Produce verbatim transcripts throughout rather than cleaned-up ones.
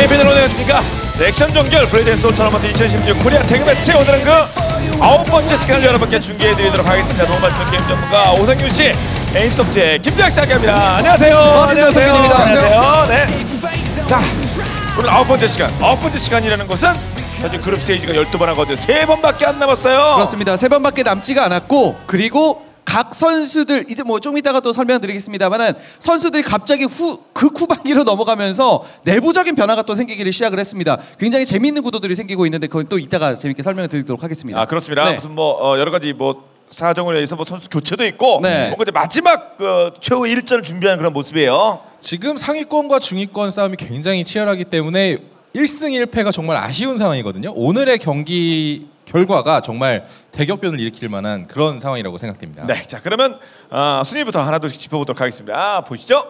게임팬을 안녕하십니까. 액션 종결 브레이드앤소울 토너먼트 이천십육 코리아 태그매치, 오늘은 그 아홉 번째 시간을 여러분께 중계해드리도록 하겠습니다. 도움 말씀은 게임 전문가 오상균씨, 에이소프트의 김대학씨 함께합니다. 안녕하세요. 반갑습니다. 안녕하세요. 안녕하세요. 네. 자, 오늘 아홉 번째 시간. 아홉 번째 시간이라는 것은 현재 그룹 스테이지가 열두 번 하거든요. 세 번밖에 안 남았어요. 그렇습니다. 세 번밖에 남지가 않았고, 그리고 각 선수들 이제 뭐 좀 이따가 또 설명드리겠습니다만은 선수들이 갑자기 후 극 후반기로 넘어가면서 내부적인 변화가 또 생기기를 시작을 했습니다. 굉장히 재미있는 구도들이 생기고 있는데 그건 또 이따가 재밌게 설명을 드리도록 하겠습니다. 아, 그렇습니다. 네. 무슨 뭐 어, 여러 가지 뭐 사정을 위해서 뭐 선수 교체도 있고, 네. 뭔가 이제 마지막 그 최후 일전을 준비하는 그런 모습이에요. 지금 상위권과 중위권 싸움이 굉장히 치열하기 때문에 일 승 일 패가 정말 아쉬운 상황이거든요. 오늘의 경기 결과가 정말 대격변을 일으킬 만한 그런 상황이라고 생각됩니다. 네, 자 그러면 어, 순위부터 하나둘씩 짚어보도록 하겠습니다. 아, 보시죠.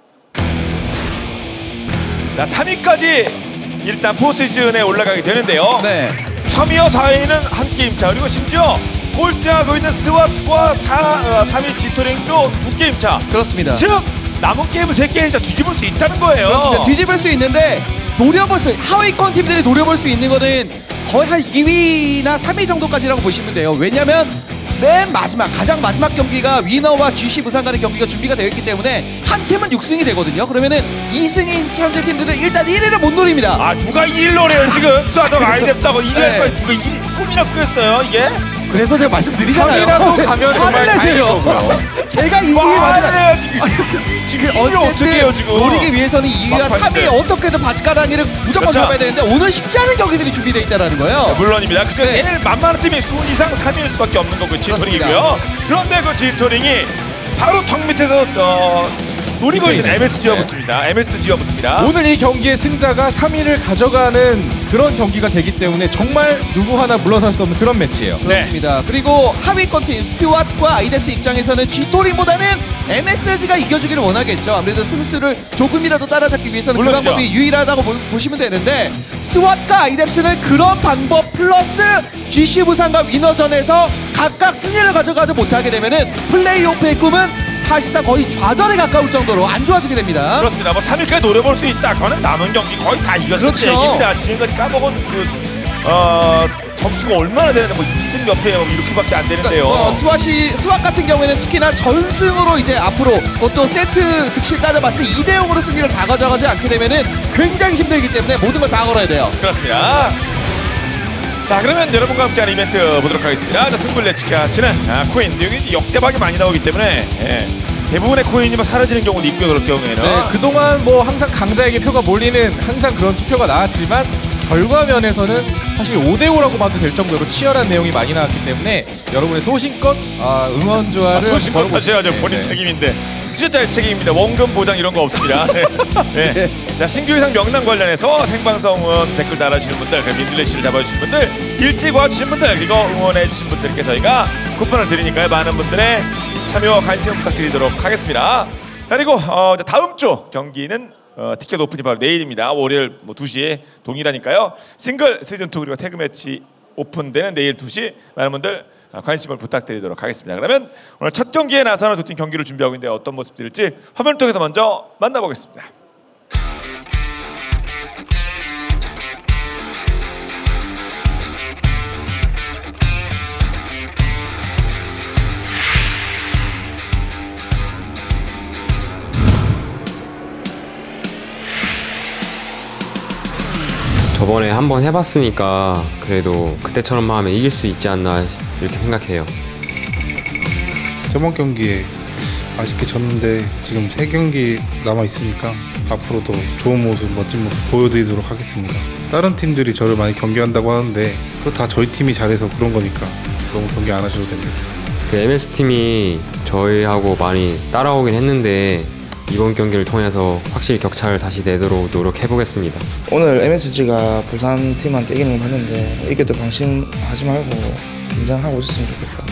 자, 삼 위까지 일단 포시즌에 올라가게 되는데요. 네. 삼 위와 사 위는 한 게임 차, 그리고 심지어 꼴등하고 있는 스왑과 삼 위 지토링도 두 게임 차. 그렇습니다. 즉 남은 게임은 세 게임 다 뒤집을 수 있다는 거예요. 그렇습니다. 뒤집을 수 있는데 노려볼 수 하위권 팀들이 노려볼 수 있는 거는 거의 한 이 위나 삼 위 정도까지라고 보시면 돼요. 왜냐면 맨 마지막 가장 마지막 경기가 위너와 지씨 부산 간의 경기가 준비가 되어 있기 때문에 한 팀은 육 승이 되거든요. 그러면은 이 승인 현재 팀들은 일단 일 위를 못 노립니다. 아, 누가 이 위를 노려요 지금? 수아덕 아이뎁스하고 일 위 할 네. 거야. 누가 일 위 꿈이나 꾸겠어요 이게? 그래서 제가 말씀드리잖아요. 삼 위라도 가면 정말 내세요. 제가 이 승이 맞아요. 지금 일 위를 어떻게 해요 지금? 노리기 위해서는 이 위와 삼 위 막판인데. 어떻게든 바지가랑이를 무조건 그렇죠. 잡아야 되는데 오늘 쉽지 않은 경기들이 준비되어 있다는 거예요. 물론입니다. 그중에 네. 제일 만만한 팀이 순 이상 삼 위일 수밖에 없는 거고 지토링이고요. 그런데 그 지토링이 바로 턱 밑에서 어, 노리고 있는 엠에스지와 네. 붙습니다. 엠에스지와 붙습니다. 오늘 이 경기의 승자가 삼 위를 가져가는 그런 경기가 되기 때문에 정말 누구 하나 물러설 수 없는 그런 매치예요. 네. 그렇습니다. 그리고 하위권 팀 스왑과 아이뎁스 입장에서는 지토링보다는 엠에스지가 이겨주기를 원하겠죠. 아무래도 승수를 조금이라도 따라잡기 위해서는 그 물론이죠. 방법이 유일하다고 보, 보시면 되는데 스왑과 아이뎁스는 그런 방법 플러스 지씨 부산과 위너전에서 각각 승리를 가져가지 못하게 되면은 플레이오프의 꿈은 사실상 거의 좌절에 가까울 정도로 안 좋아지게 됩니다. 그렇습니다. 뭐 삼 위까지 노려볼 수 있다. 그거는 남은 경기 거의 다 이겼을 그렇죠. 때 얘기입니다. 지금까지 까먹은 그 어, 점수가 얼마나 되는데 뭐 이 승 몇 패 이렇게밖에 안 되는데요. 그러니까 뭐 스왑이 스왑 같은 경우에는 특히나 전승으로 이제 앞으로 그것도 세트 득실 따져봤을 때 이 대 영으로 승리를 다 가져가지 않게 되면은 굉장히 힘들기 때문에 모든 걸 다 걸어야 돼요. 그렇습니다. 자, 그러면 여러분과 함께하는 이벤트 보도록 하겠습니다. 자, 승부를 예측해 하시는 아, 코인. 여기 역대박이 많이 나오기 때문에 예, 대부분의 코인이 뭐 사라지는 경우도 있고요. 그럴 경우에는 네, 그동안 뭐 항상 강자에게 표가 몰리는 항상 그런 투표가 나왔지만 결과 면에서는 사실 오 대 오라고 봐도 될 정도로 치열한 내용이 많이 나왔기 때문에 여러분의 소신껏 아, 응원조화를 아, 소신껏 걸어보시면 하셔야죠. 네, 본인 네. 책임인데 수제자의 책임입니다. 원금 보장 이런 거 없습니다. 네. 네. 자, 신규 의상 명단 관련해서 생방송 응원 댓글 달아주시는 분들, 그리고 민들레시를 잡아주신 분들, 일찍 와주신 분들, 그리고 응원해주신 분들께 저희가 쿠폰을 드리니까요. 많은 분들의 참여와 관심 부탁드리도록 하겠습니다. 그리고 어, 다음 주 경기는 어, 티켓 오픈이 바로 내일입니다. 월요일 뭐 두 시에 동일하니까요. 싱글 시즌 투 그리고 태그 매치 오픈되는 내일 두 시 많은 분들 관심을 부탁드리도록 하겠습니다. 그러면 오늘 첫 경기에 나서는 두 팀 경기를 준비하고 있는데 어떤 모습들일지 화면을 통해서 먼저 만나보겠습니다. 저번에 한번 해봤으니까 그래도 그때처럼만 하면 이길 수 있지 않나 이렇게 생각해요. 저번 경기에 아쉽게 졌는데 지금 세 경기 남아있으니까 앞으로도 좋은 모습, 멋진 모습 보여드리도록 하겠습니다. 다른 팀들이 저를 많이 경기한다고 하는데 그거 다 저희 팀이 잘해서 그런 거니까 너무 경기 안 하셔도 됩니다. 그 엠에스팀이 저희하고 많이 따라오긴 했는데 이번 경기를 통해서 확실히 격차를 다시 내도록 노력해보겠습니다. 오늘 엠에스지가 부산 팀한테 이기는 걸 봤는데 이겨도 방심하지 말고 긴장하고 있었으면 좋겠다.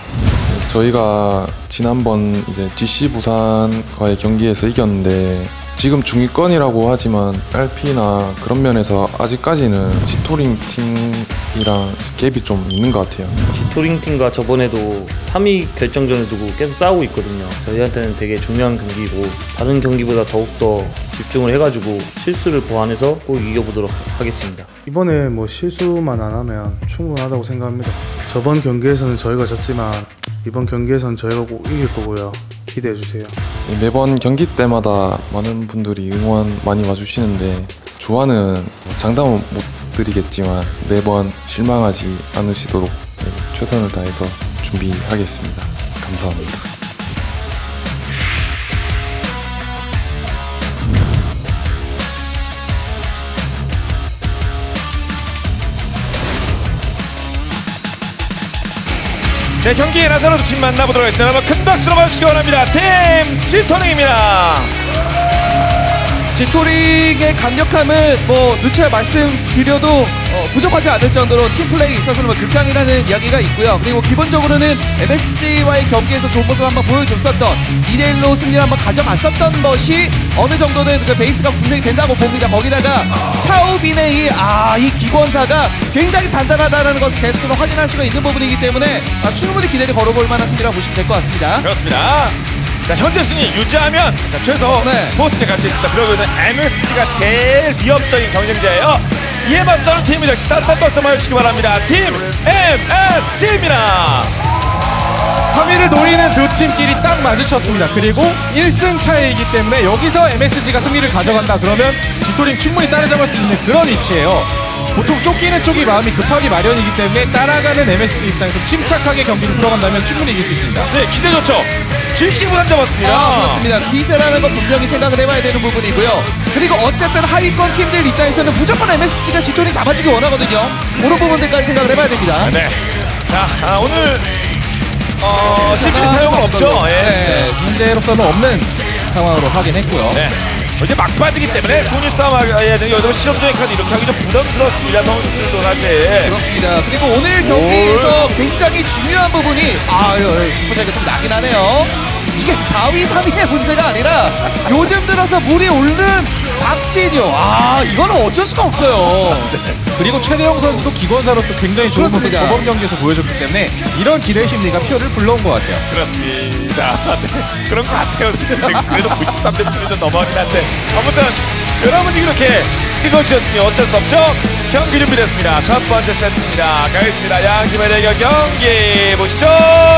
저희가 지난번 이제 지씨 부산과의 경기에서 이겼는데 지금 중위권이라고 하지만 알피나 그런 면에서 아직까지는 지토링 팀이랑 갭이 좀 있는 것 같아요. 지토링 팀과 저번에도 삼 위 결정전을 두고 계속 싸우고 있거든요. 저희한테는 되게 중요한 경기고 다른 경기보다 더욱더 집중을 해가지고 실수를 보완해서 꼭 이겨보도록 하겠습니다. 이번에 뭐 실수만 안 하면 충분하다고 생각합니다. 저번 경기에서는 저희가 졌지만 이번 경기에서는 저희가 꼭 이길 거고요. 기대해주세요. 매번 경기 때마다 많은 분들이 응원 많이 와주시는데 조화는 장담은 못 드리겠지만 매번 실망하지 않으시도록 최선을 다해서 준비하겠습니다. 감사합니다. 네, 경기에 나서는 두 팀 만나보도록 하겠습니다. 여러분 큰 박수로 봐주시기 바랍니다. 팀 지토링입니다. 지토링의 강력함은 뭐 누차 말씀드려도 어, 부족하지 않을 정도로 팀플레이에 있어서는 뭐 극강이라는 이야기가 있고요. 그리고 기본적으로는 엠에스지와의 경기에서 좋은 모습을 한번 보여줬었던 이 대 일로 승리를 한번 가져갔었던 것이 어느 정도는 그 베이스가 분명히 된다고 봅니다. 거기다가 차우빈의 이, 아, 이 기본사가 굉장히 단단하다는 것을 계속해서 확인할 수가 있는 부분이기 때문에 아, 충분히 기대를 걸어볼 만한 팀이라고 보시면 될 것 같습니다. 그렇습니다. 자, 현재 순위 유지하면 자, 최소 네. 포스트에 갈 수 있습니다. 그러면 엠에스지가 제일 위협적인 경쟁자예요. 이에 맞서는 팀이 역시 따뜻한 박수 한번 해주시기 바랍니다. 팀 엠에스지입니다. 삼 위를 노리는 두 팀끼리 딱 마주쳤습니다. 그리고 일 승 차이이기 때문에 여기서 엠에스지가 승리를 가져간다 그러면 지토링 충분히 따라잡을 수 있는 그런 위치예요. 보통 쫓기는 쪽이 마음이 급하기 마련이기 때문에 따라가는 엠에스지 입장에서 침착하게 경기를 풀어간다면 충분히 이길 수 있습니다. 네, 기대 좋죠. 질식을 잡았습니다. 아, 그렇습니다. 기세라는 건 분명히 생각을 해봐야 되는 부분이고요. 그리고 어쨌든 하위권 팀들 입장에서는 무조건 엠에스지가 지토링 잡아주기 원하거든요. 그런 부분들까지 생각을 해봐야 됩니다. 네. 자, 아, 오늘 어, 시프트 아, 사용은 없죠. 예. 네, 현재로서는 없는 상황으로 확인했고요. 네. 이제 막바지기 때문에 순위 싸움 해야 되는 여기서 실험적인 카드 이렇게 하기 좀 부담스럽습니다. 선수들도 사실. 그렇습니다. 그리고 오늘 경기에서 굉장히 중요한 부분이 아, 포자가 좀 나긴 하네요. 이게 사 위, 삼 위의 문제가 아니라 요즘 들어서 물이 오르는 박진효. 아, 이거는 어쩔 수가 없어요. 그리고 최대영 선수도 기권사로 또 굉장히 좋은 모습 그렇습니다. 저번 경기에서 보여줬기 때문에 이런 기대 심리가 표를 불러온 것 같아요. 그렇습니다. 네, 그런 것 같아요. 진짜. 그래도 구십삼 대 칠은 좀 넘어가긴 한데 아무튼 여러분이 그렇게 찍어주셨으니 어쩔 수 없죠. 경기 준비됐습니다. 첫 번째 세트입니다. 가겠습니다. 양팀의 대결 경기 보시죠.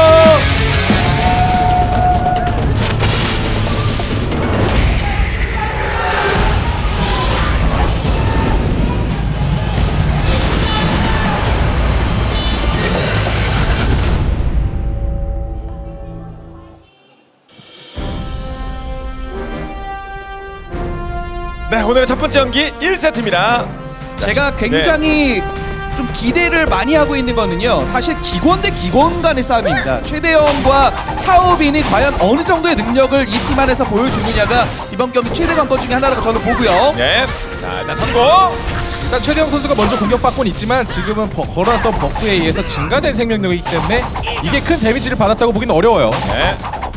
네, 오늘의 첫 번째 경기 일 세트입니다. 제가 굉장히 좀 기대를 많이 하고 있는 거는요, 사실 기권 대 기권 간의 싸움입니다. 최대영과 차오빈이 과연 어느 정도의 능력을 이 팀 안에서 보여주느냐가 이번 경기 최대 관건 중에 하나라고 저는 보고요. 네, 자 일단 성공. 일단 최대영 선수가 먼저 공격받고는 있지만 지금은 버, 걸어놨던 버프에 의해서 증가된 생명력이기 때문에 이게 큰 데미지를 받았다고 보기는 어려워요. 네.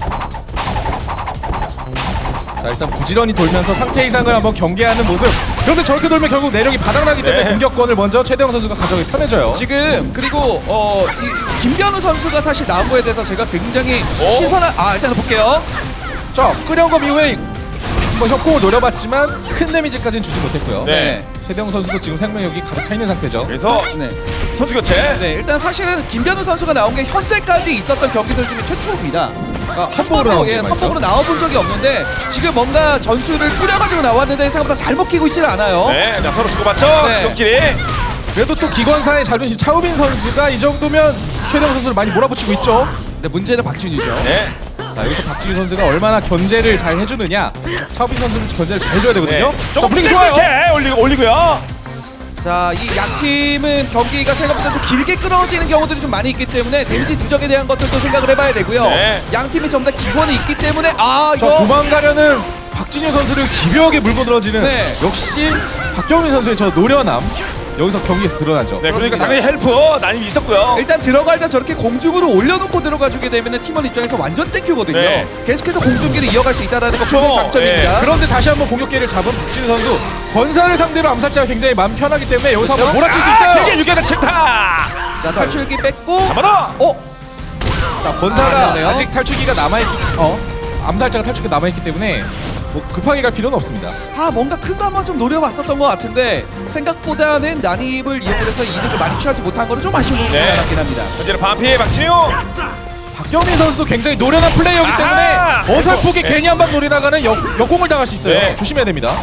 자, 일단 부지런히 돌면서 상태 이상을 한번 경계하는 모습. 그런데 저렇게 돌면 결국 내력이 바닥나기 때문에 네. 공격권을 먼저 최대영 선수가 가져가기 편해져요. 지금 그리고 어, 이 김변우 선수가 사실 나온 거에 대해서 제가 굉장히 오. 신선한 아 일단 볼게요. 자, 끄려검 이후에 뭐 협공을 노려봤지만 큰 데미지까지는 주지 못했고요. 네. 최대영 선수도 지금 생명력이 가득 차 있는 상태죠. 그래서 네. 선수 교체. 네, 일단 사실은 김변우 선수가 나온 게 현재까지 있었던 경기들 중에 최초입니다. 그러니까 선봉으로 나온 예, 게 선봉으로 나와본 적이 없는데 지금 뭔가 전술을 뿌려가지고 나왔는데 생각보다 잘 먹히고 있지는 않아요. 네, 자 서로 주고받죠. 네. 기동끼리. 그래도 또 기관사의 자존심 차우빈 선수가 이 정도면 최대영 선수를 많이 몰아붙이고 있죠. 근데 문제는 박준이죠. 네. 자, 여기서 박진희 선수가 얼마나 견제를 잘 해주느냐. 차우빈 선수는 견제를 잘 해줘야 되거든요. 네. 자, 조금 분위기 좋아요. 좋아요. 올리고 올리고요. 자, 이 양팀은 경기가 생각보다 좀 길게 끌어지는 경우들이 좀 많이 있기 때문에 데미지 누적에 대한 것들도 생각을 해봐야 되고요. 네. 양팀이 전부 다 기권이 있기 때문에 아 자, 이거 도망가려는 박진희 선수를 집요하게 물고 늘어지는 네. 역시 박경민 선수의 저 노련함. 여기서 경기에서 드러나죠. 네, 그러니까 그렇습니다. 당연히 헬프 난임이 있었고요. 일단 들어갈 때 저렇게 공중으로 올려놓고 들어가주게 되면 팀원 입장에서 완전 땡큐거든요. 네. 계속해서 공중기를 이어갈 수 있다는 거 그렇죠. 분명 장점입니다. 네. 그런데 다시 한번 공격기를 잡은 박진우 선수 권사를 상대로 암살자가 굉장히 마음 편하기 때문에 여기서 한번 몰아칠 수 있어요. 되게 유격을 칠타. 자, 탈출기 뺐고 한번 더. 어? 자, 아, 권사가 안 나오네요. 아직 탈출기가 남아있기 어 암살자가 탈출기가 남아있기 때문에 뭐 급하게 갈 필요는 없습니다. 아, 뭔가 큰 거 한번 좀 노려봤었던 것 같은데 생각보다는 난입을 이용해서 이득을 많이 취하지 못한 거는 좀 아쉬운 부분이 네. 남긴 합니다. 현재는 반피 박진우. 박경민 선수도 굉장히 노련한 플레이어이기 아하! 때문에 어설프게 네. 괜히 한 방 노리다가는 역, 역공을 당할 수 있어요. 네. 조심해야 됩니다.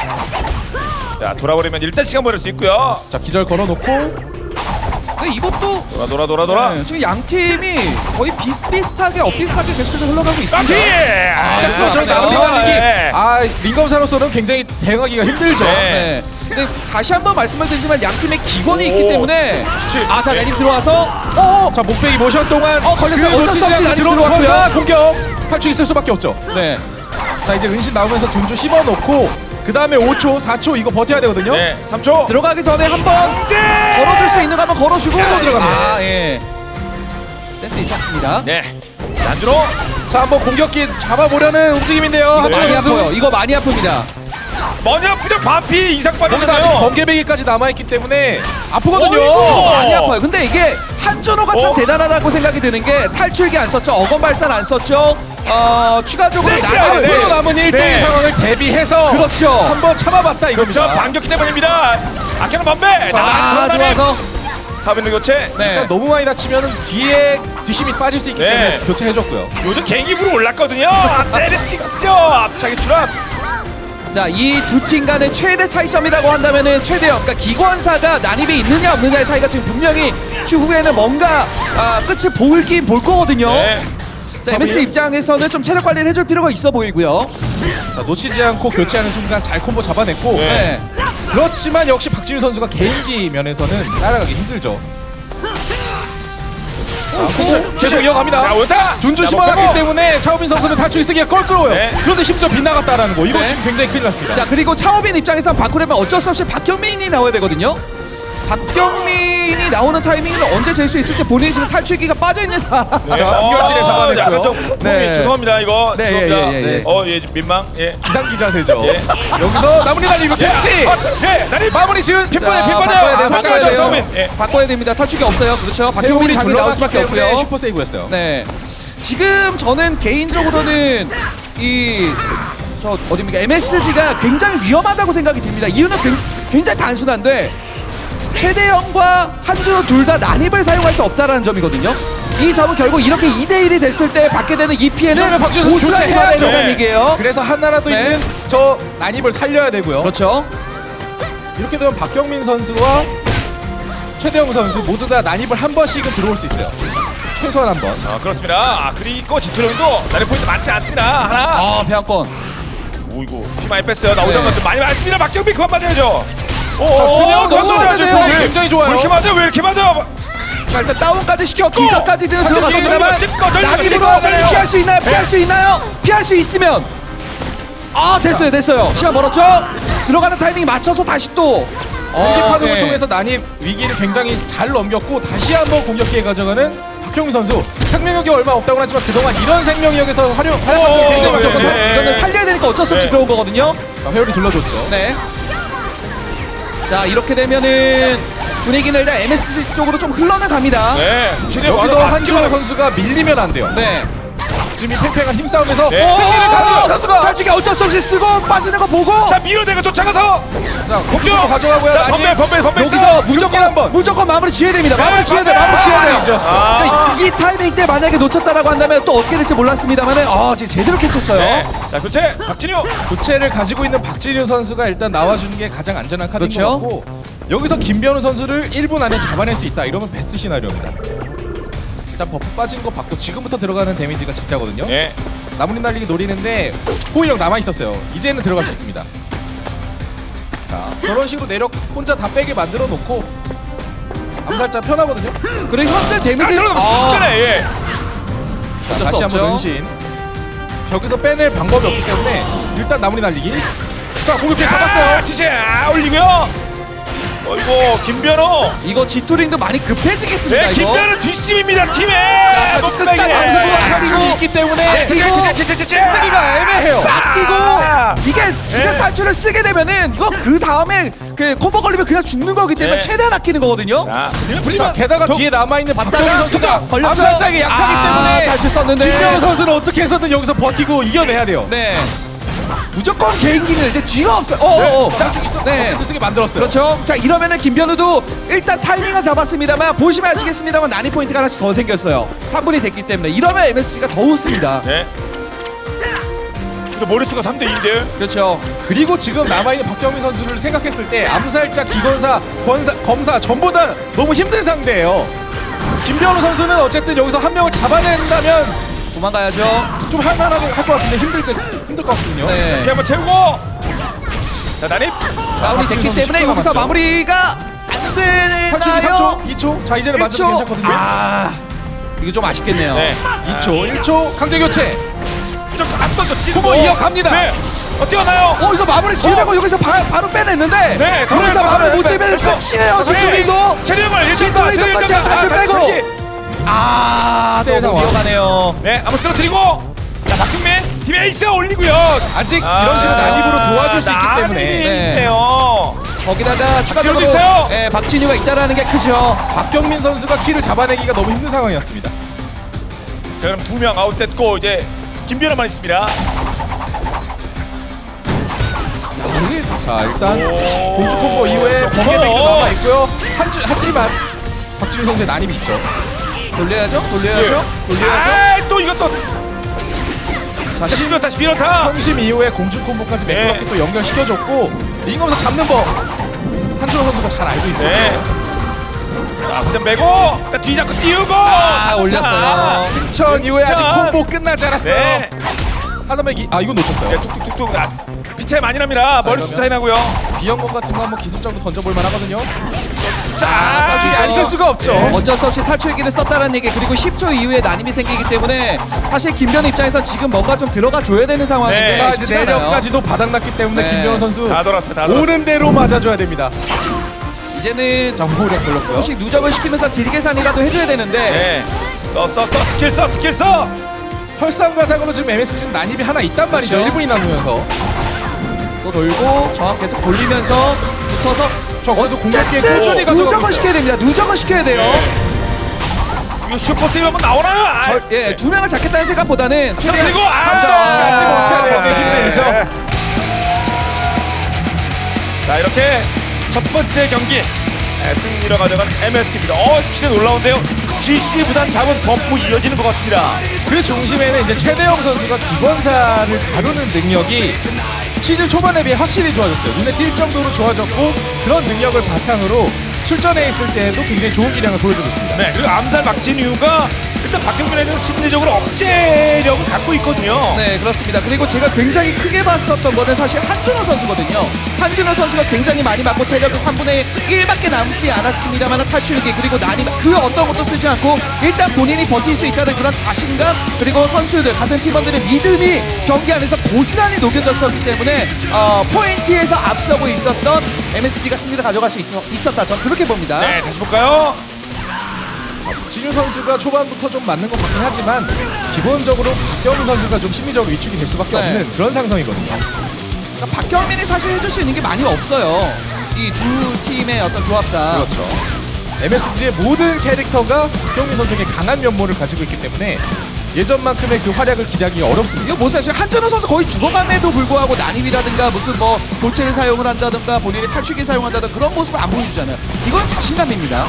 자, 돌아버리면 일단 시간 벌일 수 있고요. 자, 기절 걸어놓고 근데 이것도 돌아 돌아 돌아 돌아. 네, 지금 양 팀이 거의 비슷비슷하게 엇비슷하게 계속해서 흘러가고 있습니다. 깜치. 아, 자, 네. 저 네. 나머지 네. 달리기 네. 아 링검사로서는 굉장히 대응하기가 힘들죠. 네. 네. 근데 다시 한번 말씀을 드리지만 양 팀의 기본이 오. 있기 때문에 그렇지. 아, 자, 난입 들어와서 어, 자, 목베기 모션 동안 어, 걸렸어요. 그 어쩔 놓치지 수 없이 않고 난입 들어온 들어왔고요. 권사 공격 탈출이 쓸 수밖에 없죠. 네. 자, 이제 은신 나오면서 둔주 씹어놓고 그 다음에 오 초, 사 초 이거 버텨야 되거든요. 네, 삼 초. 들어가기 전에 한번 걸어줄 수 있는 거 한번 걸어주고 또 들어갑니다. 아, 예. 센스 있었습니다. 네. 안주로. 자, 한번 공격기 잡아보려는 움직임인데요. 이거 한준호 많이 선수. 아파요. 이거 많이 아픕니다. 머니 아프죠. 반피 이상 거기다 아직 빠졌네요. 번개배기까지 남아있기 때문에 아프거든요. 어이구. 많이 아파요. 근데 이게 한준호가 참 어? 대단하다고 생각이 드는 게 탈출기 안 썼죠. 어건 발산 안 썼죠. 어, 추가적으로 네, 나가요. 네. 앞으로 남은 일 대 일 네. 상황을 대비해서 그렇죠. 한번 참아봤다 저 이겁니다. 반격기 때문입니다. 아껴는 반배. 아, 들어와서 사빈 교체. 네. 너무 많이 다치면 뒤에 뒷심이 빠질 수 있기 네. 때문에 교체해줬고요. 요즘 개인기부로 올랐거든요. 앞대를 찍죠. 앞차기 추락. 자, 이 두 팀 간의 최대 차이점이라고 한다면은 최대요. 그러니까 기관사가 난입이 있느냐 없느냐의 차이가 지금 분명히 추후에는 뭔가 아, 끝을 보긴 볼 거거든요. 네. 자, 엠에스 입장에서는 좀 체력 관리를 해줄 필요가 있어 보이고요. 자, 놓치지 않고 교체하는 순간 잘 콤보 잡아냈고 네. 네. 그렇지만 역시 박진우 선수가 개인기 면에서는 따라가기 힘들죠. 자, 계속 이어갑니다. 자, 오타. 둔주 자, 심어놨기 먹고. 때문에 차오빈 선수는 탈출이 쓰기가 껄끄러워요. 네. 그런데 십 점 빗나갔다라는 거 이거 네. 지금 굉장히 큰일 났습니다. 자, 그리고 차오빈 입장에서는 바꾸려면 어쩔 수 없이 박경민이 나와야 되거든요. 박경민이 나오는 타이밍은 언제 잴 수 있을지 본인이 지금 탈출기가 빠져있는 상황. 네. 자, 연결진에 어, 잡아냈고요. 약간 좀 네. 죄송합니다 이거. 네, 죄송합니다. 예, 예, 예, 예. 어, 예, 민망. 예. 기상기 자세죠. 예. 여기서 나무리 날리고 캐치. 예, 나리 마무리 지은 pit번에 자, pit번에. 바꿔야 돼요, 아, 바꿔야 바꿔야죠, 돼요. 처음엔. 예. 바꿔야 됩니다. 탈출기 없어요. 그렇죠. 박경민이 태훈이 당연히 나올 수밖에 둘러봤기 때문에 없고요. 슈퍼 세이브였어요. 네. 지금 저는 개인적으로는 이 저 어디입니까? 엠에스지가 굉장히 위험하다고 생각이 듭니다. 이유는 굉- 굉장히 단순한데 최대영과 한준호 둘 다 난입을 사용할 수 없다라는 점이거든요. 이 점은 결국 이렇게 이 대 일이 됐을 때 받게 되는 이 피해는 이러면 박진우 선수 고스란히 받아야 교체해야죠. 된다는 네. 얘기예요. 그래서 하나라도 네. 있는 저 난입을 살려야 되고요. 그렇죠. 이렇게 되면 박경민 선수와 최대영 선수 모두 다 난입을 한 번씩은 들어올 수 있어요. 최소한 한 번. 아, 그렇습니다. 아, 그리고 지투령도 나리 포인트 많지 않습니다. 하나. 아, 배합권. 오이고 피 많이 뺐어요. 나오자마자 네. 좀 많이 맞습니다. 박경민 그만 맞아야죠. 오, 자, 최대영 오, 너무 너무 맞아요. 좋아요. 굉장히 좋아요. 왜 이렇게 맞아? 왜 이렇게 맞아? 자, 일단 다운까지 시켜 기절까지는 한준호 들어갔습니다만 찍고 널리고 난입으로 찍고 널리고. 피할 수 있나요? 피할 수 있나요? 피할 수 있으면 아, 됐어요, 됐어요. 시간 멀었죠? 들어가는 타이밍 맞춰서 다시 또 공기 어, 파동을 네. 통해서 난입 위기를 굉장히 잘 넘겼고 다시 한번 공격기에 가져가는 박경민 선수. 생명력이 얼마 없다고 하지만 그동안 이런 생명력에서 활용 활약한 적이 굉장히 오, 많았거든요. 네, 네. 이거는 살려야 되니까 어쩔 수 없이 네. 들어온 거거든요. 자, 회오리 둘러줬죠. 네. 자, 이렇게 되면은 분위기는 일단 엠에스지 쪽으로 좀 흘러나갑니다. 네. 최대한 여기서 와서 한준호 맞기만 선수가 밀리면 안 돼요. 네. 지금 이 팽팽한 힘싸움에서 네. 승리를 가져간 선수가 탈출기 어쩔 수 없이 쓰고 빠지는 거 보고 자, 밀어내가 쫓아가서 자, 공격 공격으로 가져가고요. 자, 번배 번배 번배 여기서 한 무조건 번. 무조건 마무리 지어야 됩니다. 마무리 지어야 돼. 마무리 지어야 돼요. 잊었어. 그러니까 이, 이 타이밍 때 만약에 놓쳤다라고 한다면 또 어떻게 될지 몰랐습니다만은 아, 지금 제대로 캐쳤어요. 네. 자, 교체 박진우. 교체를 가지고 있는 박진우 선수가 일단 나와주는 게 가장 안전한 카드인 그렇죠. 것 같고 여기서 김변우 선수를 일 분 안에 잡아낼 수 있다. 이러면 베스트 시나리오입니다. 일단 버프 빠진 거 받고 지금부터 들어가는 데미지가 진짜거든요. 예. 나무리 날리기 노리는데 호일력 남아있었어요. 이제는 들어갈 수 있습니다. 자, 저런 식으로 내력 혼자 다 빼게 만들어 놓고 암살자 편하거든요. 그리고 현재 아, 데미지 저러다 순식간에 예. 어쩔 수 다시 한번 없죠. 은신. 여기서 빼낼 방법이 없기 때문에 일단 나무리 날리기. 자, 공격기 잡았어요. 아, 지지 아, 올리고요. 어이구 김변호. 이거 지토링도 많이 급해지겠습니다. 네, 이거. 김변호 뒷심입니다 팀에. 자, 다시 끝까지 방수구가 탈출이 있기 때문에 뛰고 쓰기가 애매해요. 뺏기고 이게 지금 네. 탈출을 쓰게 되면은 이거 그 다음에 그 콤보 걸리면 그냥 죽는 거기 때문에 네. 최대한 아끼는 거거든요. 자, 자, 게다가 뒤에 남아있는 박경민 봤다가 선수가 걸렸죠? 암살자에게 약하기 아, 때문에 탈출 썼는데. 김병호 선수는 어떻게 해서든 여기서 버티고 이겨내야 돼요. 네. 무조건 개인기는 이제 뒤가 없어요. 어어어. 네. 짱쭉 있어. 네. 어쨌든 쓰게 만들었어요. 그렇죠. 자 이러면은 김변우도 일단 타이밍은 잡았습니다만 보시면 아시겠습니다만 난이 포인트가 하나씩 더 생겼어요. 삼 분이 됐기 때문에 이러면 엠에스지가 더 웃습니다. 네. 이거 머릿수가 삼 대 이인데. 그렇죠. 그리고 지금 남아있는 박경민 선수를 생각했을 때 암살자, 기관사, 권사, 검사 전부 다 너무 힘든 상대예요. 김병호 선수는 어쨌든 여기서 한 명을 잡아낸다면 도망가야죠. 좀 할만하게 할 것 같은데 힘들, 것- 힘들 것 같거든요. 네. 이렇게 한번 채우고. 자 난입. 마무리 됐기 선수 때문에 십 초 여기서 남았죠. 마무리가 안 탈출이 삼 되나요? 초, 이 초. 자 이제는 맞춰도 괜찮거든요. 아 이거 좀 아쉽겠네요. 네. 이 초, 일 초 강제 교체. 좀안 던졌지. 후보 이어갑니다. 네. 어 뛰어나요. 어 이거 마무리 지으려고 여기서 바, 바로 빼냈는데 네. 그래서 마무리 못 지으면 끝이에요. 지토리도 체력을 일단 지토리도 끝이야. 탈출 빼고 아 네, 너무 상황. 위험하네요. 네, 한번 쓰러뜨리고. 자 박경민 팀 에이스 올리고요. 아직 이런 식으로 난입으로 도와줄 수 있기 때문에 네. 있네요. 거기다가 추가적으로 박진우도 있어요. 예, 박진유가 있다라는 게 크죠. 박경민 선수가 키를 잡아내기가 너무 힘든 상황이었습니다. 자 그럼 두 명 아웃됐고 이제 김변호만 있습니다. 자 일단 오. 공주 콤보 이후에 저 번개 커요. 뱅도 남아 있고요. 한주 하지만 박진우 선수의 난입이 있죠. 돌려야죠. 돌려야죠. 돌려야죠. 아또 이것도. 자 십몇 타 십일 타. 성심 이후에 공주 콤보까지 매끄럽게 네. 또 연결시켜줬고 링검에서 잡는 법 한준호 선수가 잘 알고 있고 네. 자 그냥 메고 자, 뒤잡고 띄우고. 아, 올렸어요. 승천 이후에 아직 승천. 콤보 끝나지 않았어요. 네. 하나매기 아 이건 놓쳤어요. 네, 툭툭툭툭. 아, 빛차이 많이 납니다. 머리 그러면- 숫 차이 나고요. 비연건 같은 거 한번 기습적으로 던져볼 만하거든요. 자, 자중이 안 쓸 수가 없죠. 어쩔 수 없이 탈출기를 썼다는 얘기 그리고 십 초 이후에 난임이 생기기 때문에 사실 김변 입장에서 지금 뭔가 좀 들어가 줘야 되는 상황인데 네. 자 쉽지 이제 않아요. 내력까지도 바닥났기 때문에 네. 김병호 선수 다 돌았어요. 다 돌았어요. 오는 대로 맞아줘야 됩니다. 이제는 자 호흡력 걸렸고요. 조금씩 누적을 시키면서 딜 계산이라도 해줘야 되는데 네. 써, 써, 써, 스킬 써, 스킬 써. 설상가상으로 지금 엠에스 지금 난입이 하나 있단 말이죠. 그렇죠. 일 분이 남으면서 또 돌고 저항 계속 돌리면서 붙어서 적어도 공격기에 어쨌든 꾸준히 가져가고 누적을 있어요. 시켜야 됩니다. 누적을 시켜야 돼요. 이거 슈퍼 세이브 한번 나오나요? 아, 절, 예, 두 명을 잡겠다는 생각보다는 최대한 그리고 아, 감정까지 못해야 되는데 네. 힘들죠. 자 이렇게 첫 번째 경기 네, 승리로 가져간 엠에스티입니다. 어 시대 놀라운데요. 지씨보단 잡은 버프 이어지는 것 같습니다. 그 중심에는 이제 최대영 선수가 기본사를 다루는 능력이 시즌 초반에 비해 확실히 좋아졌어요. 눈에 띌 정도로 좋아졌고 그런 능력을 바탕으로 출전해 있을 때도 굉장히 좋은 기량을 보여주고 있습니다. 네 그리고 암살 박진유가 일단 박경민에는 심리적으로 억제력을 갖고 있거든요. 네 그렇습니다. 그리고 제가 굉장히 크게 봤었던 거는 사실 한준호 선수거든요. 한준호 선수가 굉장히 많이 맞고 체력이 삼분의 일밖에 남지 않았습니다만 탈출기 그리고 난이 그 어떤 것도 쓰지 않고 일단 본인이 버틸 수 있다는 그런 자신감 그리고 선수들 같은 팀원들의 믿음이 경기 안에서 고스란히 녹여졌었기 때문에 어, 포인트에서 앞서고 있었던 엠에스지가 승리를 가져갈 수 있, 있었다. 전 그렇게 봅니다. 네 다시 볼까요? 진유 선수가 초반부터 좀 맞는 것 같긴 하지만 기본적으로 박경민 선수가 좀 심리적으로 위축이 될 수밖에 네. 없는 그런 상성이거든요. 그러니까 박경민이 사실 해줄 수 있는 게 많이 없어요. 이 두 팀의 어떤 조합상. 그렇죠. 엠에스지의 모든 캐릭터가 박경민 선수에게 강한 면모를 가지고 있기 때문에 예전만큼의 그 활약을 기대하기가 어렵습니다. 이거 보세요. 지금 한준호 선수 거의 죽어감에도 불구하고 난입이라든가 무슨 뭐 돌체를 사용을 한다든가 본인의 탈출기 사용한다든가 그런 모습을 안 보여주잖아요. 이건 자신감입니다.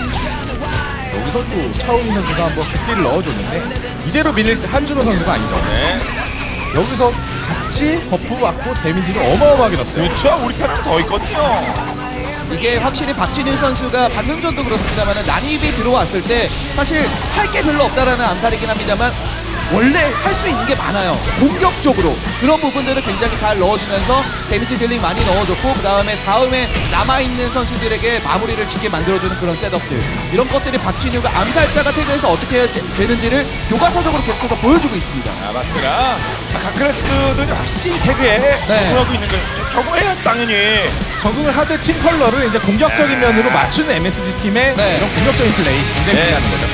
여기서 또 차우민 선수가 한번 굿딜을 넣어줬는데 이대로 밀릴 때 한준호 선수가 아니죠. 네. 여기서 같이 버프 받고 데미지를 어마어마하게 넣었어요. 그렇죠. 우리 편은 더 있거든요. 이게 확실히 박진일 선수가 방금 전도 그렇습니다만 난입이 들어왔을 때 사실 할 게 별로 없다라는 암살이긴 합니다만 원래 할 수 있는 게 많아요. 공격적으로 그런 부분들을 굉장히 잘 넣어주면서 데미지 딜링 많이 넣어줬고 그 다음에 다음에 남아있는 선수들에게 마무리를 짓게 만들어주는 그런 셋업들 이런 것들이 박진유가 암살자가 태그해서 어떻게 해야 되는지를 교과서적으로 계속해서 보여주고 있습니다. 아 맞습니다. 아, 각 클래스들이 확실히 태그에 네. 집중하고 있는 걸 적응해야지 당연히. 적응을 하되 팀 컬러를 이제 공격적인 면으로 맞추는 엠에스지 팀의 네. 이런 공격적인 플레이 굉장히 네. 중요한 거죠.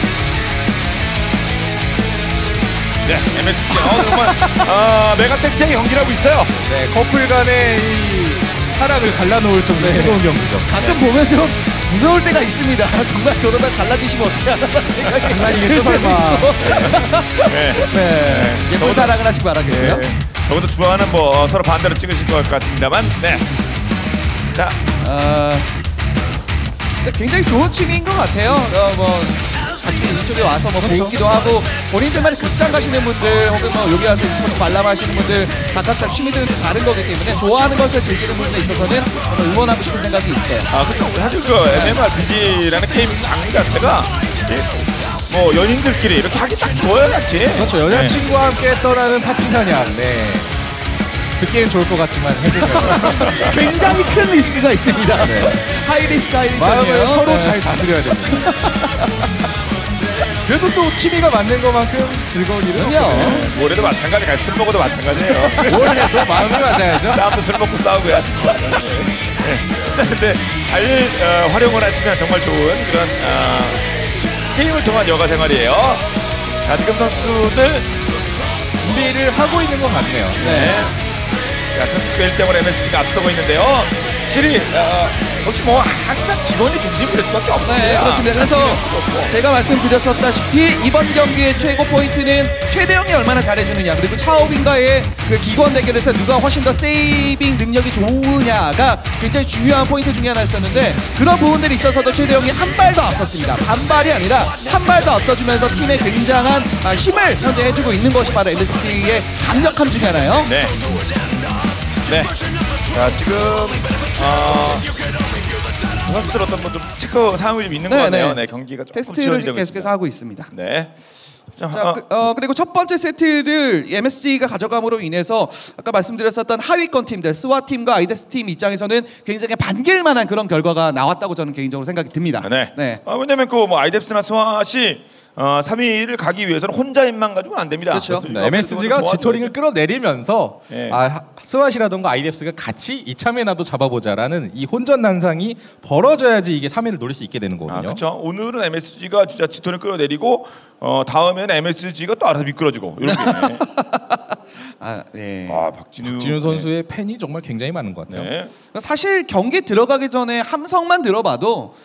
네, 엠에스지 어, 정말 아, 메가 섹제의 경기를 하고 있어요. 네, 커플 간의 이 사랑을 갈라놓을 정도의 네. 뜨거운 경기죠. 가끔 보면 좀 무서울 때가 있습니다. 정말 저러다 갈라지시면 어떻게 하나라는 생각이 장난이겠죠, 들 때도 설마. 있고. 네. 네. 예쁜 저도- 사랑을 하시기 바라겠고요. 네. 적어도 주화는 뭐 서로 반대로 찍으실 것 같습니다만. 네. 자, 아, 근데 굉장히 좋은 취미인 것 같아요. 어, 뭐 같이 이쪽에 와서 뭐 배우기도 하고 본인들만의 극장 가시는 분들 혹은 뭐 여기 와서 스포츠 관람하시는 분들 각각 취미들은 또 다른 거기 때문에 좋아하는 것을 즐기는 분에 있어서는 정말 응원하고 싶은 생각이 있어요. 아 그렇죠. 사실 그 엠엠오알피지라는 게임 장르 자체가 뭐 연인들끼리 이렇게 하기 딱 좋아요, 같이. 그렇죠. 여자친구와 함께 떠나는 파티 사냥. 네. 듣기엔 좋을 것 같지만 해보면 굉장히 큰 리스크가 있습니다. 하이 리스크 하이 마음을 리턴이에요. 서로 네. 잘 다스려야 됩니다. 그래도 또 취미가 맞는 것만큼 즐거운 일은 그럼요. 없어요. 뭐래도 마찬가지, 같이 술 먹어도 마찬가지예요. 뭘 해도 마음이 맞아야죠. 싸움도 술 먹고 싸우고 해야지. 근데 잘 어, 활용을 하시면 정말 좋은 그런 어, 게임을 통한 여가 생활이에요. 자, 지금 선수들 준비를 하고 있는 것 같네요. 네. 자, 선수가 일 대0으로 엠에스지가 앞서고 있는데요. 실이 어, 역시 뭐 항상 기본이 중심이 될 수밖에 없습니다. 네, 그렇습니다. 그래서 제가 말씀드렸었다시피 이번 경기의 최고 포인트는 최대영이 얼마나 잘해주느냐, 그리고 차오빈과의 그 기권 대결에서 누가 훨씬 더 세이빙 능력이 좋으냐가 굉장히 중요한 포인트 중에 하나였었는데, 그런 부분들이 있어서도 최대영이 한 발 더 앞섰습니다. 반발이 아니라 한 발 더 앞서주면서 팀에 굉장한 아, 힘을 현재 해주고 있는 것이 바로 엠에스지의 강력함 중에 하나예요. 네. 네. 자, 지금 어, 선수들 어떤 뭐좀 체크 사항이 좀 있는 것 네, 같네요. 네. 네, 경기가 조금 테스트를 지연되고 계속해서 있습니다. 하고 있습니다. 네. 자, 자, 어, 그, 어, 그리고 첫 번째 세트를 엠에스지가 가져감으로 인해서 아까 말씀드렸었던 하위권 팀들 스와 팀과 아이데스 팀 입장에서는 굉장히 반길만한 그런 결과가 나왔다고 저는 개인적으로 생각이 듭니다. 네. 네. 아, 왜냐면 그 뭐 아이뎁스나 스왓이 어, 삼 위를 가기 위해서는 혼자 힘만 가지고는 안 됩니다. 그렇죠. 그렇습니다. 엠에스지가 그래서 지토링을 끌어내리면서 네. 아, 스왓이라던가 아이뎁스가 같이 이참에나도 잡아보자라는 이 혼전난상이 벌어져야지 이게 삼 위를 노릴 수 있게 되는 거거든요. 아, 그렇죠. 오늘은 엠에스지가 진짜 지토를 끌어내리고 어, 다음에는 엠에스지가 또 알아서 미끄러지고 이렇게. 아, 네. 아, 박진우, 진우 선수의 팬이 정말 굉장히 많은 것 같아요. 네. 사실 경기 들어가기 전에 함성만 들어봐도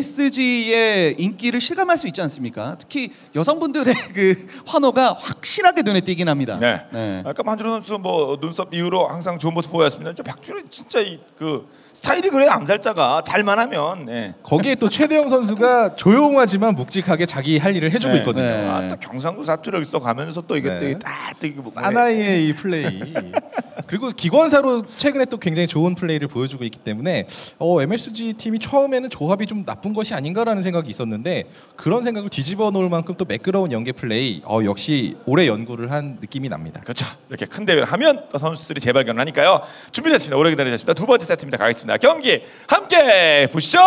엠에스지의 인기를 실감할 수 있지 않습니까? 특히 여성분들의 그 환호가 확실하게 눈에 띄긴 합니다. 네. 네. 아까 한준호 선수 뭐 눈썹 이후로 항상 좋은 모습 보였습니다. 진짜 박준호 진짜 이 그 스타일이 그래, 암살자가 잘만 하면. 네. 거기에 또 최대영 선수가 조용하지만 묵직하게 자기 할 일을 해주고 네. 있거든요. 네. 아, 또 경상도 사투리를 써가면서 또 이게 네. 또 딱 이게 뭐 사나이의 이 플레이 그리고 기관사로 최근에 또 굉장히 좋은 플레이를 보여주고 있기 때문에 어, 엠에스지 팀이 처음에는 조합이 좀 나쁜 것이 아닌가라는 생각이 있었는데 그런 생각을 뒤집어 놓을 만큼 또 매끄러운 연계 플레이 어, 역시 오래 연구를 한 느낌이 납니다. 그렇죠. 이렇게 큰 대회를 하면 또 선수들이 재발견을 하니까요. 준비됐습니다. 오래 기다리셨습니다. 두 번째 세트입니다. 가겠습니다. 경기 함께 보시죠.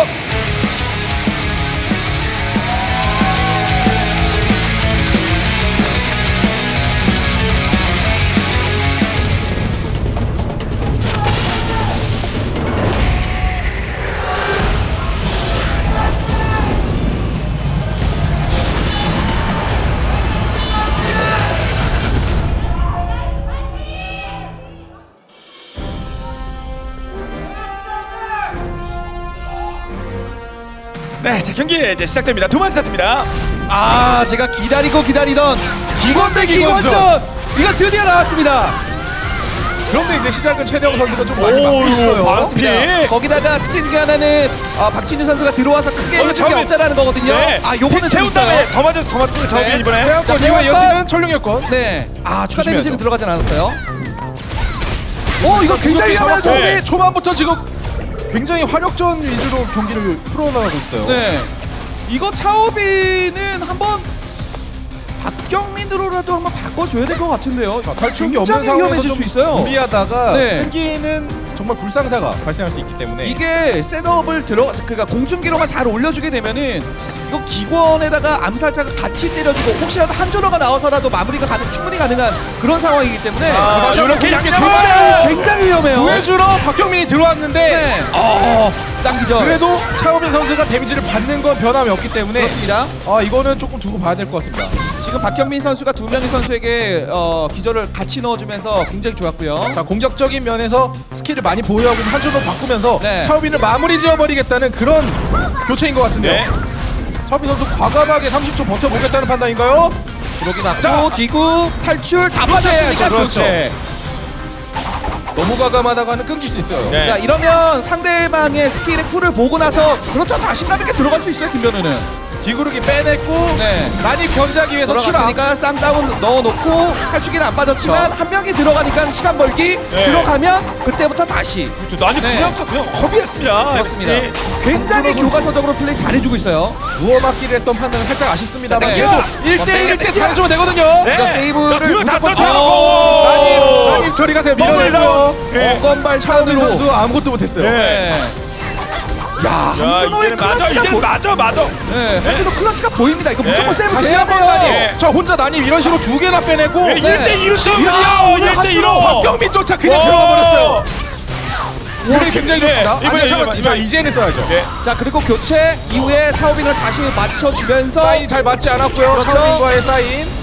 네, 자 경기 이제 시작됩니다. 두 번째 세트입니다. 아, 제가 기다리고 기다리던 기권 대 기권전, 이거 드디어 나왔습니다. 그런데 이제 시작은 최대영 선수가 좀 많이 오, 막고 있어요. 바로 맞습니다. 피. 거기다가 특징 중에 하나는 아, 박진우 선수가 들어와서 크게 어, 해준 게 처음에- 없다라는 거거든요. 네. 아, 요거는 좀 채운 있어요. 다음에 더 맞아서 더 맞습니다. 처음에 네. 이번에. 자, 태양권 이후에 태양권. 이어지는 천룡여권. 네. 아, 추가 조심해야죠. 데미지는 들어가진 않았어요. 어, 이거 굉장히 잡았죠. 잡았죠. 네. 초반부터 지금 굉장히 화력전 위주로 경기를 풀어나가고 있어요. 네. 이거 차오비는 한번 박경민으로라도 한번 바꿔줘야 될 것 같은데요. 탈출이 없는 굉장히 상황에서 위험해질 좀 수 있어요. 무리하다가 네. 끈기는 정말 불상사가 발생할 수 있기 때문에 이게 셋업을 들어 그러니까 공중기로만 잘 올려주게 되면은 이거 기권에다가 암살자가 같이 때려주고 혹시라도 한조로가 나와서라도 마무리가 가능, 충분히 가능한 그런 상황이기 때문에 아, 이렇게 굉장히, 양념을! 굉장히 위험해요. 구해주러 박경민이 들어왔는데 네. 어, 쌍기전. 그래도 차우빈 선수가 데미지를 받는 건 변함이 없기 때문에 그렇습니다. 아 이거는 조금 두고 봐야 될 것 같습니다. 지금 박경민 선수가 두 명의 선수에게 어, 기절을 같이 넣어주면서 굉장히 좋았고요. 자 공격적인 면에서 스킬을 많이 보유하고 있는 한준호 바꾸면서 네. 차우빈을 마무리 지어버리겠다는 그런 교체인 것 같은데요. 네. 차우빈 선수 과감하게 삼십 초 버텨보겠다는 판단인가요? 그러기 맞고 뒤구 탈출 다 빠졌으니까 그렇죠. 교체. 너무 과감하다가는 끊길 수 있어요. 네. 자 이러면 상대방의 스킬의 쿨을 보고 나서 그렇죠 자신감 있게 들어갈 수 있어요 김변우는. 뒤구르기 빼냈고 네. 많이 견제하기 위해서 추락. 들어갔으니까 쌍다운 넣어놓고 탈출기는 안 빠졌지만 그렇죠. 한 명이 들어가니까 시간 벌기 네. 들어가면 그때부터 다시 그렇죠. 아니 네. 그냥 그냥 허비했습니다. 그렇습니다. 엠에스지. 굉장히 교과서적으로 플레이 잘해주고 있어요. 누워맞기를 했던 판단은 살짝 아쉽습니다만 네. 그래도 일 대 일 때 잘해주면 되거든요. 네. 이거 세이브를 뒤로 다 무조건 써줘요. 더- 난입, 난입 처리 가세요. 밀어내고요. 네. 어건발 차우빈 차우빈 선수 아무것도 못했어요. 네. 네. 야 야, 한준호의 이제는 맞아. 클래스가 이제는 보... 맞아. 맞아. 네, 한준호 클래스가 보입니다. 이거 네. 무조건 세이브 다시 돼야 한번 돼요. 난입. 네. 자 혼자 난입 이런 식으로 두 개나 빼내고 네. 일 대 이로 싸우지요. 오늘 일 대 한준호 이로. 박경민 쫓아 그냥 와. 들어가 버렸어요. 우리 굉장히 네. 좋습니다. 이번에, 아니, 잠깐만, 이번에, 자 이번에. 이제는 써야죠. 네. 자 그리고 교체 이후에 차오빈을 다시 맞춰주면서 사인이 잘 맞지 않았고요. 그렇죠. 차우빈과의 사인.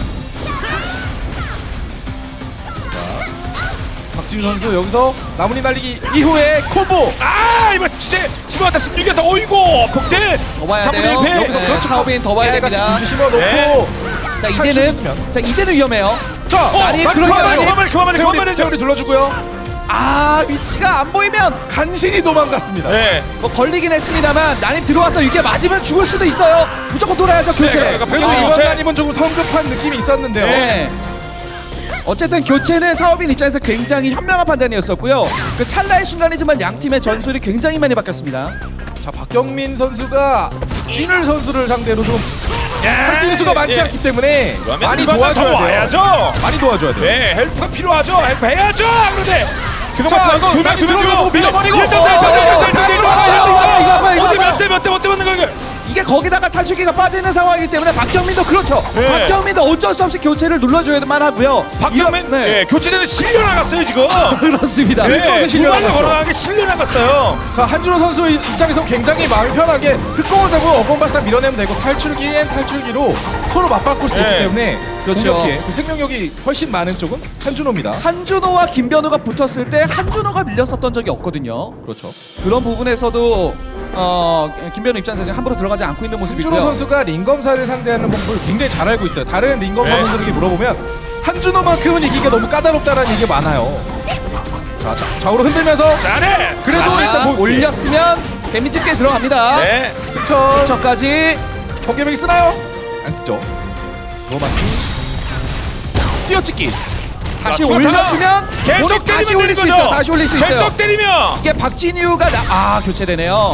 박지훈 선수 여기서 나무니 날리기 이후에 콤보. 아 이거 진짜 십오였다 십육이었다. 어이구 콕테일. 더 봐야 삼분의 돼요. 일 패. 여기서 그렇죠. 차오빈 더 봐야 같이 됩니다. 둘 심어놓고. 네. 자 탈출 이제는 했으면. 자 이제는 위험해요. 자, 어, 난입, 그만, 그러니까 그만, 난입. 그만, 그만, 그만, 태우리, 그만, 태우리 둘러주고요. 아 위치가 안 보이면 간신히 도망갔습니다. 네. 뭐 걸리긴 했습니다만 난입 들어와서 이게 맞으면 죽을 수도 있어요. 무조건 돌아야죠 교체. 네, 그래도 아, 이번 교체. 난입은 조금 성급한 느낌이 있었는데요. 네. 어쨌든 교체는 차오빈 입장에서 굉장히 현명한 판단이었었고요. 그 찰나의 순간이지만 양 팀의 전술이 굉장히 많이 바뀌었습니다. 자 박경민 선수가 박진울 선수를 상대로 좀 할 수 있는 수가 많지 예. 않기 때문에 그러면 많이 이번만 더 도와줘야 돼요. 와야죠. 많이 도와줘야 돼요. 네, 헬프가 필요하죠. 헬프 해야죠. 그런데 그거 자, 맞아. 이거 두명 많이 두명 들어가고 밀어버리고. 일단 어, 대 어, 전대 어, 일단 대 이거, 이거, 이거, 이거, 어디 이거. 몇 대 몇 대 못 때묻는 거야. 이게 거기다가 탈출기가 빠져있는 상황이기 때문에 박경민도 그렇죠. 네. 박경민도 어쩔 수 없이 교체를 눌러줘야만 하고요. 박경민 이런- 네. 예, 교체되는 실려 나갔어요 지금. 그렇습니다. 네, 실려 후반에 나갔죠. 걸어가게 실려 나갔어요. 자 한준호 선수 입장에서 굉장히 마음이 편하게 흑공을 잡고 어건발사 밀어내면 되고 탈출기엔 탈출기로 서로 맞바꿀 수 있기 네. 때문에 그렇죠. 공격기에 그 생명력이 훨씬 많은 쪽은 한준호입니다. 한준호와 김변우가 붙었을 때 한준호가 밀렸었던 적이 없거든요. 그렇죠. 그런 부분에서도 어, 김변우 입장에서 지금 함부로 들어가지 않고 있는 모습이고요. 한준호 선수가 링검사를 상대하는 법을 굉장히 잘 알고 있어요. 다른 링검사 네. 선수들에게 물어보면 한준호만큼은 이기기가 너무 까다롭다라는 얘기가 많아요. 자, 자 좌우로 흔들면서 잘해. 그래도 자, 일단 뭐 올렸으면 데미지 꽤 들어갑니다. 네. 승천 저까지 번개명이 쓰나요? 안 쓰죠. 로마키 띄어찍기. 다시 자, 올려주면 계속 우리 다시 때리면 올릴 수 되는 있어요. 거죠. 다시 올릴 수 있어요. 계속 때리면. 이게 박진유가 나... 아 교체되네요.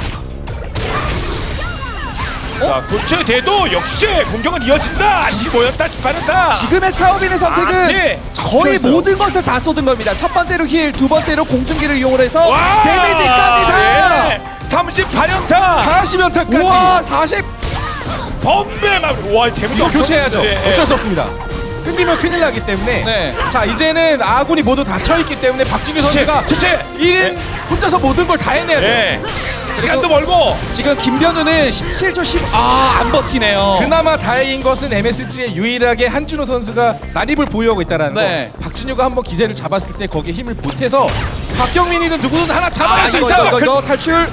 자, 교체돼도 역시 공격은 이어진다. 십오였다 십팔였다. 지금의 차오빈의 선택은 아, 네. 거의 잡혀있어요. 모든 것을 다 쏟은 겁니다. 첫 번째로 힐, 두 번째로 공중기를 이용을 해서 와! 데미지까지 다. 네. 삼십팔 연타. 사십 연타까지. 우와 사십. 범배 마무리. 와, 데미지 이거 엄청 교체해야죠. 네, 네. 어쩔 수 없습니다. 끊기면 큰일 나기 때문에. 네. 자 이제는 아군이 모두 닫혀있기 때문에 박진규 선수가 주체. 일 인 혼자서 모든 걸 다 해내야 돼요. 네. 시간도 멀고. 지금 김변우는 십칠 초 십. 아 안 버티네요. 그나마 다행인 것은 엠에스지에 유일하게 한준호 선수가 난입을 보유하고 있다는 네. 거. 박준효가 한번 기세를 잡았을 때 거기에 힘을 보태서 박경민이든 누구든 하나 잡아낼 아, 수 이거, 있어요. 이거, 이거 탈출.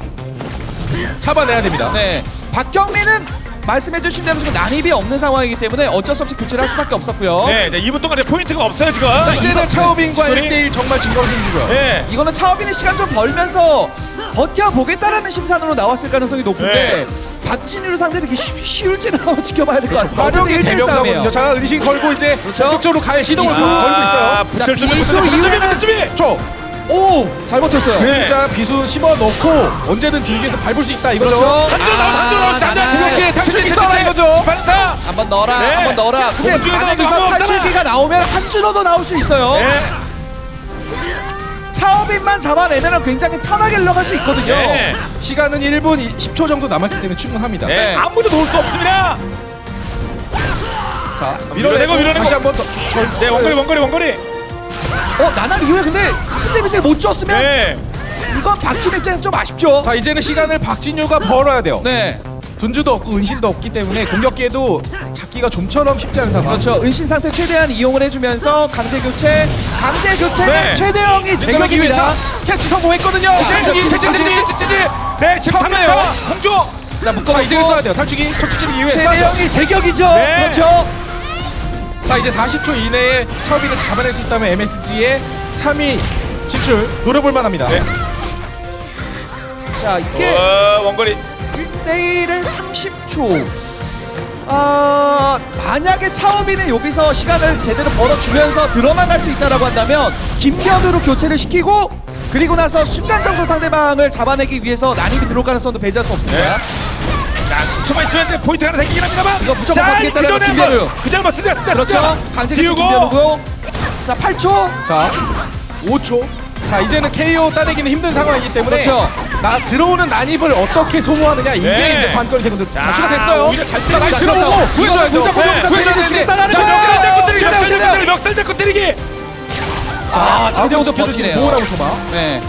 잡아내야 됩니다. 네. 박경민은 말씀해주신 대로 지금 난입이 없는 상황이기 때문에 어쩔 수 없이 교체를 할 수밖에 없었고요. 네, 네, 이 분 동안에 포인트가 없어요 지금. 이제는 차오빈과 지금 일 대 일 정말 진검승부고요. 네. 이거는 차오빈이 시간 좀 벌면서 버텨보겠다라는 심산으로 나왔을 가능성이 높은데 박진유를 상대로 이렇게 쉬, 쉬울지는 한번 지켜봐야 될 것 같습니다. 어쨌든 마력의 일 대 일 싸움이에요. 대명사거든요. 자 은신 걸고 이제 그렇죠. 본격적으로 갈 시동을 비수. 걸고 있어요. 자, 붙을 준비, 비수 붙을 준비, 이후에는 붙을 준비. 저 오! 잘 버텼어요. 네. 진짜 비수 심어 넣고 언제든 딜기에서 밟을 수 있다 이거죠. 그렇죠. 한줄 나와, 한줄 나와, 한줄 나와. 나나. 탈출기 써라 이거죠. 십팔타. 한번 넣어라, 네. 한번 넣어라. 근데 공중에 만약에 넣어도 여기서 없잖아. 탈출기가 나오면 한준호도 나올 수 있어요. 네. 차오빈 본진만 잡아내면 굉장히 편하게 흘러갈 수 있거든요. 네. 시간은 일 분 십 초 정도 남았기 때문에 충분합니다. 네. 네. 아무도 놓을 수 없습니다. 자, 밀어내고, 밀어내고. 다시 한번 더. 네, 원거리 원거리 원거리. 어 나날 이후에 근데 큰 데미지를 못 줬으면 네. 이건 박진우 입장에서 좀 아쉽죠. 자, 이제는 시간을 박진유가 벌어야 돼요. 네. 둔주도 없고 은신도 없기 때문에 공격기에도 잡기가 좀처럼 쉽지 않은 상황. 그렇죠. 은신 상태 최대한 이용을 해주면서 강제 교체, 강제 교체는 네. 최대형이 제격입니다. 캐치 성공했거든요. 찌찌찌찌 찌찌찌찌찌. 네, 십삼 회 참여요. 홍조. 자 자, 묶어놓고 이제는 써야 돼요. 탈출기 척추찌르기 이후에 써야죠. 최대형이 제격이죠. 네. 그렇죠. 자, 이제 사십 초 이내에 차우비를 잡아낼 수 있다면 엠에스지의 삼 위 진출 노려볼 만합니다. 네. 자 이게 와, 원거리. 일 대 일은 삼십 초. 아 만약에 차오비는 여기서 시간을 제대로 벌어주면서 들어만 갈 수 있다라고 한다면 김변으로 교체를 시키고 그리고 나서 순간적으로 상대방을 잡아내기 위해서 난입이 들어올 가능성도 배제할 수 없습니다. 네. 자, 십 초만 있으면 돼. 포인트 하나 생기긴 합니다만. 이거 무조건 자, 버티겠다는 그 전에 김변우. 한번 그대로 막 쓰자, 쓰자, 그렇죠. 쓰자. 강제 교체 띄우고. 김변우고요. 자 팔 초. 자, 오 초. 자, 이제는 케이오 따내기는 힘든 상황이기 때문에 그렇죠. 나 들어오는 난입을 어떻게 소모하느냐 이게 네. 이제 관건이 되거든요. 자, 자추가 됐어요. 오히려 잘 자, 때리고 들어오고 있어요. 구해줘야죠. 이거 무조건 네, 무조건 구해줘야 때리지 되는데. 주겠다라는 자, 거죠. 자, 멱살 잡고 때리기, 최대형, 멱살 잡고 최대형. 때리기, 멱살 잡고 때리기. 아 최대형도 지켜줄 수 있는 버티네요. 보호라고 토마. 네.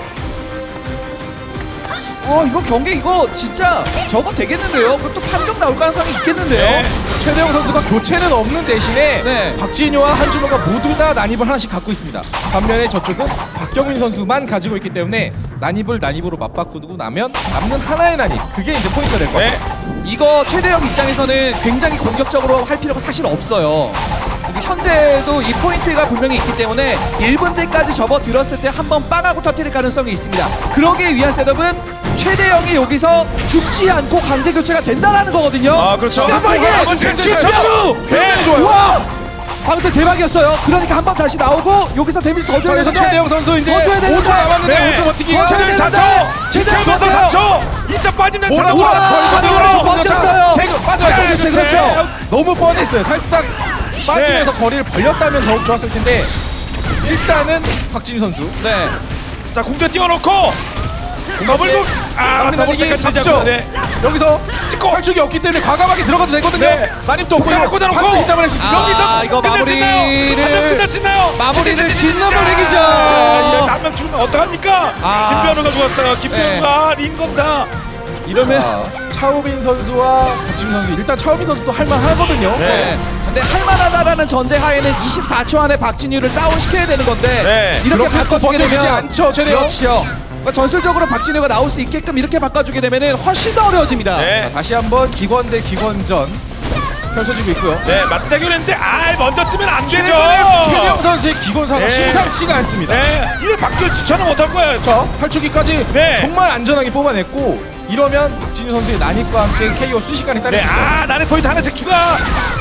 어 이거 경기 이거 진짜 저거 되겠는데요? 그럼 또 판정 나올 가능성이 있겠는데요? 네. 최대형 선수가 교체는 없는 대신에 네. 박진효와 한준호가 모두 다 난입을 하나씩 갖고 있습니다. 반면에 저쪽은 박경민 선수만 가지고 있기 때문에 난입을 난입으로 맞바꾸고 나면 남는 하나의 난입 그게 이제 포인트가 될 거예요. 네. 이거 최대형 입장에서는 굉장히 공격적으로 할 필요가 사실 없어요. 이게 현재도 이 포인트가 분명히 있기 때문에 일 분대까지 접어들었을 때 한 번 빵하고 터뜨릴 가능성이 있습니다. 그러기 위한 셋업은 최대형이 여기서 죽지 않고 강제 교체가 된다라는 거거든요. 아, 그렇죠. 시간 벌기! 한번 시간 시간 시간 벌기! 굉장히 좋아요. 와! 방금 대박이었어요. 그러니까 한 번 다시 나오고 여기서 데미지 더 줘야 그래서 되는데 최대형 선수 이제 더 줘야 되는데 오 초 남았는데 네. 오 초 버티기가 더 줘야 최대형 사 초. 되는데 최대형 최대형 버텨요. 사 초. 이 점 빠지면 뭐라 차고. 뭐라 와, 걸쳐서 버텼어요. 태그 빠져요. 네, 그렇죠. 그렇죠. 너무 뻔했어요. 살짝 빠지면서 네. 거리를 벌렸다면 더욱 좋았을 텐데 일단은 박진희 선수 네. 자, 공대 띄워놓고 더블북. 아, 남는 날리기 더블까지 잡죠. 잡죠. 네. 여기서 찍고. 탈출이 없기 때문에 과감하게 들어가도 되거든요. 네. 난입도 없고 꽂아놓고, 꽂아놓고. 반드시 잡아낼 수 있습니다. 아, 여기서 이거 끝낼 수 있나요? 마무리를- 한명 끝낼 수 있나요? 마무리를 짓는 분위기죠. 한명 죽으면 어떡합니까? 아. 김변우가 죽었어요. 김변우가 링검사. 이러면 자, 차우빈 선수와 박진희 선수 일단 차우빈 선수도 할만하거든요. 네. 근데 할만하다라는 전제 하에는 이십사 초 안에 박진유를 다운시켜야 되는 건데 네. 이렇게 그렇게 바꿔주게 버텨주지 되면 않죠, 최대형. 그렇죠. 그러니까 전술적으로 박진유가 나올 수 있게끔 이렇게 바꿔주게 되면은 훨씬 더 어려워집니다. 네. 다시 한번 기권 대 기권전 펼쳐지고 있고요. 네, 맞대결했는데 아, 먼저 뜨면 안 되죠. 최대형, 최대형 선수의 기권사가 네. 심상치가 않습니다. 네, 이거 박지원 추천은 못할 거예요. 자, 탈출기까지 네. 정말 안전하게 뽑아냈고 이러면 박진희 선수의 난입과 함께 케이오 순식간에 따낼 네, 수 있어요. 아, 나는 포인트 하나씩 추가.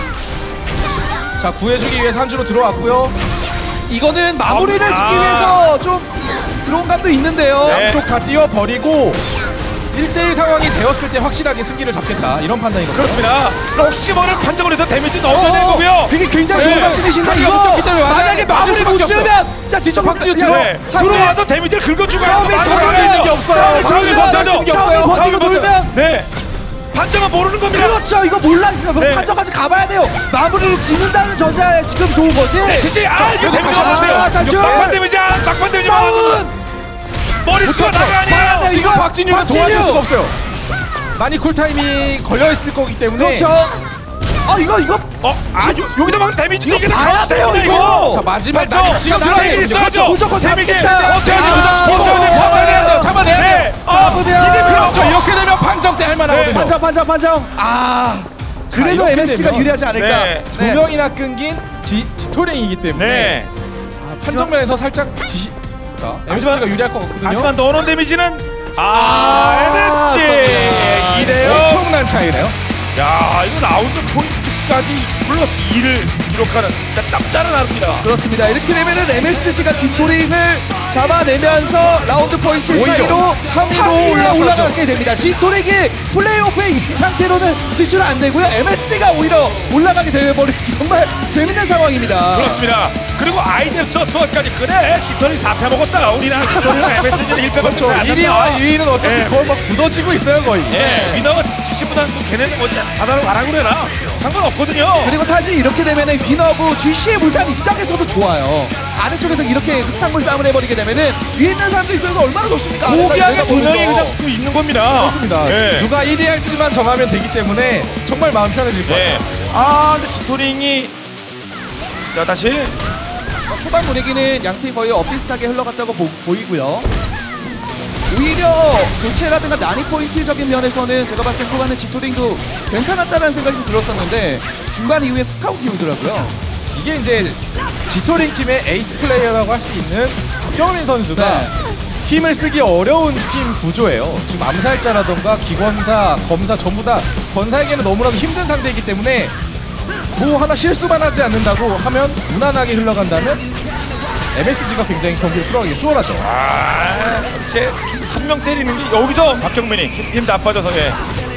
자, 구해주기 위해서 한주로 들어왔고요. 이거는 마무리를 아. 짓기 위해서 좀 들어온 감도 있는데요. 네. 양쪽 다 띄워버리고 일 대일 상황이 되었을 때 확실하게 승기를 잡겠다 이런 판단이거든요. 그렇습니다. 그럼 혹시 모를 판정으로 해서 데미지 넣어야 되는 어, 거고요. 그게 굉장히 네. 좋은 말씀이신데 각이 이거 없기 때문에 맞아야- 만약에 맞을 마무리 수밖에 못 없어요. 지으면 자 뒤쪽 박진유 야, 들어. 네. 자, 들어와서 데미지를 긁어주고 처음에 가고 돌면 말아야죠. 게 없어요. 처음에 처음에 돌면 벌써야 되는 게 처음에 없어요. 버티고 돌면 네. 판정은 모르는 겁니다. 그렇죠. 이거 몰라. 이거 네. 판정까지 가봐야 돼요. 마무리를 짓는다는 전자에 지금 좋은 거지. 네, 진짜 아, 이거 데미지 다시 한번 없어요. 탈출. 막판 데미지, 아, 막판 데미지. 다운. 머리 쏘아 나가 말안 아니에요. 돼. 지금 이거 박진유가 박진유. 도와줄 수가 없어요. 많이 쿨타임이 걸려있을 거기 때문에 그렇죠. 아 이거 이거 어, 아, 요, 여기다 막 데미지 이거 되게 봐야 돼요, 나갑니다, 이거. 자, 마지막 맞죠? 난입 지금 자, 들어가야 데미지 되거든요. 있어야죠. 무조건 데미지. 잡겠다. 어떻게 하지? 아, 무조건 잡아야 잡아야 돼요. 잡아내야 돼요. 네. 아, 잡으면 이제 필요 없죠. 자, 이렇게 되면 판정대 할만하거든요. 판정 판정 판정. 아 그래도 이렇게 엠에스지가 되면 유리하지 않을까. 네. 두 명이나 끊긴 지, 지토랭이기 때문에 네. 아, 판정면에서 살짝 지시 자, 엠에스지가 유리할 것 같거든요. 하지만 넣어놓은 데미지는 아, 엠에스지 이 대요. 엄청난 차이네요. 야, 이거 라운드 포인트까지 플러스 이를 기록하는 진짜 짭짤한 하루입니다. 그렇습니다. 이렇게 되면은 엠에스지가 지토링을 잡아내면서 라운드 포인트 오히려 차이로 삼 위로 삼 위에 올라서죠. 올라가게 됩니다. 지토링이 플레이오프의 이 상태로는 진출 안 되고요. 엠에스지가 오히려 올라가게 되어버리기 정말 재밌는 상황입니다. 그렇습니다. 그리고 아이뎁스 수학까지 그래 지토링 사 패 먹었다. 우리나라 지토링은 엠에스지는 일 패 그렇죠. 먹었다. 일 위와 이 위는 어차피 예. 거의 막 굳어지고 있어요 거의. 예, 위너가 지시보다는 뭐 걔네는 뭐지 바다로 가라고 그래라 상관없거든요. 그리고 사실 이렇게 되면은 위너고 지씨의 무산 입장에서도 좋아요. 아래쪽에서 이렇게 흙탕물 싸움을 해버리게 되면은 위에 있는 사람들 입장에서 얼마나 좋습니까? 고귀하게 두 명이 보면서. 그냥 또 있는 겁니다. 그렇습니다. 예. 누가 일 위 할지만 정하면 되기 때문에 정말 마음 편해질 거예요. 예. 아, 근데 지토링이 자 다시 어, 초반 분위기는 양팀 거의 엇비슷하게 흘러갔다고 보, 보이고요. 오히려 교체라든가 난이 포인트적인 면에서는 제가 봤을 때 초반에 지토링도 괜찮았다는 생각이 들었었는데 중반 이후에 훅 하고 기울더라고요. 이게 이제 지토링 팀의 에이스 플레이어라고 할 수 있는 박경민 선수가 네. 힘을 쓰기 어려운 팀 구조예요. 지금 암살자라던가 기권사, 검사 전부 다 권사에게는 너무나도 힘든 상대이기 때문에 뭐 하나 실수만 하지 않는다고 하면 무난하게 흘러간다면 엠에스지가 굉장히 경기를 풀어가기 수월하죠. 아, 역시 한 명 때리는 게 여기서 박경민이 힘 다 빠져서 예.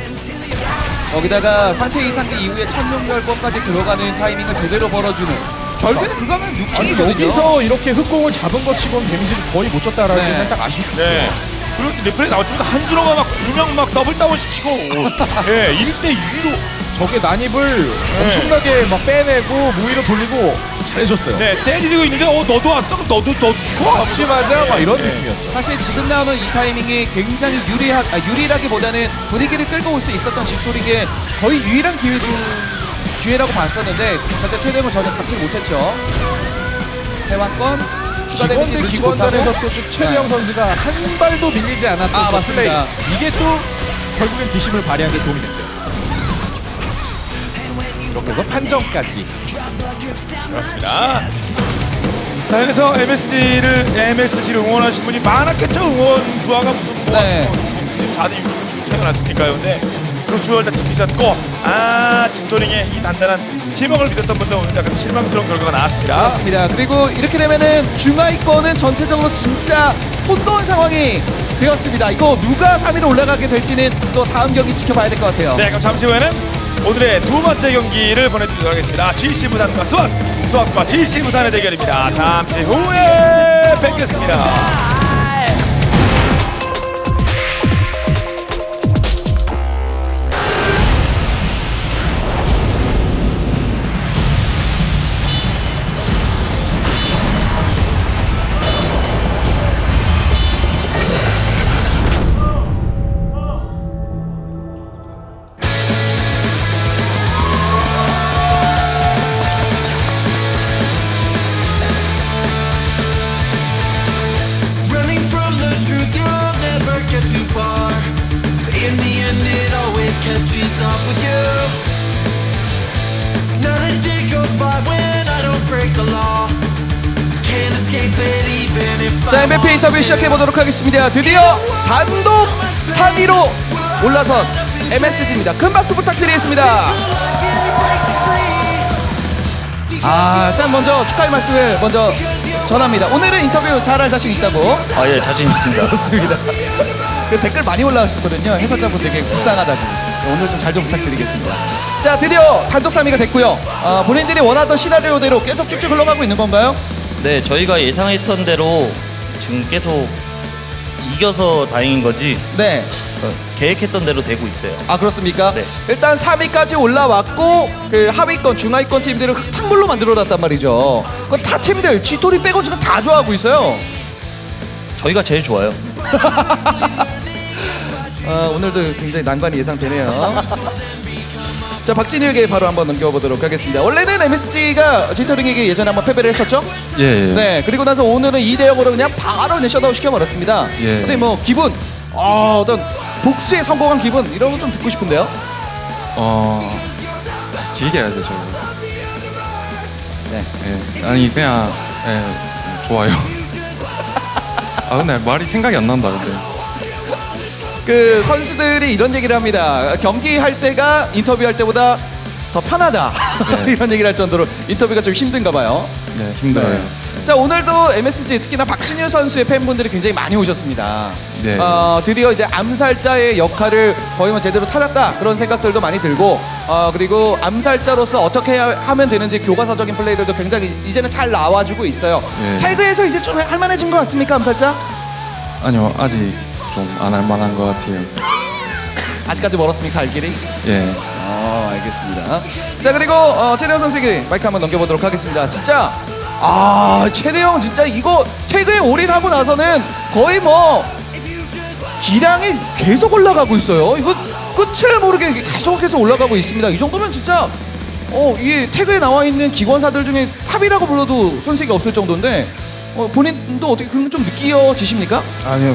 거기다가 상태 이상기 이후에 천룡열권까지 들어가는 타이밍을 제대로 벌어주는 결국에는 그거는 아니, 누킹이거든요. 여기서 이렇게 흑공을 잡은 것 치고는 데미지를 거의 못 줬다라는 네. 게 살짝 아쉽고 네. 그리고 리플레이 나올 때마다 한준호가 막 두 명 막 더블 다운 시키고 예, 일 대 이로 저게 난입을 엄청나게 막 빼내고 무위로 돌리고 잘해줬어요. 네, 때리고 있는데 어 너도 왔어? 그럼 너도 너도 죽어? 맞지마자 막 이런 네. 느낌이었죠. 사실 지금 나오는 이 타이밍이 굉장히 유리하, 아, 유리라기보다는 분위기를 끌고 올 수 있었던 지토링의 거의 유일한 기회 중 기회라고 봤었는데 절대 최대을 전혀 잡지 못했죠. 대왕권 추가 데미지 기권대 넣지 기권전에서 못하고. 또 최대영 네. 선수가 한 발도 밀리지 않았던 아, 그 맞습니다. 플레이. 이게 또 결국엔 뒷심을 발휘한 데 도움이 됐어요. 이렇게 해서 판정까지. 그렇습니다. 자, 그래서 엠에스지를 엠에스지를 응원하신 분이 많았겠죠. 응원 주화가 무슨 뭐 네. 구십사 대 육 차이가 났으니까요. 근데 그 주화를 다 지키셨고 아 진토링의 이 단단한 팀워크를 믿었던 분들 오늘 약간 실망스러운 결과가 나왔습니다. 그렇습니다. 그리고 이렇게 되면은 중하위권은 전체적으로 진짜 혼돈 상황이 되었습니다. 이거 누가 삼 위로 올라가게 될지는 또 다음 경기 지켜봐야 될 것 같아요. 네, 그럼 잠시 후에는 오늘의 두 번째 경기를 보내드리도록 하겠습니다. 지씨 부산과 수원, 수원과 지씨 부산의 대결입니다. 잠시 후에 뵙겠습니다. Running from the truth, you'll never get too far. In the end, it always catches up with you. Not a day goes by when I don't break the law. Can't escape it even if 자, I 엠브이피 want 인터뷰 to. 시작해보도록 하겠습니다. 드디어 단독 삼 위로 올라선 엠에스지입니다. 큰 박수 부탁드리겠습니다. 아, 일단 먼저 축하의 말씀을 먼저 전합니다. 오늘은 인터뷰 잘할 자신 있다고. 아 예 자신 있습니다. 그렇습니다. 그 댓글 많이 올라왔었거든요. 해설자분 되게 불쌍하다고. 오늘 좀 잘 좀 부탁드리겠습니다. 자, 드디어 단독 삼 위가 됐고요. 어, 본인들이 원하던 시나리오대로 계속 쭉쭉 흘러가고 있는 건가요? 네 저희가 예상했던 대로 지금 계속 이겨서 다행인 거지 네. 어, 계획했던 대로 되고 있어요. 아, 그렇습니까? 네. 일단 삼 위까지 올라왔고 그 하위권, 중하위권 팀들을 흙탕물로 만들어놨단 말이죠. 그 타 팀들 지토리 빼고 지금 다 좋아하고 있어요. 저희가 제일 좋아요. 어, 오늘도 굉장히 난관이 예상되네요. 자, 박진일에게 바로 한번 넘겨보도록 하겠습니다. 원래는 엠에스지가 지토링에게 예전에 한번 패배를 했었죠? 예, 예. 네, 그리고 나서 오늘은 이 대 영으로 그냥 바로 그냥 셧아웃 시켜버렸습니다. 예. 근데 뭐 기분, 어, 어떤 복수에 성공한 기분 이런 거 좀 듣고 싶은데요. 어 길게 해야 되죠. 네. 예. 아니 그냥 예, 좋아요. 아 근데 말이 생각이 안 난다 근데. 그 선수들이 이런 얘기를 합니다. 경기할 때가 인터뷰할 때보다 더 편하다 네. 이런 얘기를 할 정도로 인터뷰가 좀 힘든가 봐요. 네, 힘들어요. 네. 자, 오늘도 엠에스지 특히나 박진유 선수의 팬분들이 굉장히 많이 오셨습니다. 네. 어, 드디어 이제 암살자의 역할을 거의 뭐 제대로 찾았다 그런 생각들도 많이 들고 어, 그리고 암살자로서 어떻게 해야, 하면 되는지 교과서적인 플레이들도 굉장히 이제는 잘 나와주고 있어요. 네. 태그에서 이제 좀 할만해진 것 같습니까, 암살자? 아니요, 아직 좀 안 할 만한 것 같아요. 아직까지 멀었습니까, 갈 길이? 예. 어, 알겠습니다. 자, 그리고 어, 최대영 선수에게 마이크 한번 넘겨보도록 하겠습니다. 진짜 아, 최대영 진짜 이거 태그에 올인하고 나서는 거의 뭐 기량이 계속 올라가고 있어요. 이거 끝을 모르게 계속해서 올라가고 있습니다. 이 정도면 진짜 어, 이 태그에 나와 있는 기관사들 중에 탑이라고 불러도 손색이 없을 정도인데 어, 본인도 어떻게 그런 좀 느껴지십니까? 아니요.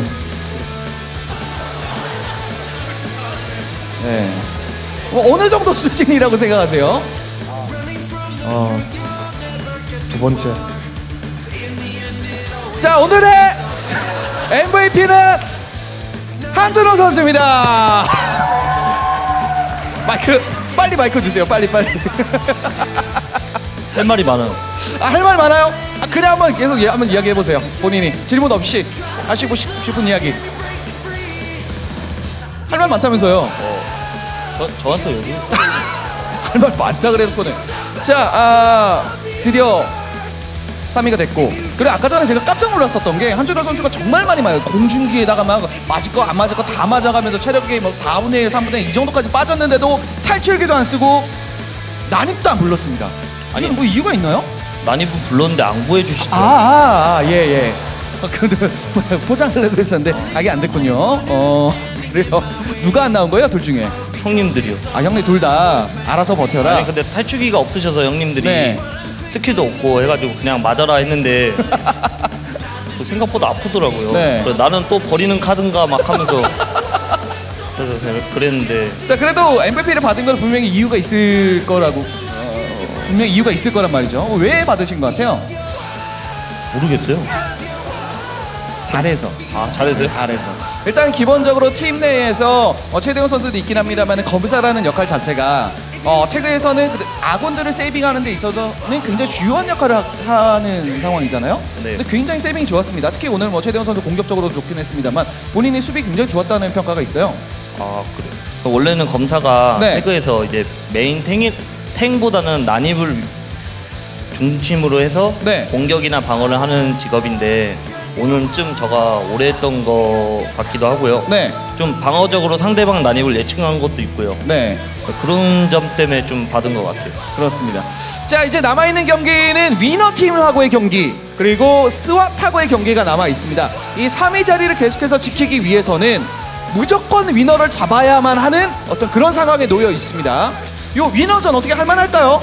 네. 어, 어느 정도 수준이라고 생각하세요? 어, 두 번째. 자, 오늘의 엠브이피는 한준호 선수입니다. 마이크 빨리 마이크 주세요. 빨리 빨리. 할 말이 많아요. 아, 할 말 많아요? 아, 그래 한번 계속 예, 한번 이야기해 보세요. 본인이 질문 없이 하시고 싶, 싶은 이야기. 할 말 많다면서요? 저, 저한테 여기 할 말 많다 그래놓고는. 자, 아, 드디어 삼 위가 됐고, 그리고 아까 전에 제가 깜짝 놀랐었던 게 한준호 선수가 정말 많이 맞아요. 공중기에다가 막 맞을 거 안 맞을 거 다 맞아가면서 체력이 뭐 사분의 일, 삼분의 일 이 정도까지 빠졌는데도 탈출기도 안 쓰고 난입도 안 불렀습니다. 아니 뭐 이유가 있나요? 난입은 불렀는데 안 구해주시더라고요. 아, 아, 아, 예, 예. 어, 근데 포장하려고 했었는데 아, 이게 안 됐군요. 어, 그래요. 누가 안 나온 거예요, 둘 중에? 형님들이요. 아, 형님 둘 다 알아서 버텨라. 아니 근데 탈출기가 없으셔서 형님들이 네. 스킬도 없고 해가지고 그냥 맞아라 했는데 또 생각보다 아프더라고요. 네. 그래서 나는 또 버리는 카드인가 막 하면서 그래서 그냥 그랬는데 자, 그래도 엠브이피를 받은 건 분명히 이유가 있을 거라고 어, 분명히 이유가 있을 거란 말이죠. 왜 받으신 것 같아요? 모르겠어요. 잘해서. 아 잘해서요? 잘해서. 일단 기본적으로 팀 내에서 어, 최대훈 선수도 있긴 합니다만 검사라는 역할 자체가 어, 태그에서는 아군들을 세이빙하는 데 있어서는 굉장히 주요한 역할을 하, 하는 상황이잖아요. 네. 근데 굉장히 세이빙이 좋았습니다. 특히 오늘 뭐 최대훈 선수 공격적으로 좋긴 했습니다만 본인이 수비 굉장히 좋았다는 평가가 있어요. 아 그래. 원래는 검사가 네. 태그에서 이제 메인 탱이, 탱보다는 난입을 중심으로 해서 네. 공격이나 방어를 하는 직업인데 오늘쯤 저가 오래 했던 것 같기도 하고요. 네. 좀 방어적으로 상대방 난입을 예측한 것도 있고요. 네. 그런 점 때문에 좀 받은 것 같아요. 그렇습니다. 자, 이제 남아있는 경기는 위너팀하고의 경기 그리고 스왑하고의 경기가 남아 있습니다. 이 삼 위 자리를 계속해서 지키기 위해서는 무조건 위너를 잡아야만 하는 어떤 그런 상황에 놓여 있습니다. 요 위너전 어떻게 할 만할까요?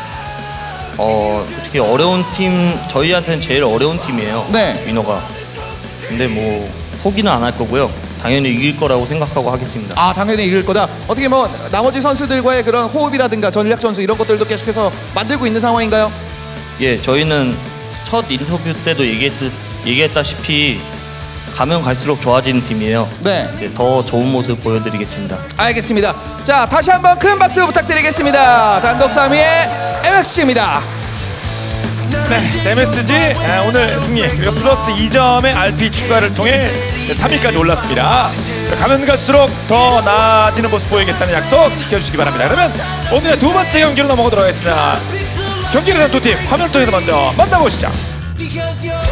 어 솔직히 어려운 팀 저희한테는 제일 어려운 팀이에요. 네. 위너가. 근데 뭐 포기는 안 할 거고요. 당연히 이길 거라고 생각하고 하겠습니다. 아, 당연히 이길 거다. 어떻게 뭐 나머지 선수들과의 그런 호흡이라든가 전략 전술 이런 것들도 계속해서 만들고 있는 상황인가요? 예, 저희는 첫 인터뷰 때도 얘기했듯, 얘기했다시피 가면 갈수록 좋아지는 팀이에요. 네. 네, 더 좋은 모습 보여드리겠습니다. 알겠습니다. 자, 다시 한번 큰 박수 부탁드리겠습니다. 단독 삼 위의 엠에스지입니다. 네, 자, 엠에스지 아, 오늘 승리 그리고 플러스 이 점의 알피 추가를 통해 삼 위까지 올랐습니다. 가면 갈수록 더 나아지는 모습 보이겠다는 약속 지켜주시기 바랍니다. 그러면 오늘의 두 번째 경기로 넘어가도록 하겠습니다. 경기를 한 두 팀 화면을 통해서 먼저 만나보시죠. Because you're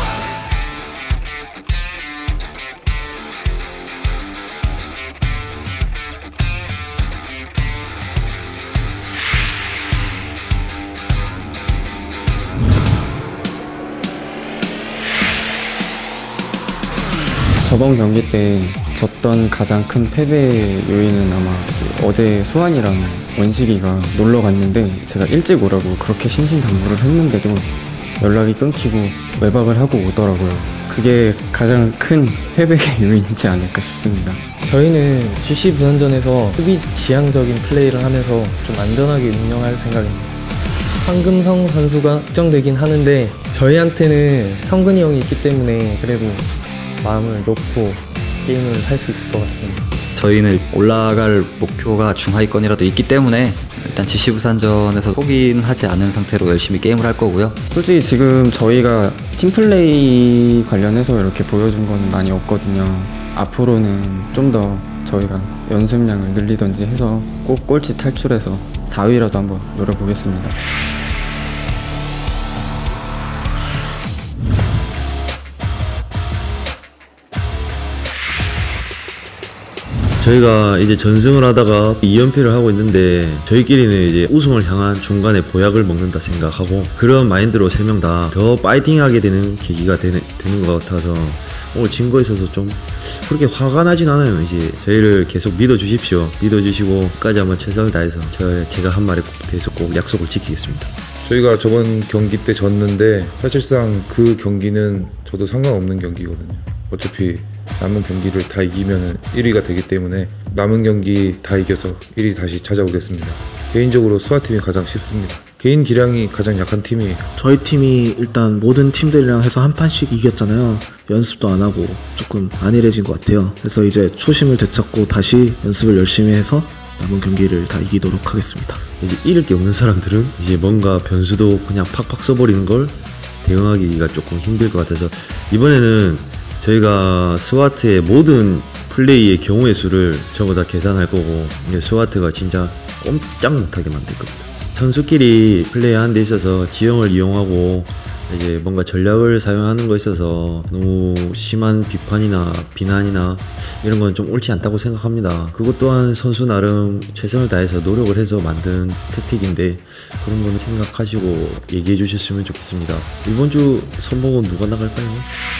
저번 경기 때 졌던 가장 큰 패배의 요인은 아마 그 어제 수환이랑 원식이가 놀러 갔는데 제가 일찍 오라고 그렇게 신신당부를 했는데도 연락이 끊기고 외박을 하고 오더라고요. 그게 가장 큰 패배의 요인이지 않을까 싶습니다. 저희는 지씨 부산전에서 수비 지향적인 플레이를 하면서 좀 안전하게 운영할 생각입니다. 황금성 선수가 걱정되긴 하는데 저희한테는 성근이 형이 있기 때문에 그래도 마음을 놓고 게임을 할 수 있을 것 같습니다. 저희는 올라갈 목표가 중하위권이라도 있기 때문에 일단 지씨 부산전에서 포기는 하지 않은 상태로 열심히 게임을 할 거고요. 솔직히 지금 저희가 팀플레이 관련해서 이렇게 보여준 건 많이 없거든요. 앞으로는 좀 더 저희가 연습량을 늘리던지 해서 꼭 꼴찌 탈출해서 사 위라도 한번 노려보겠습니다. 저희가 이제 전승을 하다가 이 연패를 하고 있는데 저희끼리는 이제 우승을 향한 중간에 보약을 먹는다 생각하고 그런 마인드로 세 명 다 더 파이팅하게 되는 계기가 되는, 되는 것 같아서 오늘 진 거에 있어서 좀 그렇게 화가 나진 않아요. 이제 저희를 계속 믿어주십시오. 믿어주시고 끝까지 한번 최선을 다해서 저, 제가 한 말에 대해서 꼭 약속을 지키겠습니다. 저희가 저번 경기 때 졌는데 사실상 그 경기는 저도 상관없는 경기거든요. 어차피 남은 경기를 다 이기면 일 위가 되기 때문에 남은 경기 다 이겨서 일 위 다시 찾아오겠습니다. 개인적으로 수아팀이 가장 쉽습니다. 개인 기량이 가장 약한 팀이에요. 저희 팀이 일단 모든 팀들이랑 해서 한 판씩 이겼잖아요. 연습도 안 하고 조금 안일해진 것 같아요. 그래서 이제 초심을 되찾고 다시 연습을 열심히 해서 남은 경기를 다 이기도록 하겠습니다. 이제 잃을 게 없는 사람들은 이제 뭔가 변수도 그냥 팍팍 써버리는 걸 대응하기가 조금 힘들 것 같아서 이번에는 저희가 스와트의 모든 플레이의 경우의 수를 전부 다 계산할 거고 이제 스와트가 진짜 꼼짝 못하게 만들 겁니다. 선수끼리 플레이하는 데 있어서 지형을 이용하고 이제 뭔가 전략을 사용하는 거에 있어서 너무 심한 비판이나 비난이나 이런 건 좀 옳지 않다고 생각합니다. 그것 또한 선수 나름 최선을 다해서 노력을 해서 만든 택틱인데 그런 거는 생각하시고 얘기해 주셨으면 좋겠습니다. 이번 주 선봉은 누가 나갈까요?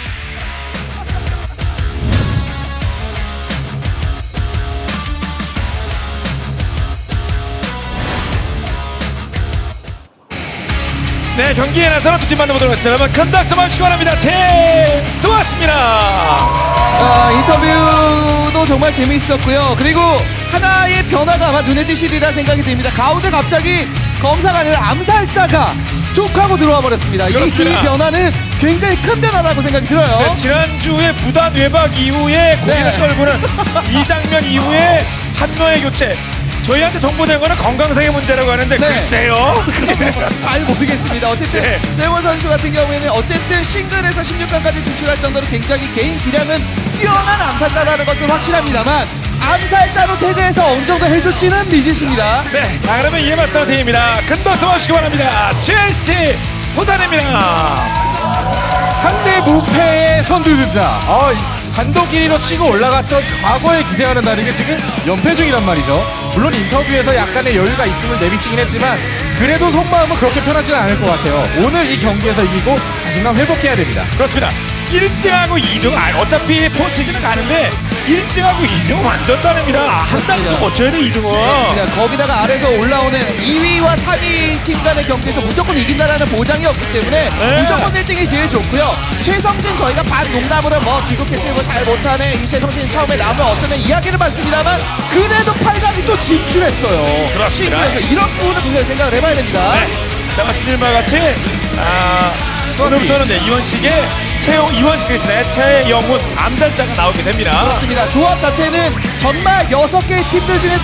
네, 경기에 나서는 두 팀 만나보도록 하겠습니다. 여러분 큰 박수만 주시기 바랍니다. 팀 스와트입니다. 아, 인터뷰도 정말 재미있었고요. 그리고 하나의 변화가 아마 눈에 띄시리라 생각이 듭니다. 가운데 갑자기 검사가 아니라 암살자가 쭉 하고 들어와 버렸습니다. 이, 이 변화는 굉장히 큰 변화라고 생각이 들어요. 네, 지난주에 무단 외박 이후에 고개를 네. 떨구는 이 장면 이후에 한 명의 교체. 저희한테 통보된 거는 건강상의 문제라고 하는데 네. 글쎄요. 잘 모르겠습니다. 어쨌든 네. 재원 선수 같은 경우에는 어쨌든 싱글에서 십육 강까지 진출할 정도로 굉장히 개인 기량은 뛰어난 암살자라는 것은 확실합니다만 암살자로 태그해서 어느 정도 해줄지는 미지수입니다. 네, 자 그러면 이에 맞서는 팀입니다. 큰 박수 주시기 바랍니다. 지엘씨 부산입니다. 상대 무패의 선두주자. 어, 단독 일 위로 치고 올라갔던 과거의 기세와는 다르게 지금 연패 중이란 말이죠. 물론 인터뷰에서 약간의 여유가 있음을 내비치긴 했지만 그래도 속마음은 그렇게 편하지는 않을 것 같아요. 오늘 이 경기에서 이기고 자신감 회복해야 됩니다. 그렇습니다. 일 등하고 이 등, 아, 어차피 포스트는 가는데 일 등하고 이 등은 완전 다릅니다. 항상 이거 어쩌야 돼, 이 등은. 그렇습니다. 거기다가 아래서 올라오는 이 위와 삼 위 팀 간의 경기에서 무조건 이긴다라는 보장이 없기 때문에 네. 무조건 일 등이 제일 좋고요. 최성진 저희가 반 농담으로 뭐 기록 캐치 뭐 잘 못하네, 이 최성진 처음에 나오면 어쩌네 이야기를 많습니다만 그래도 팔 강이 또 진출했어요. 그렇습니다. 싱글에서 이런 부분을 분명히 생각을 해봐야 됩니다. 네. 자, 말씀드린 바와 같이 아, 오늘부터는 네, 이원식의 최영, 이원식 대신에 최영훈 암살자가 나오게 됩니다. 그렇습니다. 조합 자체는 정말 여섯 개의 팀들 중에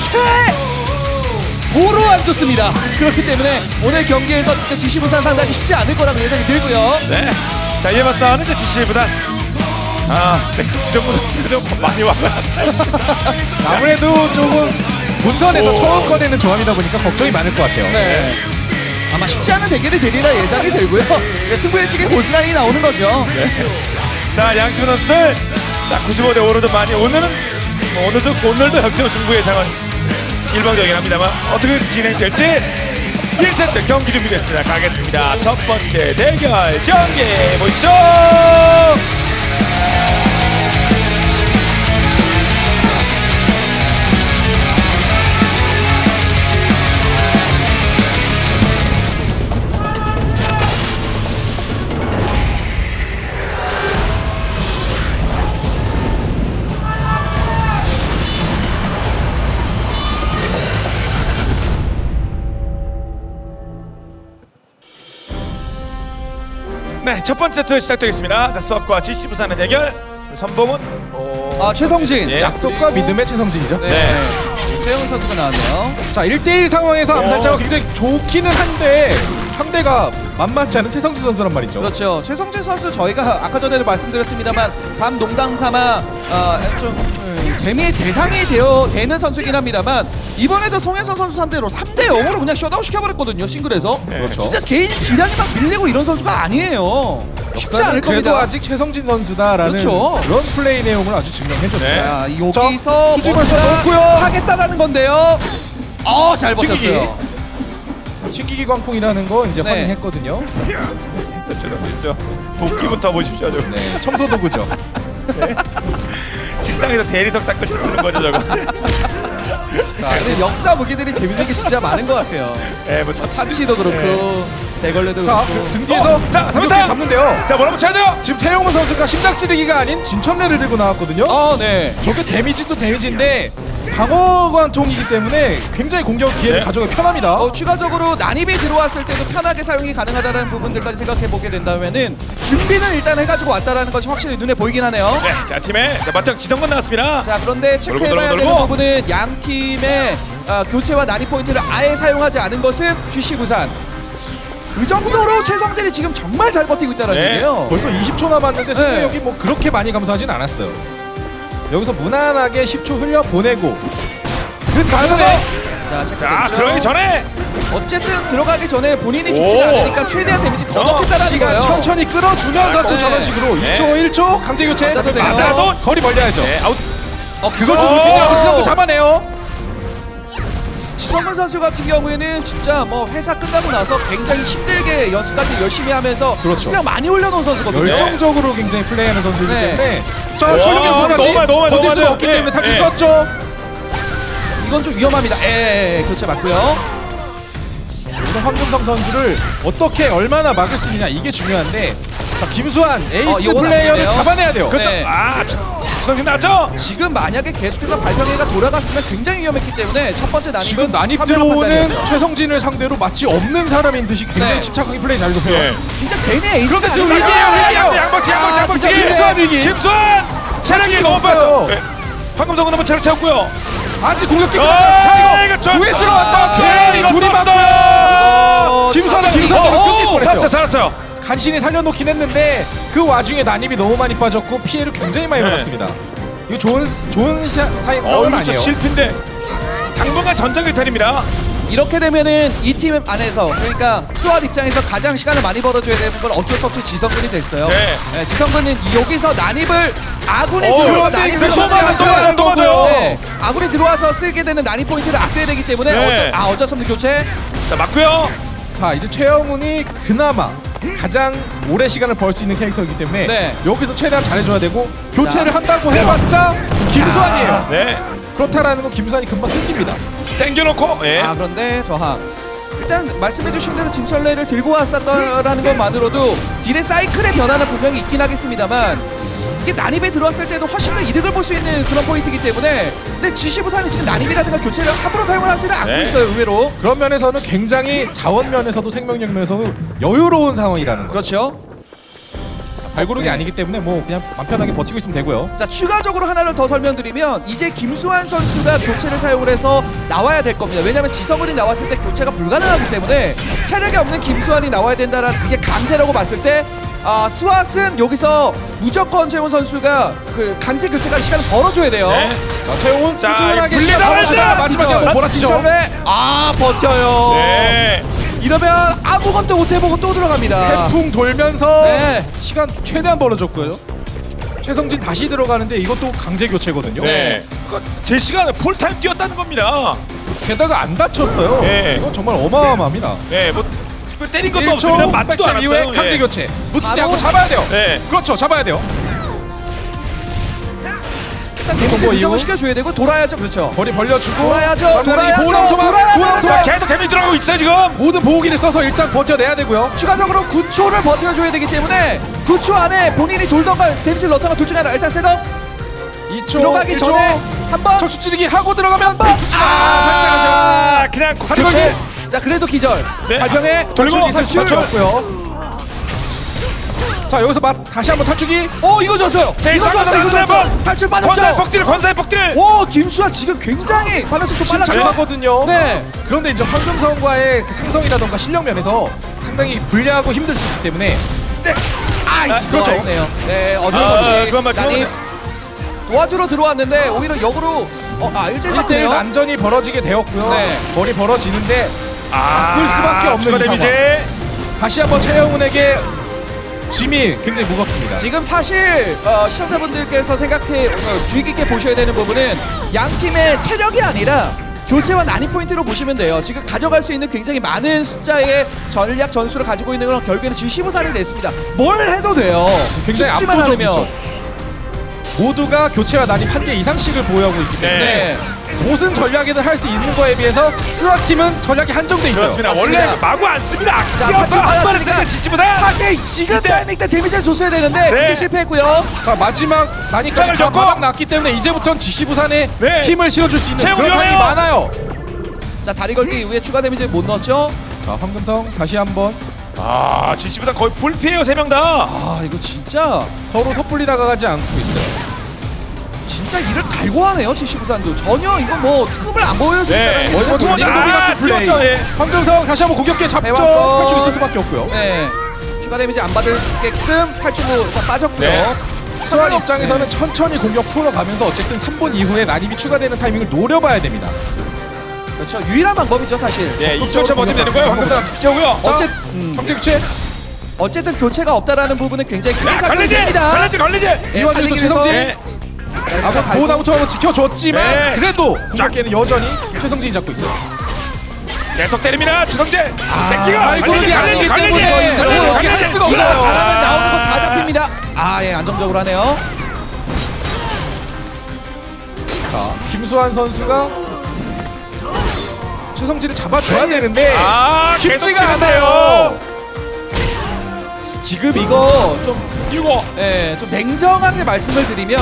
최고로 안 좋습니다. 그렇기 때문에 오늘 경기에서 진짜 지씨 부산 상당히 쉽지 않을 거라고 예상이 들고요. 네. 자, 이에 맞서는 이제 지씨 부산. 아, 네, 지정보다 좀 많이 와가. 아무래도 조금 본선에서 오. 처음 꺼내는 조합이다 보니까 걱정이 많을 것 같아요. 네. 아마 쉽지 않은 대결이 되리라 예상이 들고요. 네, 승부의 측에 고스란히 나오는 거죠. 네. 자, 양팀 선수들. 자, 구십오 대 오로 좀 많이. 오늘은, 뭐 오늘도, 오늘도 역시 승부 예상은 일방적이긴 합니다만 어떻게 진행될지 일 세트 경기 준비됐습니다. 가겠습니다. 첫 번째 대결 경기 보시죠. 네, 첫 번째 세트 시작되겠습니다. 자, 수학과 지씨 부산의 대결. 선봉은 어... 아 최성진. 예, 약속과 그리고... 믿음의 최성진이죠. 네. 네. 최영훈 선수가 나왔네요. 자 일 대 일 상황에서 어. 암살자가 굉장히 좋기는 한데 상대가 만만치 않은 최성진 선수란 말이죠. 그렇죠. 최성진 선수 저희가 아까 전에도 말씀드렸습니다만 밤 농담 삼아 어, 좀 음, 재미의 대상이 되어 되는 선수이긴 합니다만 이번에도 송혜선 선수 상대로 삼 대 영으로 그냥 셧아웃 시켜버렸거든요. 싱글에서. 네. 그렇죠. 진짜 개인 기량이 막 밀리고 이런 선수가 아니에요. 쉽지 않을 그래도 겁니다. 아직 최성진 선수다라는 그렇죠. 그런 플레이 내용을 아주 증명해줬죠. 네. 자, 여기서 수직을 뭔가 넣었고요. 하겠다는 건데요. 어, 잘 버텼어요. 신기기 광풍이라는 거 이제 네. 확인했거든요. 진짜 도끼부터 보십시오. 저. 네, 청소 도구죠. 네. 식당에서 대리석 닦을 때 쓰는 거죠 저거. 자, 근데 역사 무기들이 재밌는 게 진짜 많은 것 같아요. 네, 뭐 참치. 참치도 그렇고 네. 대걸레도 자, 그렇고. 그 등 뒤에서 어, 자, 공격기 삼타! 잡는데요. 자, 몰아붙여야죠. 지금 최영훈 선수가 심장 찌르기가 아닌 진천례를 들고 나왔거든요. 어, 네. 저게 데미지도 데미지인데 방어관통이기 때문에 굉장히 공격 기회를 네. 가져가기 편합니다. 어, 추가적으로 난입이 들어왔을 때도 편하게 사용이 가능하다는 부분들까지 생각해보게 된다면은 준비는 일단 해가지고 왔다라는 것이 확실히 눈에 보이긴 하네요. 네, 자 팀에 자 맞짱 지성건 나왔습니다. 자, 그런데 체크해봐야 돌고, 되는 돌고. 부분은 양 팀의 어, 교체와 난입 포인트를 아예 사용하지 않은 것은 지씨 부산. 그 정도로 최성진이 지금 정말 잘 버티고 있다는 네. 얘기예요. 벌써 이십 초 남았는데 승부욕이 뭐 그렇게 많이 감소하진 않았어요. 여기서 무난하게 십 초 흘려 보내고 그 다음에 자, 체크 자 됐죠? 들어가기 전에 어쨌든 들어가기 전에 본인이 오. 죽지 않으니까 최대한 데미지 더 어, 넣겠다라는 시간 거예요. 천천히 끌어주면서 또 네. 저런 식으로 네. 이 초 일 초 강제 교체 맞아도 돼요. 맞아도 거리 벌려야죠. 네, 아웃. 어, 그것도 어. 놓치지 않고 시선도 잡아내요. 지성근 선수 같은 경우에는 진짜 뭐 회사 끝나고 나서 굉장히 힘들게 연습까지 열심히 하면서 그렇죠. 실력 많이 올려놓은 선수거든요. 열정적으로 굉장히 플레이하는 선수이기 네. 때문에 와, 저 철벽에 너무 많이, 들어가지 너무 많이, 버틸 너무 수가 많이. 없기 예, 때문에 탈출 예. 썼죠. 이건 좀 위험합니다. 에, 에 교체 맞고요. 오늘 황금성 선수를 어떻게 얼마나 막을 수 있느냐 이게 중요한데 자 김수환 에이스 어, 이건 안 플레이어를 되네요. 잡아내야 돼요. 그렇죠. 네. 아, 지성진 나왔죠. 지금 만약에 계속해서 발병회가 돌아갔으면 굉장히 위험했기 때문에 첫 번째 난입은 지금 난입 카메라 들어오는 판단이었죠. 최성진을 상대로 마치 없는 사람인 듯이 굉장히 네. 침착하게 플레이 잘해줬고요. 예. 진짜 괜히 에이스가 그런데 지금 아니잖아요. 위기예요, 위기예요. 양박치, 양박치, 양박치. 김수환 위기. 김수환 체력이 너무 없어요. 빠져. 네. 황금성은 한번 체력 채웠고요. 아직 공격기 어, 자 이거 이거 좀- 구해치러 왔다. 아, 괜히 이거 둘이 떴다. 맞고요. 김수환은 김수환대로 끊길 살았어요, 뻔했어요. 살았어요. 간신히 살려놓긴 했는데 그 와중에 난입이 너무 많이 빠졌고 피해를 굉장히 많이 네. 받았습니다. 이거 좋은 좋은 샷 사이 어, 상황은 이거 아니에요. 진짜 실패인데. 당분간 전장일탈입니다. 이렇게 되면은 이 팀 안에서 그러니까 스왈 입장에서 가장 시간을 많이 벌어줘야 되는 건 어쩔 수 없이 지성근이 됐어요. 네. 네, 지성근은 여기서 난입을 아군이 어, 들어와 그런데 난입을 그 쉽지 소만은 않게 또 맞아요, 하는 또 거고요. 맞아요. 네, 아군이 들어와서 쓰게 되는 난입 포인트를 아껴야 되기 때문에 네. 어쩔, 아 어쩔 수 없는 교체. 자 맞고요. 자 이제 최영훈이 그나마 가장 오래 시간을 벌 수 있는 캐릭터이기 때문에 네. 여기서 최대한 잘해줘야 되고 교체를 자. 한다고 해봤자 김수환이에요. 네. 그렇다라는 건 김수환이 금방 끊깁니다. 땡겨놓고. 예. 아 그런데 저항. 일단 말씀해주신 대로 진철레를 들고 왔었다라는 것만으로도 딜의 사이클의 변화는 분명히 있긴 하겠습니다만 이게 난입에 들어왔을 때도 훨씬 더 이득을 볼 수 있는 그런 포인트이기 때문에 근데 지시부터는 지금 난입이라든가 교체를 함부로 사용을 하지는 않고 네. 있어요 의외로. 그런 면에서는 굉장히 자원 면에서도 생명력 면에서도 여유로운 상황이라는 거. 그렇죠. 발고르기 네. 아니기 때문에 뭐 그냥 맘 편하게 버티고 있으면 되고요. 자 추가적으로 하나를 더 설명드리면 이제 김수환 선수가 교체를 사용을 해서 나와야 될 겁니다. 왜냐하면 지성은이 나왔을 때 교체가 불가능하기 때문에 체력이 없는 김수환이 나와야 된다라는 그게 강제라고 봤을 때 아, 스왓은 여기서 무조건 최훈 선수가 그 강제 교체가 시간을 벌어줘야 돼요. 네. 자 최훈 자, 꾸준하게 분리자 시간 발사! 벌어주다가 마지막에 한번 몰아치죠. 진철레 아 버텨요. 네. 이러면 아무것도 못 해보고 또 들어갑니다. 태풍 돌면서 네. 시간 최대한 벌어줬고요. 최성진 다시 들어가는데 이것도 강제 교체거든요. 네. 그 제 시간에 풀타임 뛰었다는 겁니다. 게다가 안 다쳤어요. 네. 이건 정말 어마어마합니다. 네, 뭐 특별 때린 것도 일 초 없습니다. 맞지도 백스텝 이후에 않았어요. 강제 예. 교체. 놓치지 바로- 않고 잡아야 돼요. 네. 그렇죠. 잡아야 돼요. 일단 데미지 이후. 조정을 시켜줘야 되고 돌아야죠. 그렇죠. 거리 벌려주고 돌아야죠, 그다음에 돌아야죠, 보호랑토막, 돌아야죠. 보호랑토막. 계속 데미지 들어가고 있어요 지금. 모든 보호기를 써서 일단 버텨내야 되고요. 추가적으로 구 초를 버텨줘야 되기 때문에 구 초 안에 본인이 돌던가 데미지를 넣던가 둘 중에 하나 일단 셋업 이 초 들어가기 일 초. 전에 한번 척추 찌르기 하고 들어가면 아, 아, 그냥 교체. 자 그래도 기절 네. 발병에 돌리고 탈출 있을 수 탈출. 없고요. 자 자 여기서 맛 다시 한번 탈출기. 어 이거 줬어요. 자, 이거 이거 줬어요. 이거 줬어요. 줬어요. 탈출 건사의 빠졌죠. 폭딜 건사의 폭딜. 오 김수환 지금 굉장히 반응 속도 지금 잘 빨랐죠. 가거든요. 네. 그런데 이제 황금성과의 그 상성이라던가 실력 면에서 상당히 불리하고 힘들 수 있기 때문에. 네. 아, 아, 이거 그렇죠. 네요. 네 어쩔 수 아, 없이 그건 맞- 난이 도와주러 들어왔는데 오히려 역으로 어아 일 대 일 일 대 일 맞네요. 난전이 벌어지게 되었고요. 네. 거리 벌어지는데 아, 바꿀 수밖에 없는 추가 이 상황. 데미지. 다시 한번 최영훈에게 짐이 굉장히 무겁습니다. 지금 사실 어, 시청자분들께서 생각해 어, 주의 깊게 보셔야 되는 부분은 양 팀의 체력이 아니라 교체와 난이 포인트로 보시면 돼요. 지금 가져갈 수 있는 굉장히 많은 숫자의 전략 전술을 가지고 있는 건 결국에는 지금 십오 살이 냈습니다. 뭘 해도 돼요. 굉장히 죽지만 않으면. 압도적이죠. 모두가 교체와 난입 한 개 이상씩을 보유하고 있기 때문에 네. 무슨 전략이든 할 수 있는 거에 비해서 스와팀은 전략이 한정돼 있어요. 그렇습니다. 맞습니다. 원래 마구 안 씁니다. 자, 뛰어서 탈출 한 번에 받았으니까 쓰는 지지보다 사실 지금 이때- 타이밍 때 데미지를 줬어야 되는데 네. 그게 실패했고요. 자 마지막 난이까지 짝을 다 접고. 바닥 났기 때문에 이제부터는 지시 부산에 네. 힘을 실어줄 수 있는 최고 그런 타임이 위험해요. 많아요. 자 다리 걸기 이후에 추가 데미지 못 넣었죠. 자 황금성 다시 한번 아, 지지보다 거의 불피해요, 세 명 다. 아 이거 진짜 서로 섣불리 다가가지 않고 있어요. 진짜 이를 갈고 하네요. 지시부산도 전혀 이거 뭐 틈을 안 보여준다는 네. 게 월버 진짜 전인 아, 도비 같은 플레이. 뛰었죠, 예. 황금성 다시 한번 공격기에 잡죠. 해왔고. 탈출이 쓸 수밖에 없고요. 네. 추가 데미지 안 받을게끔 탈출로 일단 빠졌고요. 네. 수환 입장에서는 천천히 공격 풀어가면서 어쨌든 삼 분 이후에 난입이 추가되는 타이밍을 노려봐야 됩니다. 그렇죠. 유일한 방법이죠 사실. 예, 이 초 차 버티면 되는 거예요. 황금당 집중하고요. 어쨌 음. 경제 교체. 어쨌든 교체가 없다라는 부분은 굉장히 큰 야, 작용이 걸리지! 됩니다. 걸리지, 걸리지! 예, 이완주도 살리기 최성진. 위해서 네. 아까 보호나무터 한번 지켜줬지만 네. 그래도 공격기에는 여전히 최성진이 잡고 있어요. 계속 때립니다. 주성재. 아, 땡기가 아이고, 걸리지, 이게 걸리지, 아니기 걸리지. 때문에 걸리지, 이거 어떻게 걸리지. 할 수가 이거 없어요. 잘하면 나오는 거 다 잡힙니다. 아, 예, 안정적으로 하네요. 자, 김수환 선수가 최성진을 잡아줘야 되는데 아, 계속 쉽지가 치는데요. 않아요. 지금 이거 좀 뛰고. 예, 좀 냉정하게 말씀을 드리면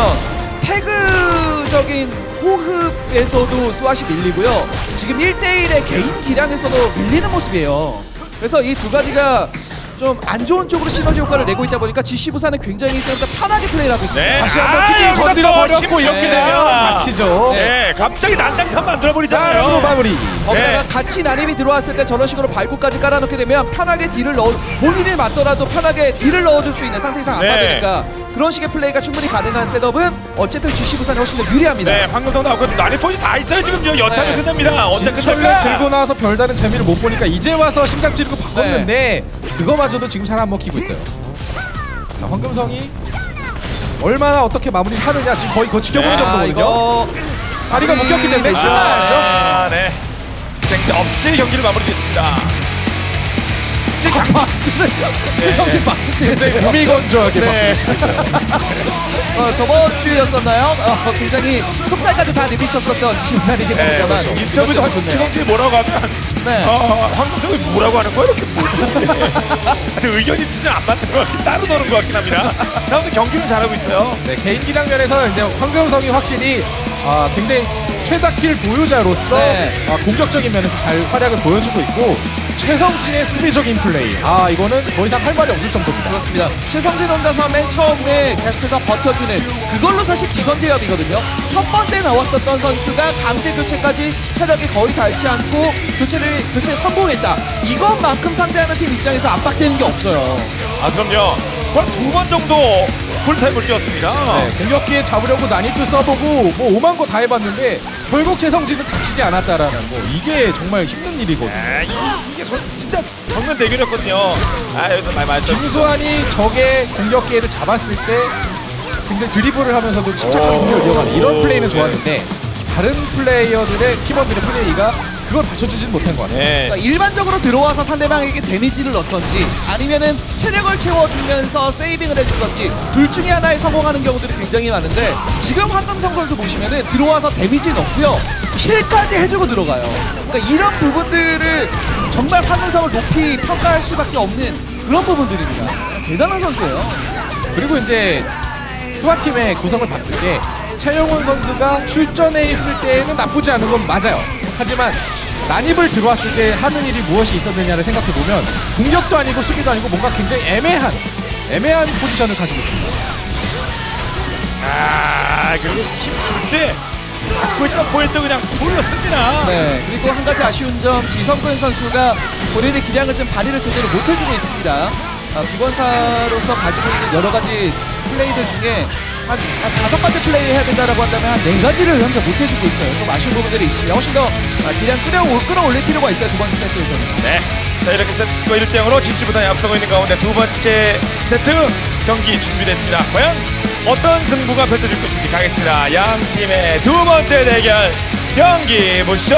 태그적인 호흡에서도 스왓이 밀리고요. 지금 일 대 일의 개인 기량에서도 밀리는 모습이에요. 그래서 이 두 가지가 좀 안 좋은 쪽으로 시너지 효과를 내고 있다 보니까 지씨 부산은 굉장히 일단 편하게 플레이를 하고 있습니다. 네. 다시 한번 아, 특히 여기서 건드려 또 버렸고 힘 이렇게 좀 되면 내야. 다치죠. 네, 갑자기 난장판 만들어 자, 버리잖아요. 그리고 마무리. 거기다가 네. 같이 난입이 들어왔을 때 저런 식으로 발구까지 깔아놓게 되면 편하게 딜을 넣어 본인이 맞더라도 편하게 딜을 넣어줄 수 있는 상태 이상 안 네. 받으니까 그런 식의 플레이가 충분히 가능한 셋업은 어쨌든 지씨 부산이 훨씬 더 유리합니다. 네, 방금도 나오고 난이 포인트 다 있어요. 지금 저 여차는 네. 끝납니다. 언제 진철로 끝날까? 들고 나와서 별다른 재미를 못 보니까 이제 와서 심장 찌르고 바꿨는데 그거마저도 지금 잘 안 먹히고 있어요. 자, 황금성이 얼마나 어떻게 마무리를 하느냐 지금 거의 그거 지켜보는 아, 정도거든요. 이거 다리가 묶였기 때문에 끝나야죠. 아, 네. 희생자 없이 경기를 마무리됐습니다. 박수를 최성진 박수 치는데 굉장히 몸이 건조하게 네. 박수를 치고 있어요. 어, 저번 주였었나요? 어, 굉장히 속살까지 다 내비쳤었던 지씨 부산이긴 네, 합니다만 그렇죠. 인터뷰도 최성진이 뭐라고 하면 네. 어, 황금성이 뭐라고 하는 거야 이렇게 근데 의견이 진짜 안 맞는 것 같긴 따로 노는 것 같긴 합니다. 아무튼 경기는 잘하고 있어요. 네, 개인 기량 면에서 이제 황금성이 확실히 아, 굉장히 최다킬 보유자로서 네. 아, 공격적인 면에서 잘 활약을 보여주고 있고 최성진의 수비적인 플레이 아 이거는 더 이상 할 말이 없을 정도입니다. 그렇습니다. 최성진 혼자서 맨 처음에 계속해서 버텨주는 그걸로 사실 기선제압이거든요. 첫 번째 나왔었던 선수가 강제 교체까지 체력이 거의 닳지 않고 교체를 교체에 성공했다. 이것만큼 상대하는 팀 입장에서 압박되는 게 없어요. 아 그럼요. 한 두 번 정도 풀타임을 뛰었습니다. 네, 공격기에 잡으려고 난입도 써보고 뭐 오만 거 다 해봤는데 결국 최성진은 다치지 않았다라는 뭐 이게 정말 힘든 일이거든요. 아, 이게, 이게 소, 진짜 정면 대결이었거든요. 아 여기서 많이 맞죠. 김수환이 적의 공격 기회를 잡았을 때 굉장히 드리블을 하면서도 침착하게 공격을 이어가는 이런 플레이는 좋았는데 다른 플레이어들의 팀원들의 플레이가 그걸 받쳐주진 못한 것 같아요. 네. 그러니까 일반적으로 들어와서 상대방에게 데미지를 넣던지 아니면은 체력을 채워주면서 세이빙을 해주던지 둘 중에 하나에 성공하는 경우들이 굉장히 많은데 지금 황금성 선수 보시면은 들어와서 데미지 넣고요 힐까지 해주고 들어가요. 그러니까 이런 부분들을 정말 황금성을 높이 평가할 수밖에 없는 그런 부분들입니다. 대단한 선수예요. 그리고 이제 스와팀의 구성을 봤을 때 최영훈 선수가 출전해 있을 때는 나쁘지 않은 건 맞아요. 하지만 난입을 들어왔을 때 하는 일이 무엇이 있었느냐를 생각해보면 공격도 아니고 수비도 아니고 뭔가 굉장히 애매한 애매한 포지션을 가지고 있습니다. 아, 그리고 힘 줄 때 갖고 있던 포인트 그냥 풀로 씁니다. 네, 그리고 한 가지 아쉬운 점, 지성근 선수가 본인의 기량을 좀 발휘를 제대로 못 해주고 있습니다. 아, 기관사로서 가지고 있는 여러 가지 플레이들 중에 한, 한 다섯 가지 플레이 해야 된다라고 한다면 한 네 가지를 현재 못 해주고 있어요. 좀 아쉬운 부분들이 있습니다. 훨씬 더 아, 기량 끌어, 끌어올릴 필요가 있어요. 두 번째 세트에서는. 네. 자, 이렇게 세트 스코어 일 대 영으로 지시부단이 앞서고 있는 가운데 두 번째 세트 경기 준비됐습니다. 과연 어떤 승부가 펼쳐질 것인지 가겠습니다. 양 팀의 두 번째 대결 경기 보시죠.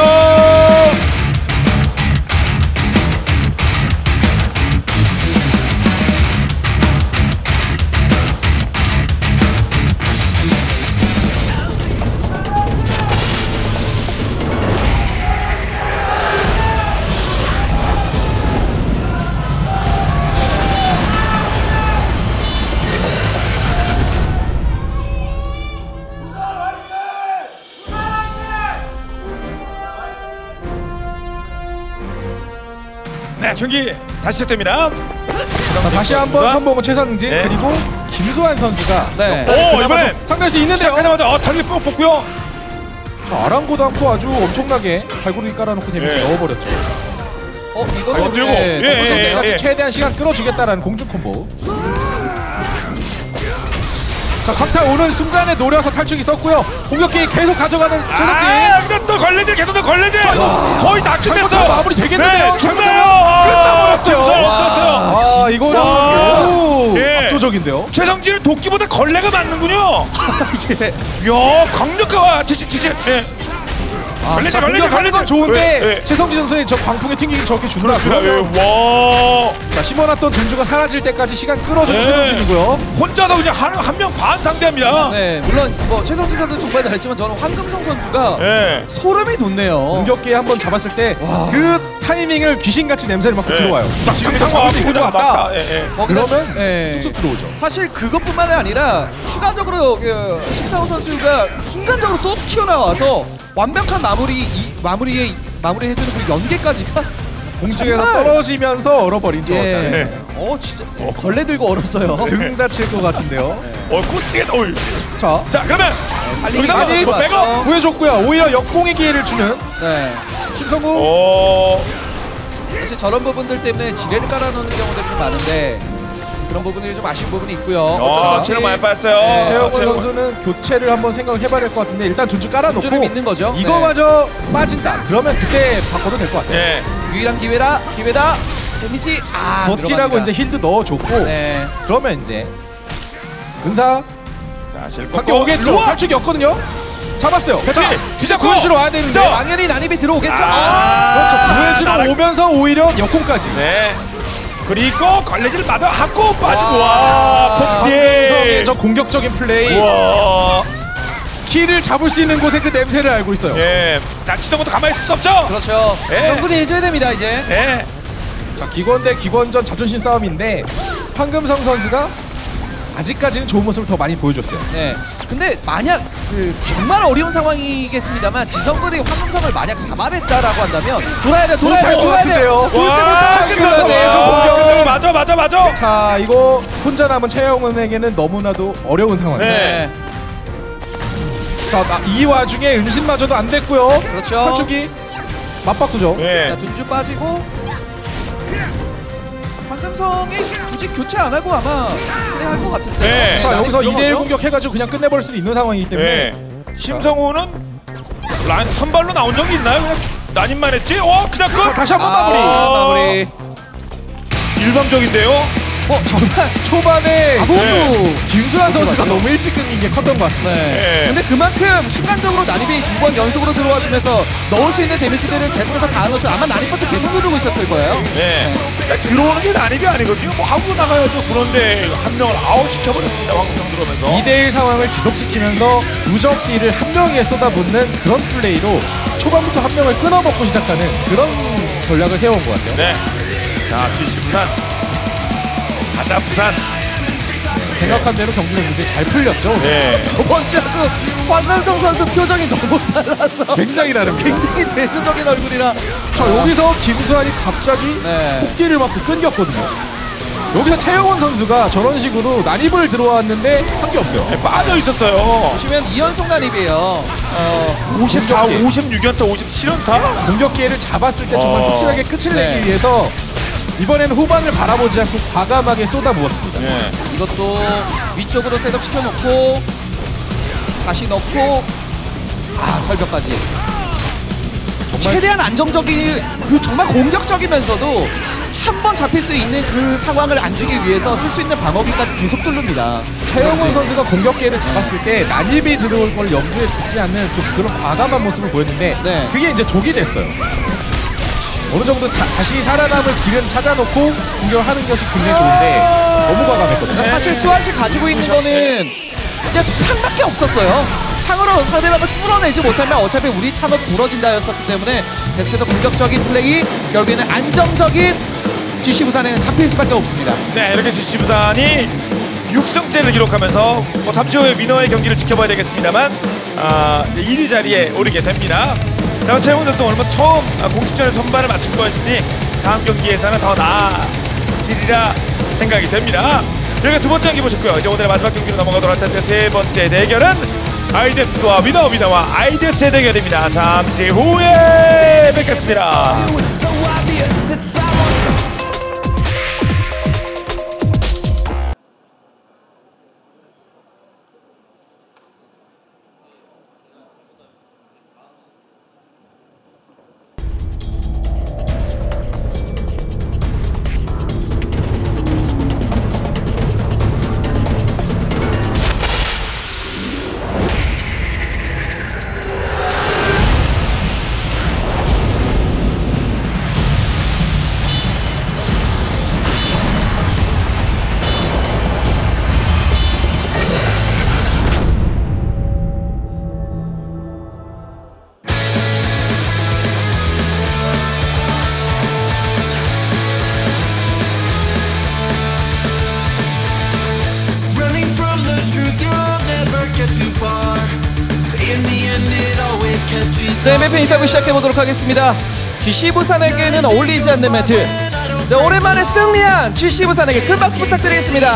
네, 경기 다시 시작됩니다. 자, 다시 한번 선봉은 최상진 네. 그리고 김수환 선수가 네. 오, 이번엔 상대할 수 있는데요. 시작하자마자 어, 달리 뽕 뽑고요. 자, 아랑곳 않고 아주 엄청나게 발구르기 깔아놓고 데미지 네. 넣어버렸죠. 어, 발목 이거는 들고. 네, 예, 덕선 예, 선수가 예. 최대한 시간 끌어주겠다라는 공중 콤보. 자, 강타 오는 순간에 노려서 탈출기 썼고요. 공격기 계속 가져가는 최석진. 아, 여기다 또 걸레질, 계속 또 걸레질. 거의 다 끝냈어. 잘못하면 마무리 되겠는데요? 네, 정답요. 끝나버렸어요. 없었어요. 아, 이거는 오, 예. 압도적인데요. 최성진은 도끼보다 걸레가 맞는군요. 예. 야, 강력한 지지 지지. 예. 아, 걸레질, 자, 걸레질, 공격하는 건 걸레질. 좋은데 예, 예. 최성진 선수의 저 광풍의 튕기기 저렇게 준다 그렇습니다. 그러면 예. 와. 자, 심어놨던 dunge가 사라질 때까지 시간 끌어주는 네. 최성진이고요. 혼자서 그냥 한 명 반 상대합니다. 네, 물론 뭐 최성진 선수 정말 잘했지만 저는 황금성 선수가 예. 소름이 돋네요. 공격기에 한번 잡았을 때 그 타이밍을 귀신같이 냄새를 맡고 예. 들어와요. 지금 딱 잡을 수 있을 것 막다. 같다. 예, 예. 어, 근데 그러면 추- 예. 쑥쑥 들어오죠. 사실 그것뿐만 아니라 추가적으로 그 심상호 선수가 순간적으로 또 튀어나와서 완벽한 마무리 이, 마무리에 마무리 해주는 그 연계까지가 공중에서 정말- 떨어지면서 얼어버리죠. 예. 어 진짜 걸레 들고 얼었어요. 등 다칠 것 같은데요. 어, 꽂히겠다. 어이. 자, 자, 그러면 살리기 여기다가 많이 뭐 빼고. 맞죠. 보여줬고요. 오히려 역공의 기회를 주는 네. 심성구. 오. 사실 저런 부분들 때문에 지뢰를 깔아놓는 경우들이 좀 많은데 그런 부분들이 좀 아쉬운 부분이 있고요. 어, 체력 많이 빠졌어요. 네, 최영훈 체력 선수는 교체를 한번 생각을 해봐야 될 것 같은데 일단 dungeon 깔아놓고 dungeon을 믿는 거죠. 이거마저 빠진다. 그러면 그때 바꿔도 될 것 같아요. 예. 유일한 기회라 기회다. 데미지 아 버티라고 들어갑니다. 이제 힐도 넣어줬고 네. 그러면 이제 은사 자, 실 밖에 오겠죠. 탈출이 없거든요. 잡았어요. 그렇지. 뒤잡고. 구해주러 와야 되는데. 그쵸? 당연히 난입이 들어오겠죠. 아, 그렇죠. 구해주러 나락- 오면서 오히려 역공까지. 네. 그리고 걸레질을 맞아 하고 빠지고 와. 황금성의 폭디. 저 공격적인 플레이. 와. 키를 잡을 수 있는 곳에 그 냄새를 알고 있어요. 예. 다치던 것도 가만히 있을 수 없죠. 그렇죠. 예. 성분이 해줘야 됩니다 이제. 예. 자, 기권 대 기권전 자존심 싸움인데 황금성 선수가 아직까지는 좋은 모습을 더 많이 보여줬어요. 네. 근데 만약 그 정말 어려운 상황이겠습니다만 지성근이 황금성을 만약 잡아냈다라고 한다면 돌아야 돼, 돌아야 돼, 못할 것 돌아야 돼. 같은데요. 돌지 와, 못하면 끝났어. 지금 내에서 와, 공격은- 맞아, 맞아, 맞아. 자, 이거 혼자 남은 최영훈에게는 너무나도 어려운 상황이에요. 네. 자, 나- 이 와중에 은신마저도 안 됐고요. 그렇죠. 탈출기 맞바꾸죠. 예. 자, 둔주 빠지고 황금성이 굳이 교체 안 하고 아마 플레이할 것 같은데. 네. 자, 여기서 이 대 일 들어가죠. 공격해가지고 그냥 끝내버릴 수도 있는 상황이기 때문에 예. 심성우는 란 선발로 나온 적이 있나요? 그냥 난입만 했지? 어, 그냥 끝. 자, 다시 한번 아, 마무리. 마무리. 일방적인데요. 어, 정말 초반에 아무도 네. 김수환 선수가 맞죠? 너무 일찍 끊긴 게 컸던 것 같습니다. 네. 예. 근데 그만큼 순간적으로 난입이 두 번 연속으로 들어와주면서 넣을 수 있는 데미지들을 계속해서 다 넣어줘. 아마 난입 버튼 계속 누르고 있었을 거예요. 예. 그러니까 들어오는 게 난입이 아니거든요. 뭐 하고 나가야죠. 그런데 한 명을 아웃 시켜버렸습니다. 황금성 들어오면서. 이 대 일 상황을 지속시키면서 무적기를 한 명에 쏟아붓는 그런 플레이로 초반부터 한 명을 끊어먹고 시작하는 그런 전략을 세워온 것 같아요. 네. 자, 지시 부산. 가자 부산. 생각한 대로 경기는 굉장히 잘 풀렸죠. 네. 저번 주하고 황금성 선수 표정이 너무 달라서 굉장히 다릅니다. 굉장히 대조적인 얼굴이라. 자, 여기서 김수환이 갑자기 네. 폭기를 맞고 끊겼거든요. 여기서 최영원 선수가 저런 식으로 난입을 들어왔는데 한 게 없어요. 네, 빠져 있었어요. 보시면 이 연속 난입이에요. 어, 오십사, 오십육 연타, 오십칠 연타. 공격 기회를 잡았을 때 정말 어. 확실하게 끝을 네. 내기 위해서 이번에는 후반을 바라보지 않고 과감하게 쏟아부었습니다. 네. 이것도 위쪽으로 셋업 시켜놓고 다시 넣고 아 절벽까지. 최대한 안정적인 그 정말 공격적이면서도 한 번 잡힐 수 있는 그 상황을 안 주기 위해서 쓸 수 있는 방어기까지 계속 뚫습니다. 최영원 선수가 공격 기회를 잡았을 때 난입이 들어올 걸 염두에 두지 않는 좀 그런 과감한 모습을 보였는데 네. 그게 이제 독이 됐어요. 어느 정도 사, 자신이 살아남을 길은 찾아놓고 공격을 하는 것이 굉장히 좋은데 너무 과감했거든요. 그러니까 사실 스왓이 가지고 있는 거는 그냥 창밖에 없었어요. 창으로 상대방을 뚫어내지 못하면 어차피 우리 창은 부러진다였었기 때문에 계속해서 공격적인 플레이, 결국에는 안정적인 지씨 부산에는 잡힐 수밖에 없습니다. 네, 이렇게 지씨 부산이 육 승째를 기록하면서 뭐 잠시 후에 위너의 경기를 지켜봐야 되겠습니다만 아, 일 위 자리에 오르게 됩니다. 자, 최영훈 선수 오늘 처음 공식전에 선발을 맞춘 거였으니 다음 경기에서는 더 나아지리라 생각이 됩니다. 여기가 두 번째 경기 보셨고요. 이제 오늘의 마지막 경기로 넘어가도록 할 텐데 세 번째 대결은 아이뎁스와 위너, 위너와 아이뎁스의 대결입니다. 잠시 후에 뵙겠습니다. 자, 엠브이피 인터뷰 시작해보도록 하겠습니다. 지씨 부산에게는 어울리지 않는 멘트. 자, 오랜만에 승리한 지씨 부산에게 큰 박수 부탁드리겠습니다.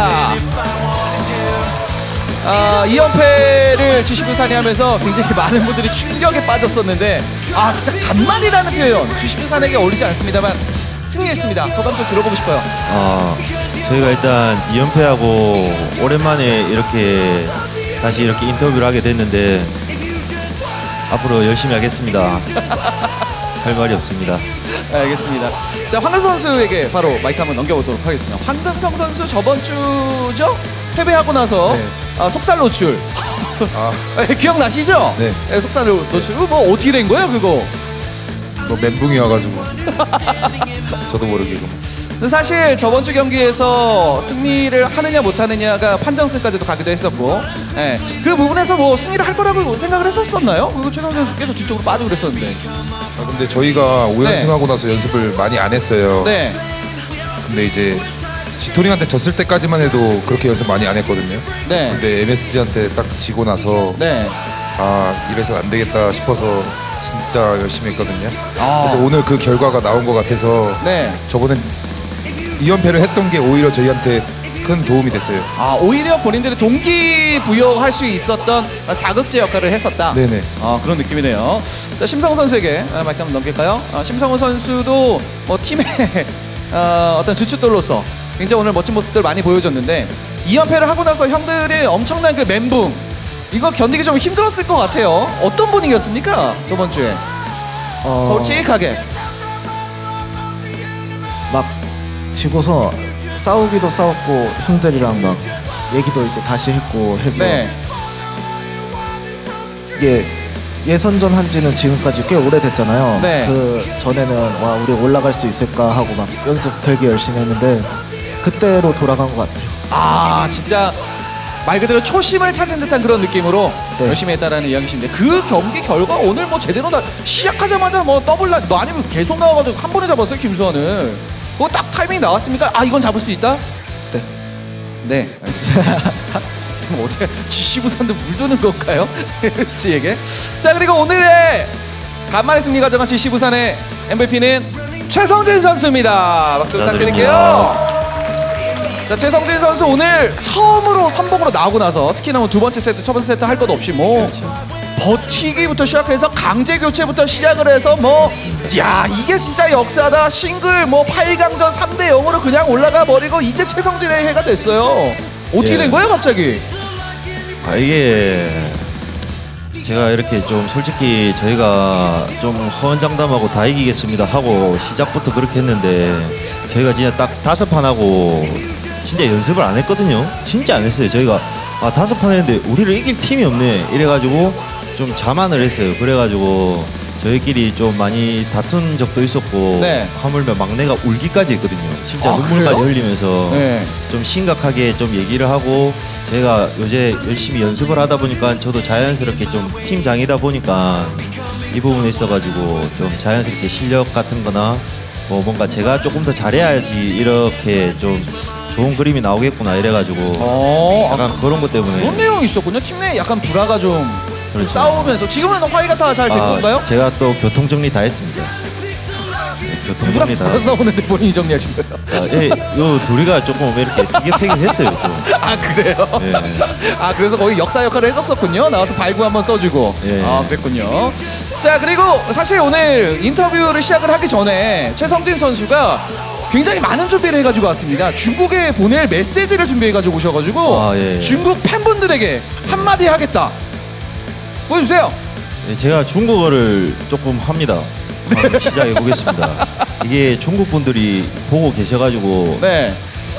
아, 이 연패를 지씨 부산이 하면서 굉장히 많은 분들이 충격에 빠졌었는데 아 진짜 간만이라는 표현 지씨 부산에게 어울리지 않습니다만 승리했습니다. 소감 좀 들어보고 싶어요. 어, 저희가 일단 이 연패하고 오랜만에 이렇게 다시 이렇게 인터뷰를 하게 됐는데 앞으로 열심히 하겠습니다. 할 말이 없습니다. 알겠습니다. 자, 황금성 선수에게 바로 마이크 한번 넘겨보도록 하겠습니다. 황금성 선수 저번 주죠? 패배하고 나서 네. 아, 속살 노출. 아. 기억나시죠? 네. 네, 속살 노출. 그거 뭐 어떻게 된 거예요, 그거? 뭐 멘붕이 와가지고 저도 모르게. 근데 사실 저번 주 경기에서 승리를 하느냐 못하느냐가 판정승까지도 가기도 했었고, 예, 그 부분에서 뭐 승리를 할 거라고 생각을 했었었나요? 그거 최성 선수께서 뒤쪽으로 빠지고 그랬었는데. 아, 근데 저희가 오 연승하고 네. 나서 연습을 많이 안 했어요. 네. 근데 이제 지토링한테 졌을 때까지만 해도 그렇게 연습 많이 안 했거든요. 네. 근데 엠에스지한테 딱 지고 나서 네. 아 이래서 안 되겠다 싶어서 진짜 열심히 했거든요. 아. 그래서 오늘 그 결과가 나온 것 같아서 네. 저번엔 이 연패를 했던 게 오히려 저희한테 큰 도움이 됐어요. 아, 오히려 본인들의 동기부여할 수 있었던 자극제 역할을 했었다. 네네. 아, 그런 느낌이네요. 자, 심성훈 선수에게 마이크 한번 넘길까요? 아, 심성훈 선수도 뭐 팀의 어, 어떤 주춧돌로서 굉장히 오늘 멋진 모습들 많이 보여줬는데 이 연패를 하고 나서 형들의 엄청난 그 멘붕 이거 견디기 좀 힘들었을 것 같아요. 어떤 분위기였습니까? 저번 주에 어... 솔직하게 막 지고서 싸우기도 싸웠고 형들이랑 막 얘기도 이제 다시 했고 해서 네. 이게 예선전 한 지는 지금까지 꽤 오래됐잖아요. 네. 그 전에는 와 우리 올라갈 수 있을까 하고 막 연습 되게 열심히 했는데 그때로 돌아간 것 같아요. 아, 진짜 말 그대로 초심을 찾은 듯한 그런 느낌으로 네. 열심히 했다라는 이야기신데 그 경기 결과 오늘 뭐 제대로 나 시작하자마자 뭐 더블 라, 너 아니면 계속 나와가지고 한 번에 잡았어요, 김수환을. 그거 딱 타이밍이 나왔습니까? 아, 이건 잡을 수 있다? 네. 네. 그럼 어떻게 지씨 부산도 물드는 건가요? 씨에게. 자, 그리고 오늘의 간만에 승리 가져간 지씨 부산의 엠브이피는 최성진 선수입니다. 박수 부탁드릴게요. 자, 최성진 선수 오늘 처음으로 선봉으로 나오고 나서 특히나 뭐 두 번째 세트, 첫 번째 세트 할 것 없이 뭐 그렇죠. 버티기부터 시작해서 강제 교체부터 시작을 해서 뭐 야 이게 진짜 역사다. 싱글 뭐 팔 강전 삼 대 영으로 그냥 올라가 버리고 이제 최성진의 해가 됐어요. 어떻게 예. 된 거예요 갑자기? 아 이게 제가 이렇게 좀 솔직히 저희가 좀 허언장담하고 다 이기겠습니다 하고 시작부터 그렇게 했는데 저희가 진짜 딱 다섯 판 하고 진짜 연습을 안 했거든요. 진짜 안 했어요. 저희가 아 다섯 판 했는데 우리를 이길 팀이 없네 이래가지고 좀 자만을 했어요. 그래가지고 저희끼리 좀 많이 다툰 적도 있었고 네. 하물며 막내가 울기까지 했거든요. 진짜 아, 눈물까지 그래요? 흘리면서 네. 좀 심각하게 좀 얘기를 하고 제가 요새 열심히 연습을 하다 보니까 저도 자연스럽게 좀 팀장이다 보니까 이 부분에 있어가지고 좀 자연스럽게 실력 같은 거나 뭐 뭔가 제가 조금 더 잘해야지 이렇게 좀 좋은 그림이 나오겠구나 이래가지고 어, 약간 그런 것 때문에 그런 내용이 있었군요. 팀 내에 약간 불화가 좀 그렇죠. 싸우면서 지금은 화해가 다 잘 된 아, 건가요? 제가 또 교통 정리 다 했습니다. 네, 교통 누구랑 정리 다. 누가 싸우는데 본인이 정리하신 거예요? 아, 예, 요 둘이가 조금 이렇게 티격태격했어요. 좀. 아 그래요? 예. 아 그래서 거기 역사 역할을 해줬었군요. 나와서 발구 한번 써주고. 예. 아 그랬군요. 자 그리고 사실 오늘 인터뷰를 시작을 하기 전에 최성진 선수가 굉장히 많은 준비를 해가지고 왔습니다. 중국에 보낼 메시지를 준비해가지고 오셔가지고 아, 예. 중국 팬분들에게 한마디 하겠다. 보여주세요. 네, 제가 중국어를 조금 합니다. 한번 시작해 보겠습니다. 이게 중국 분들이 보고 계셔가지고 네.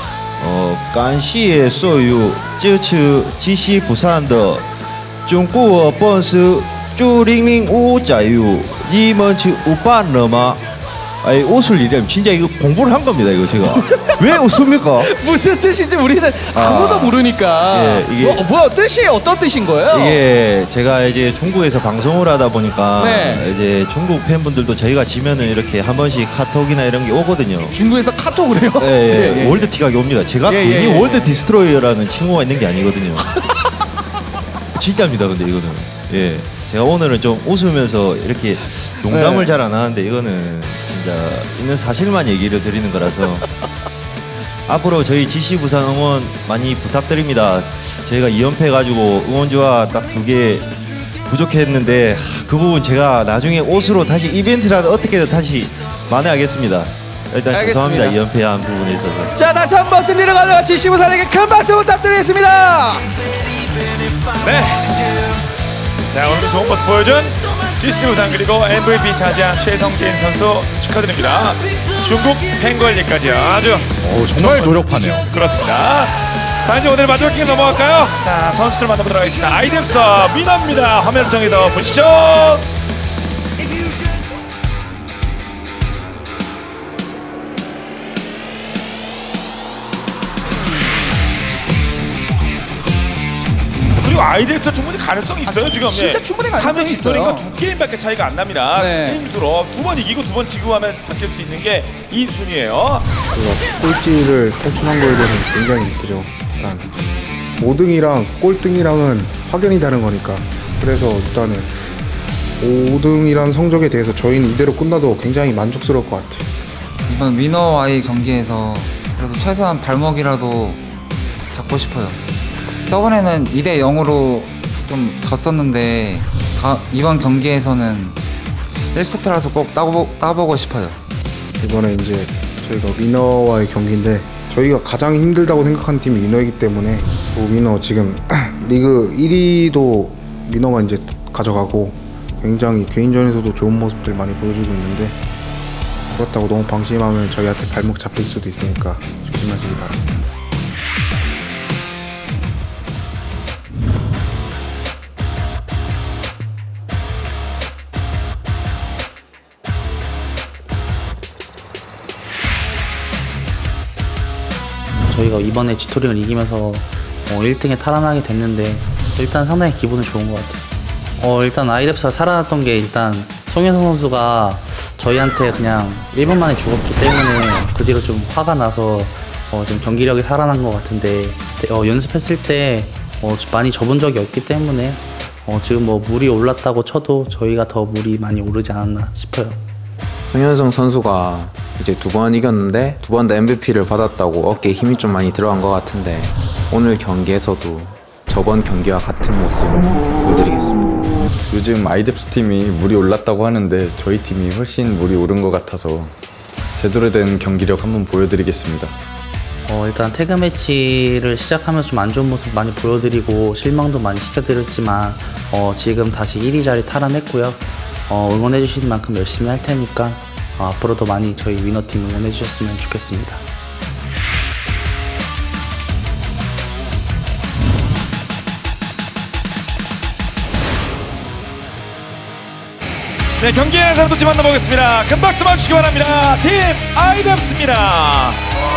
어, 感谢所有支持吉西부산的中国粉丝祝零零五加油你们去五班了吗 아니 웃을 일이 진짜 이거 공부를 한 겁니다 이거 제가 왜 웃습니까? 무슨 뜻인지 우리는 아무도 아, 모르니까. 예, 이게- 뭐, 뭐야 뜻이 어떤 뜻인 거예요? 이게 제가 이제 중국에서 방송을 하다 보니까 네. 이제 중국 팬분들도 저희가 지면은 이렇게 한 번씩 카톡이나 이런 게 오거든요. 중국에서 카톡을 해요? 예, 예, 예, 예. 월드 티각이 옵니다. 제가 예, 괜히 예, 예. 월드 디스트로이어라는 칭호가 있는 게 아니거든요. 진짜입니다. 근데 이거는 예, 제가 오늘은 좀 웃으면서 이렇게 농담을 네. 잘 안 하는데 이거는 진짜 있는 사실만 얘기를 드리는 거라서. 앞으로 저희 지씨 부산 응원 많이 부탁드립니다. 저희가 이 연패 해가지고 응원주와 딱 두 개 부족했는데 하, 그 부분 제가 나중에 옷으로 다시 이벤트라도 어떻게든 다시 만회하겠습니다. 일단 알겠습니다. 죄송합니다. 이 연패한 부분에 있어서. 자 다시 한번 승리를 가져가 지씨 부산에게 큰 박수 부탁드리겠습니다. 네. 자 오늘도 좋은 모습 보여준 지씨 부산 그리고 엠브이피 차지한 최성진 선수 축하드립니다. 중국 팬관리까지 아주 오, 정말 노력하네요. 그렇습니다. 자 이제 오늘 마지막 경기 넘어갈까요? 자 선수들 만나보도록 하겠습니다. 아이뎁스 미나입니다. 화면을 통해서 보시죠. 그리고 아이뎁스 충분히 가능성이 있어요. 아, 지금 진짜 예. 충분히 가능성이 삼 회 있어요. 스토리가 두 게임밖에 차이가 안 납니다. 네. 게임 수로 두 번 이기고 두 번 지고 하면 바뀔 수 있는 게 이 순위예요. 제가 꼴찌를 탈출한 거에 대해서 굉장히 기쁘죠. 일단 오 등이랑 꼴등이랑은 확연히 다른 거니까. 그래서 일단은 오 등이란 성적에 대해서 저희는 이대로 끝나도 굉장히 만족스러울 것 같아요. 이번 위너와의 경기에서 그래도 최소한 발목이라도 잡고 싶어요. 저번에는 이 대 영으로 좀 졌었는데 다, 이번 경기에서는 일 세트라서 꼭 따보, 따보고 싶어요. 이번에 이제 저희가 위너와의 경기인데 저희가 가장 힘들다고 생각하는 팀이 위너이기 때문에 뭐 위너 지금 리그 일 위도 위너가 이제 가져가고 굉장히 개인전에서도 좋은 모습들 많이 보여주고 있는데 그렇다고 너무 방심하면 저희한테 발목 잡힐 수도 있으니까 조심하시기 바랍니다. 저희가 이번에 지토링을 이기면서 어, 일 등에 탈환하게 됐는데 일단 상당히 기분은 좋은 것 같아요. 어, 일단 아이뎁스가 살아났던 게 일단 송현성 선수가 저희한테 그냥 일 분 만에 죽었기 때문에 그 뒤로 좀 화가 나서 어, 좀 경기력이 살아난 것 같은데 어, 연습했을 때 어, 많이 접은 적이 없기 때문에 어, 지금 뭐 물이 올랐다고 쳐도 저희가 더 물이 많이 오르지 않았나 싶어요. 송현성 선수가 이제 두 번 이겼는데 두 번 다 엠브이피를 받았다고 어깨에 힘이 좀 많이 들어간 것 같은데 오늘 경기에서도 저번 경기와 같은 모습을 보여드리겠습니다. 요즘 아이뎁스 팀이 물이 올랐다고 하는데 저희 팀이 훨씬 물이 오른 것 같아서 제대로 된 경기력 한번 보여드리겠습니다. 어, 일단 태그 매치를 시작하면서 좀 안 좋은 모습 많이 보여드리고 실망도 많이 시켜드렸지만 어, 지금 다시 일 위 자리 탈환했고요. 어, 응원해주시는 만큼 열심히 할 테니까 어, 앞으로도 많이 저희 위너팀 응원해주셨으면 좋겠습니다. 네, 경기의 상도 팀 만나보겠습니다. 큰 박수 맞추시기 바랍니다. 팀 아이뎁스입니다.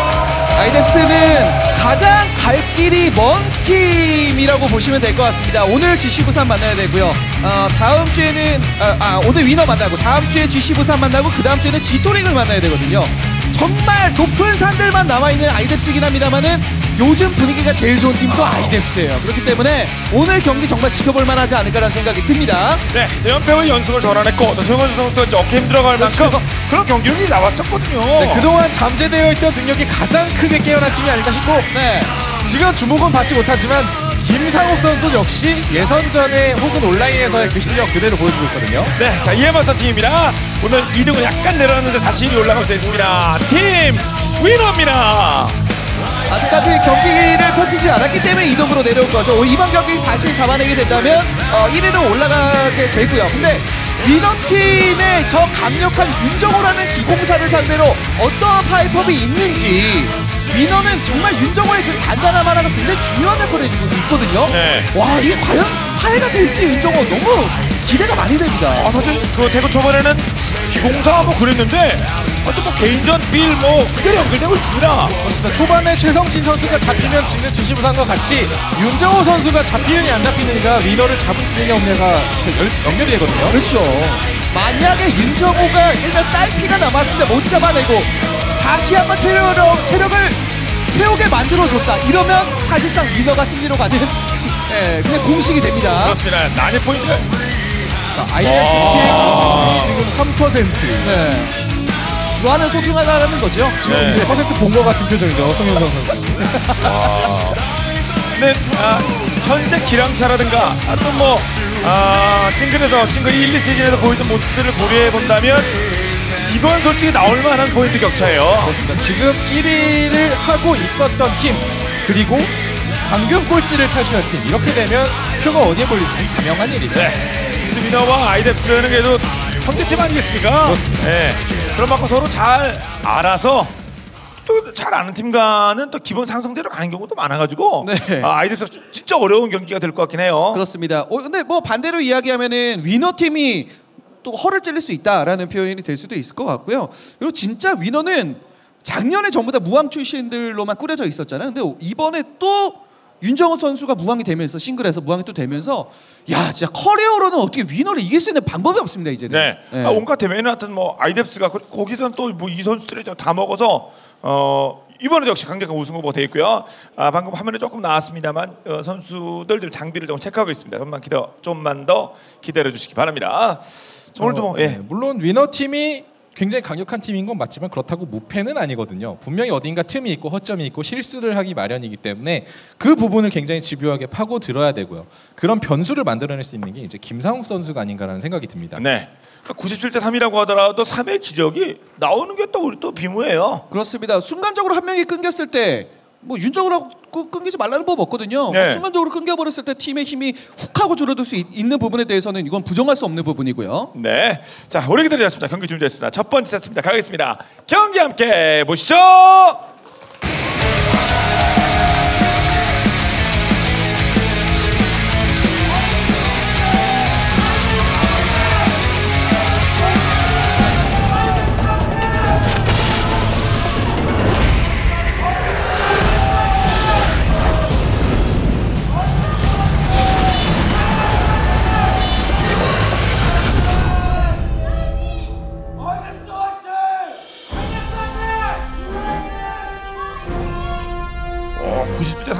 아이뎁스는 가장 갈 길이 먼 팀이라고 보시면 될 것 같습니다. 오늘 지씨 부산 만나야 되고요. 어, 다음 주에는 아, 아, 오늘 위너 만나고 다음 주에 지씨 부산 만나고 그 다음 주에는 지토링을 만나야 되거든요. 정말 높은 산들만 남아있는 아이뎁스긴 합니다만은 요즘 분위기가 제일 좋은 팀도 아이뎁스예요. 그렇기 때문에 오늘 경기 정말 지켜볼 만하지 않을까라는 생각이 듭니다. 네, 연패의 연속을 전환했고 또 송현수 선수가 어깨 힘들어갈 만큼 그런 경기력이 나왔었거든요. 네, 그동안 잠재되어 있던 능력이 가장 크게 깨어난 팀이 아닐까 싶고 네. 지금 주목은 받지 못하지만 김상욱 선수 역시 예선전에 혹은 온라인에서의 그 실력 그대로 보여주고 있거든요. 네, 자 이에 맞선 팀입니다. 오늘 이 등은 약간 내려왔는데 다시 일 위 올라갈 수 있습니다. 팀 위너입니다. 아직까지 경기를 펼치지 않았기 때문에 이 등으로 내려온 거죠. 이번 경기 다시 잡아내게 된다면 어, 일 위로 올라가게 되고요. 근데 위너팀의 저 강력한 윤정호라는 기공사를 상대로 어떠한 파이법이 있는지 위너는 정말 윤정호의 그 단단함 하나가 굉장히 중요한 역할을 해주고 있거든요. 네. 와, 이게 과연 파해가 될지 윤정호 너무 기대가 많이 됩니다. 아, 사실 그 대구 초반에는 기공사 뭐 그랬는데 어떤 뭐 개인전 필 뭐 그대로 연결되고 있습니다. 그렇습니다. 초반에 최성진 선수가 잡히면 지는 지시 부산과 같이 윤정호 선수가 잡히느냐 안 잡히느냐가 위너를 잡을 수 있느냐 없느냐가 연결이 되거든요. 그렇죠. 만약에 윤정호가 일단 딸피가 남았을 때 못 잡아내고 다시 한번 체력, 체력을 채우게 만들어줬다. 이러면 사실상 위너가 승리로 가는 예, 그냥 공식이 됩니다. 그렇습니다. 난이 포인트가 자, 아이뎁스 팀 지금 삼 퍼센트. 네. 주하는 소중하다는 거죠. 지금 네. 일 퍼센트 본 것 같은 표정이죠, 송현성 선수. 와. 근데 아, 현재 기량차라든가 아, 또 뭐 아, 싱글에서 싱글 일, 이 시즌에서 보이던 모습들을 고려해 본다면 이건 솔직히 나올 만한 포인트 격차예요. 그렇습니다. 지금 일 위를 하고 있었던 팀 그리고 방금 꼴찌를 탈출한 팀 이렇게 되면 표가 어디에 몰릴지 자명한 일이죠. 네. 위너와 아이뎁스는 그래도 형제팀 아니겠습니까? 그렇습니다. 네. 그럼 맞고 서로 잘 알아서 또 잘 아는 팀과는 또 기본 상승대로 가는 경우도 많아가지고 네. 아, 아이뎁스 진짜 어려운 경기가 될 것 같긴 해요. 그렇습니다. 어, 근데 뭐 반대로 이야기하면은 위너 팀이 또 허를 찔릴 수 있다라는 표현이 될 수도 있을 것 같고요. 그리고 진짜 위너는 작년에 전부 다 무왕 출신들로만 꾸려져 있었잖아요. 근데 이번에 또 윤정호 선수가 무왕이 되면서 싱글에서 무왕이 또 되면서 야 진짜 커리어로는 어떻게 위너를 이길 수 있는 방법이 없습니다 이제는. 네. 네. 아, 온갖 대회는 하여튼 뭐 아이뎁스가 거기서는 또 뭐 이 선수들이 다 먹어서 어 이번에 역시 강력한 우승 후보가 되어 있고요. 아, 방금 화면에 조금 나왔습니다만 어, 선수들 장비를 좀 체크하고 있습니다. 좀만 기다 좀만 더 기다려 주시기 바랍니다. 자, 오늘도 뭐 예. 네, 물론 위너 팀이 굉장히 강력한 팀인 건 맞지만 그렇다고 무패는 아니거든요. 분명히 어딘가 틈이 있고 허점이 있고 실수를 하기 마련이기 때문에 그 부분을 굉장히 집요하게 파고 들어야 되고요. 그런 변수를 만들어낼 수 있는 게 이제 김상욱 선수가 아닌가라는 생각이 듭니다. 네. 구십칠 대 삼이라고 하더라도 삼의 기적이 나오는 게 또 우리 또 비무예요. 그렇습니다. 순간적으로 한 명이 끊겼을 때 뭐 윤정호라고 끊기지 말라는 법 없거든요. 네. 순간적으로 끊겨버렸을 때 팀의 힘이 훅 하고 줄어들 수 있, 있는 부분에 대해서는 이건 부정할 수 없는 부분이고요. 네. 자, 오래 기다리셨습니다. 경기 준비됐습니다. 첫 번째 세트입니다. 가겠습니다. 경기 함께 보시죠.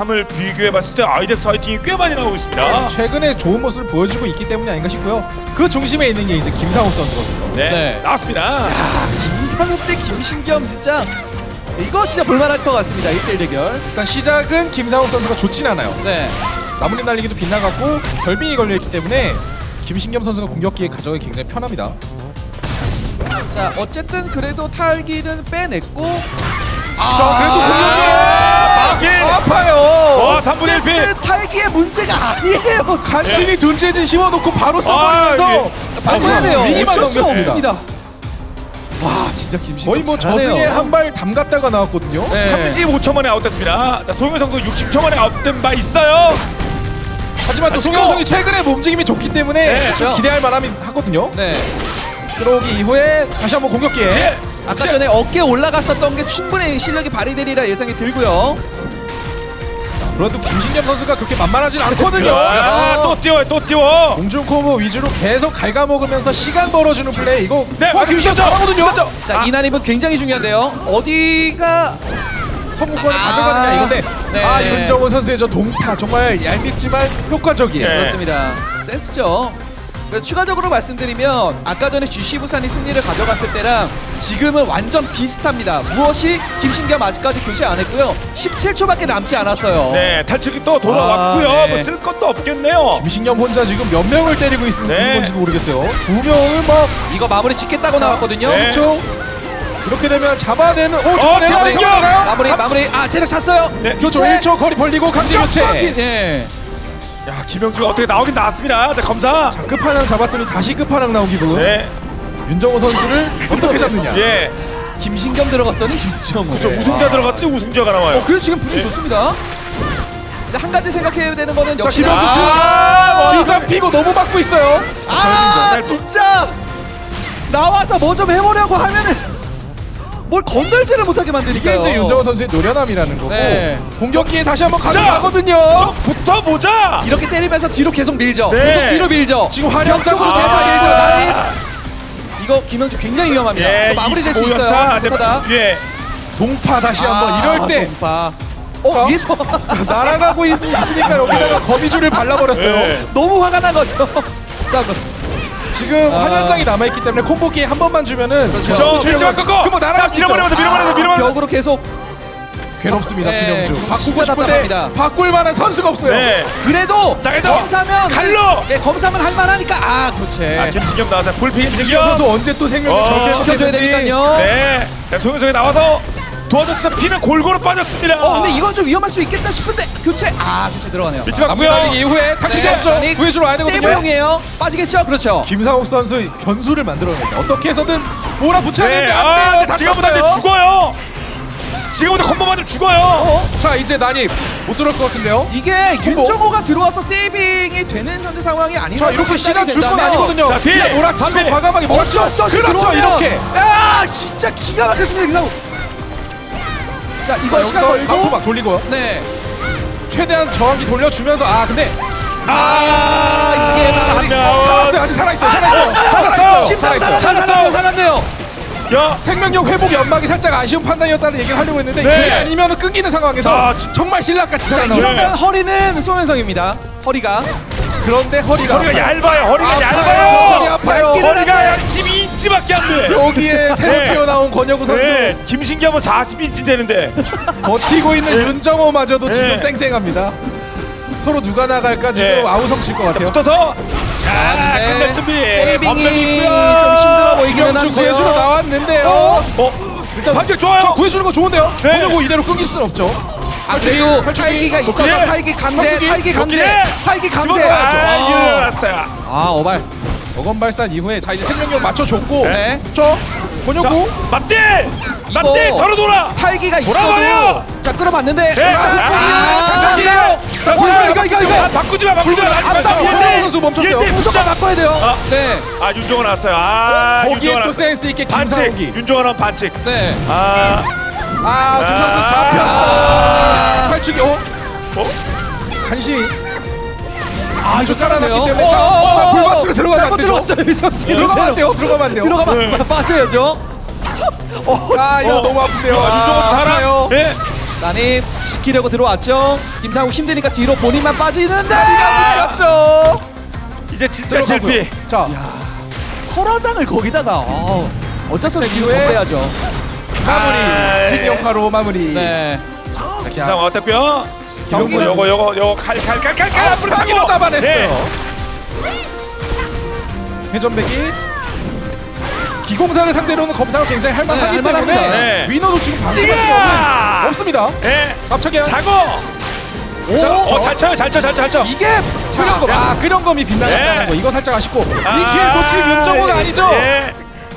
삼을 비교해봤을 때 아이덱스 화이팅이 꽤 많이 나오고 있습니다. 최근에 좋은 모습을 보여주고 있기 때문이 아닌가 싶고요. 그 중심에 있는 게 이제 김상욱 선수거든요. 네, 네. 나왔습니다. 야, 김상욱 대 김신겸 진짜 이거 진짜 볼만할 것 같습니다. 일 대일 대결. 일단 시작은 김상욱 선수가 좋진 않아요. 네. 마무리 날리기도 빗나갔고 결빙이 걸려있기 때문에 김신겸 선수가 공격기에 가져가기 굉장히 편합니다. 자, 어쨌든 그래도 탈기는 빼냈고 아, 자, 그래도 공격기 아, 아파요. 와, 삼분의 일 피. 어쨌든 탈기의 문제가 아니에요. 진짜. 간신히 둔재진 씹어놓고 바로 써버리면서 바꿔야 위기만 어쩔 수가 넘겼습니다. 없습니다. 와, 진짜 김신겸 거의 뭐 잘하네요. 저승에 한 발 담갔다가 나왔거든요. 네. 삼십오 초 만에 아웃됐습니다. 자, 송현성도 육십 초 만에 아웃된 바 있어요. 하지만 또 송현성이 최근에 움직임이 좋기 때문에 네, 좀 기대할 만함이 하거든요. 네. 들어오기 이후에 다시 한번 공격기에 네. 아까 전에 어깨 올라갔었던 게 충분히 실력이 발휘되리라 예상이 들고요. 그래도 김신겸 선수가 그렇게 만만하진 않거든요. 아, 또 띄워요, 또 띄워. 공중 콤보 위주로 계속 갉아먹으면서 시간 벌어주는 플레이 이거 네, 어, 김신겸 잘하거든요. 자, 아. 이 난입은 굉장히 중요한데요. 어디가 성공권을 아. 가져가느냐 이건데 네. 아 윤정호 선수의 저 동파 정말 얄밉지만 효과적이에요. 네. 그렇습니다. 센스죠. 추가적으로 말씀드리면 아까 전에 지씨 부산이 승리를 가져갔을 때랑 지금은 완전 비슷합니다. 무엇이 김신겸 아직까지 교체 안 했고요. 십칠 초밖에 남지 않았어요. 네, 탈출이 또 돌아왔고요. 아, 네. 뭐 쓸 것도 없겠네요. 김신겸 혼자 지금 몇 명을 때리고 있는 네. 건지도 모르겠어요. 두 명을 막 이거 마무리 짓겠다고 나왔거든요. 네. 그렇죠. 그렇게 되면 잡아내는 오 어, 잡아내나요? 김신겸! 잡아내나요? 마무리 마무리 아 체력 찼어요. 네, 그렇죠. 일 초 거리 벌리고 강제 교체. 예. 야, 김영주가 어떻게 나오긴 나왔습니다. 자, 검사. 자, 끝판왕 잡았더니 다시 끝판왕 나온 기분. 네. 윤정호 선수를 어떻게 잡느냐. 예. 김신겸 들어갔더니 윤정호. 저 우승자 들어갔더니 우승자가 나와요. 어, 그래서 지금 분위기 좋습니다. 근데 한 가지 생각해야 되는 거는 자, 역시 김현주 아, 아, 뒤잡히고 너무 맞고 있어요. 아, 진짜 나와서 뭐 좀 해보려고 하면은 뭘 건들지를 못하게 만드니까요. 이게 이제 윤정호 선수의 노련함이라는 거고 네. 공격기에 다시 한번 가져가거든요. 좀 붙어보자. 이렇게 때리면서 뒤로 계속 밀죠. 네. 계속 뒤로 밀죠. 지금 화력적으로 벽쪽으로 계속 아. 밀죠. 난입. 이거 김영주 굉장히 위험합니다. 예, 또 마무리될 수 이십오 있어요. 연타. 잘못하다. 예. 동파 다시 한번 아, 이럴 때 동파. 어, 위에서 날아가고 있, 있으니까 여기다가 거미줄을 발라버렸어요. 네. 너무 화가 난 거죠. 싸고. 지금 아. 한연장이 남아있기 때문에 콤보기에 한 번만 주면은 그렇죠. 저 벤치만 꺾어. 그럼 날아갈 자, 수 있어요. 밀어버리면서 밀어버리면서 밀어버리면서. 벽으로 계속 괴롭습니다. 네, 김영주 진짜 바꾸고 싶은데 답답합니다. 바꿀 만한 선수가 없어요. 네. 그래도 자, 그래도 검사면 칼로! 예, 검사면 할 만하니까 아, 그렇지. 아, 김진겸 나와서 불피 김신겸 김진겸. 선수 언제 또 생명을 어, 저렇게 지켜줘야 먹겠는지. 되니까요. 네. 자, 송현성이 나와서 도와줬으면 피는 골고루 빠졌습니다. 어, 근데 이건 좀 위험할 수 있겠다 싶은데 교체. 아, 교체 들어가네요. 미치 마무리 맞고요. 날리기 이후에 탈출자 네, 없죠. 아니, 구해주러 와야 되거든요. 세이브용이에요. 빠지겠죠? 그렇죠. 김상욱 선수 변수를 만들어냅니다. 어떻게 해서든 몰아붙여야 네. 되는데 아, 안 돼요. 근데 지금부터 이제 다쳤어요. 죽어요. 지금부터 콤보 맞으면 죽어요. 어? 자, 이제 난입 못 들어올 것 같은데요. 이게 윤정호가 들어와서 세이빙이 되는 현재 상황이 아니라 자, 이렇게 시간 줄 건 아니거든요. 자, 뒤에 그냥 몰아치고 반대. 과감하게 몰아치고 어쩔 수 없이 그렇죠. 들어오면 이렇게 아, 진짜 기가 막혔습니다. 김상욱. 자, 이거 자, 시간 여기서 걸고 카운터박 돌리고요. 네. 최대한 저항기 돌려주면서 아 근데 아, 이게 마무리. 살았어요. 아직 살아있어요. 아, 살아있어요. 살았어요. 살아있어요. 김상욱 살아있어요. 살았어요. 살았네요. 살았네요. 야, 생명력 회복 연막이 살짝 아쉬운 판단이었다는 얘기를 하려고 했는데 네. 그게 아니면 끊기는 상황에서 아, 지- 정말 신랑같이 자, 살아나와요. 이러면 허리는 송현성입니다. 허리가. 그런데 허리가 허리가 아파요. 얇아요. 허리가 아파요. 얇아요. 허리 아파요. 허리가 약 십이 인치밖에 안 돼. 여기에 새로 네. 튀어나온 권혁우 선수 네. 김신겸은 사십 인치 되는데. 버티고 있는 윤정호마저도 네. 지금 쌩쌩합니다. 서로 누가 나갈까 지금 네. 아우성 칠 것 같아요. 붙어서. 야, 네. 끝낼 준비. 세이빙이 반면이 있고요. 좀 힘들어 보이기는 김영주 한데요. 구해주러 나왔는데요. 어? 어? 일단 반격 좋아요. 저 구해주는 거 좋은데요. 네. 권혁우 이대로 끊길 수는 없죠. 아, 그리고 탈기가 있어서 예. 탈기 강제, 탈출기. 탈기 강제, 예. 탈기 강제. 집어서. 아, 아, 일어났어요. 아, 어발. 저건 발산 이후에 자 이제 생명력 맞춰줬고 네. 저 권혁우 맞대. 맞대. 이거 서로 돌아. 탈기가 돌아버려. 있어도 자 끌어봤는데 네. 아, 강제기예요. 자, 이거 이거 이거 이거. 아, 바꾸지 마. 바꾸지 마. 앞다 권혁우 선수 멈췄어요. 무조건 바꿔야 돼요. 아. 네, 아, 윤종호 나왔어요. 아, 거기에 윤종호 또 나왔어요. 센스 있게 반칙. 김상욱이 윤종호 나온 반칙. 네. 아, 아 김상수 아. 잡혔어. 탈출기 어? 어? 간신히 아, 이거 살아났기 살아나요. 때문에 자, 어, 자, 어, 불맞추고 들어가면 안 잘못 되죠. 들어갔어요, 이성진. 들어가면 안 돼요. 들어가면 안 돼요. 들어가면 네. 빠져야죠. 어, 아 이거 어. 너무 아픈데요. 윤종호 아, 살아. 아파요. 예. 난입 지키려고 들어왔죠. 김상욱 힘드니까 뒤로 본인만 빠지는데 아, 이제 진짜 실패. 자, 설화장을 거기다가 어, 어쩔 수 없이 뒤로 더 빼야죠. 마무리. 팽영파로 마무리. 네. 자, 김상욱 어땠고요? 경기는 요거 요거 요거 칼 칼 칼 칼칼 아, 앞으로 차기로 차고. 잡아냈어요. 네. 회전배기. 기공사를 상대로는 검사가 굉장히 할만하기 네, 때문에 할만합니다. 네. 위너도 지금 방심할 찌가! 수가 없는, 없습니다. 네. 갑자기 자고. 오, 자, 어, 잘 쳐요, 잘 쳐, 잘 쳐, 잘 쳐. 이게 끓영검, 아 끓영검이 빗나갔다는 네. 거 이거 살짝 아쉽고 아, 이 기회를 놓칠 윤정호가 아니죠. 예.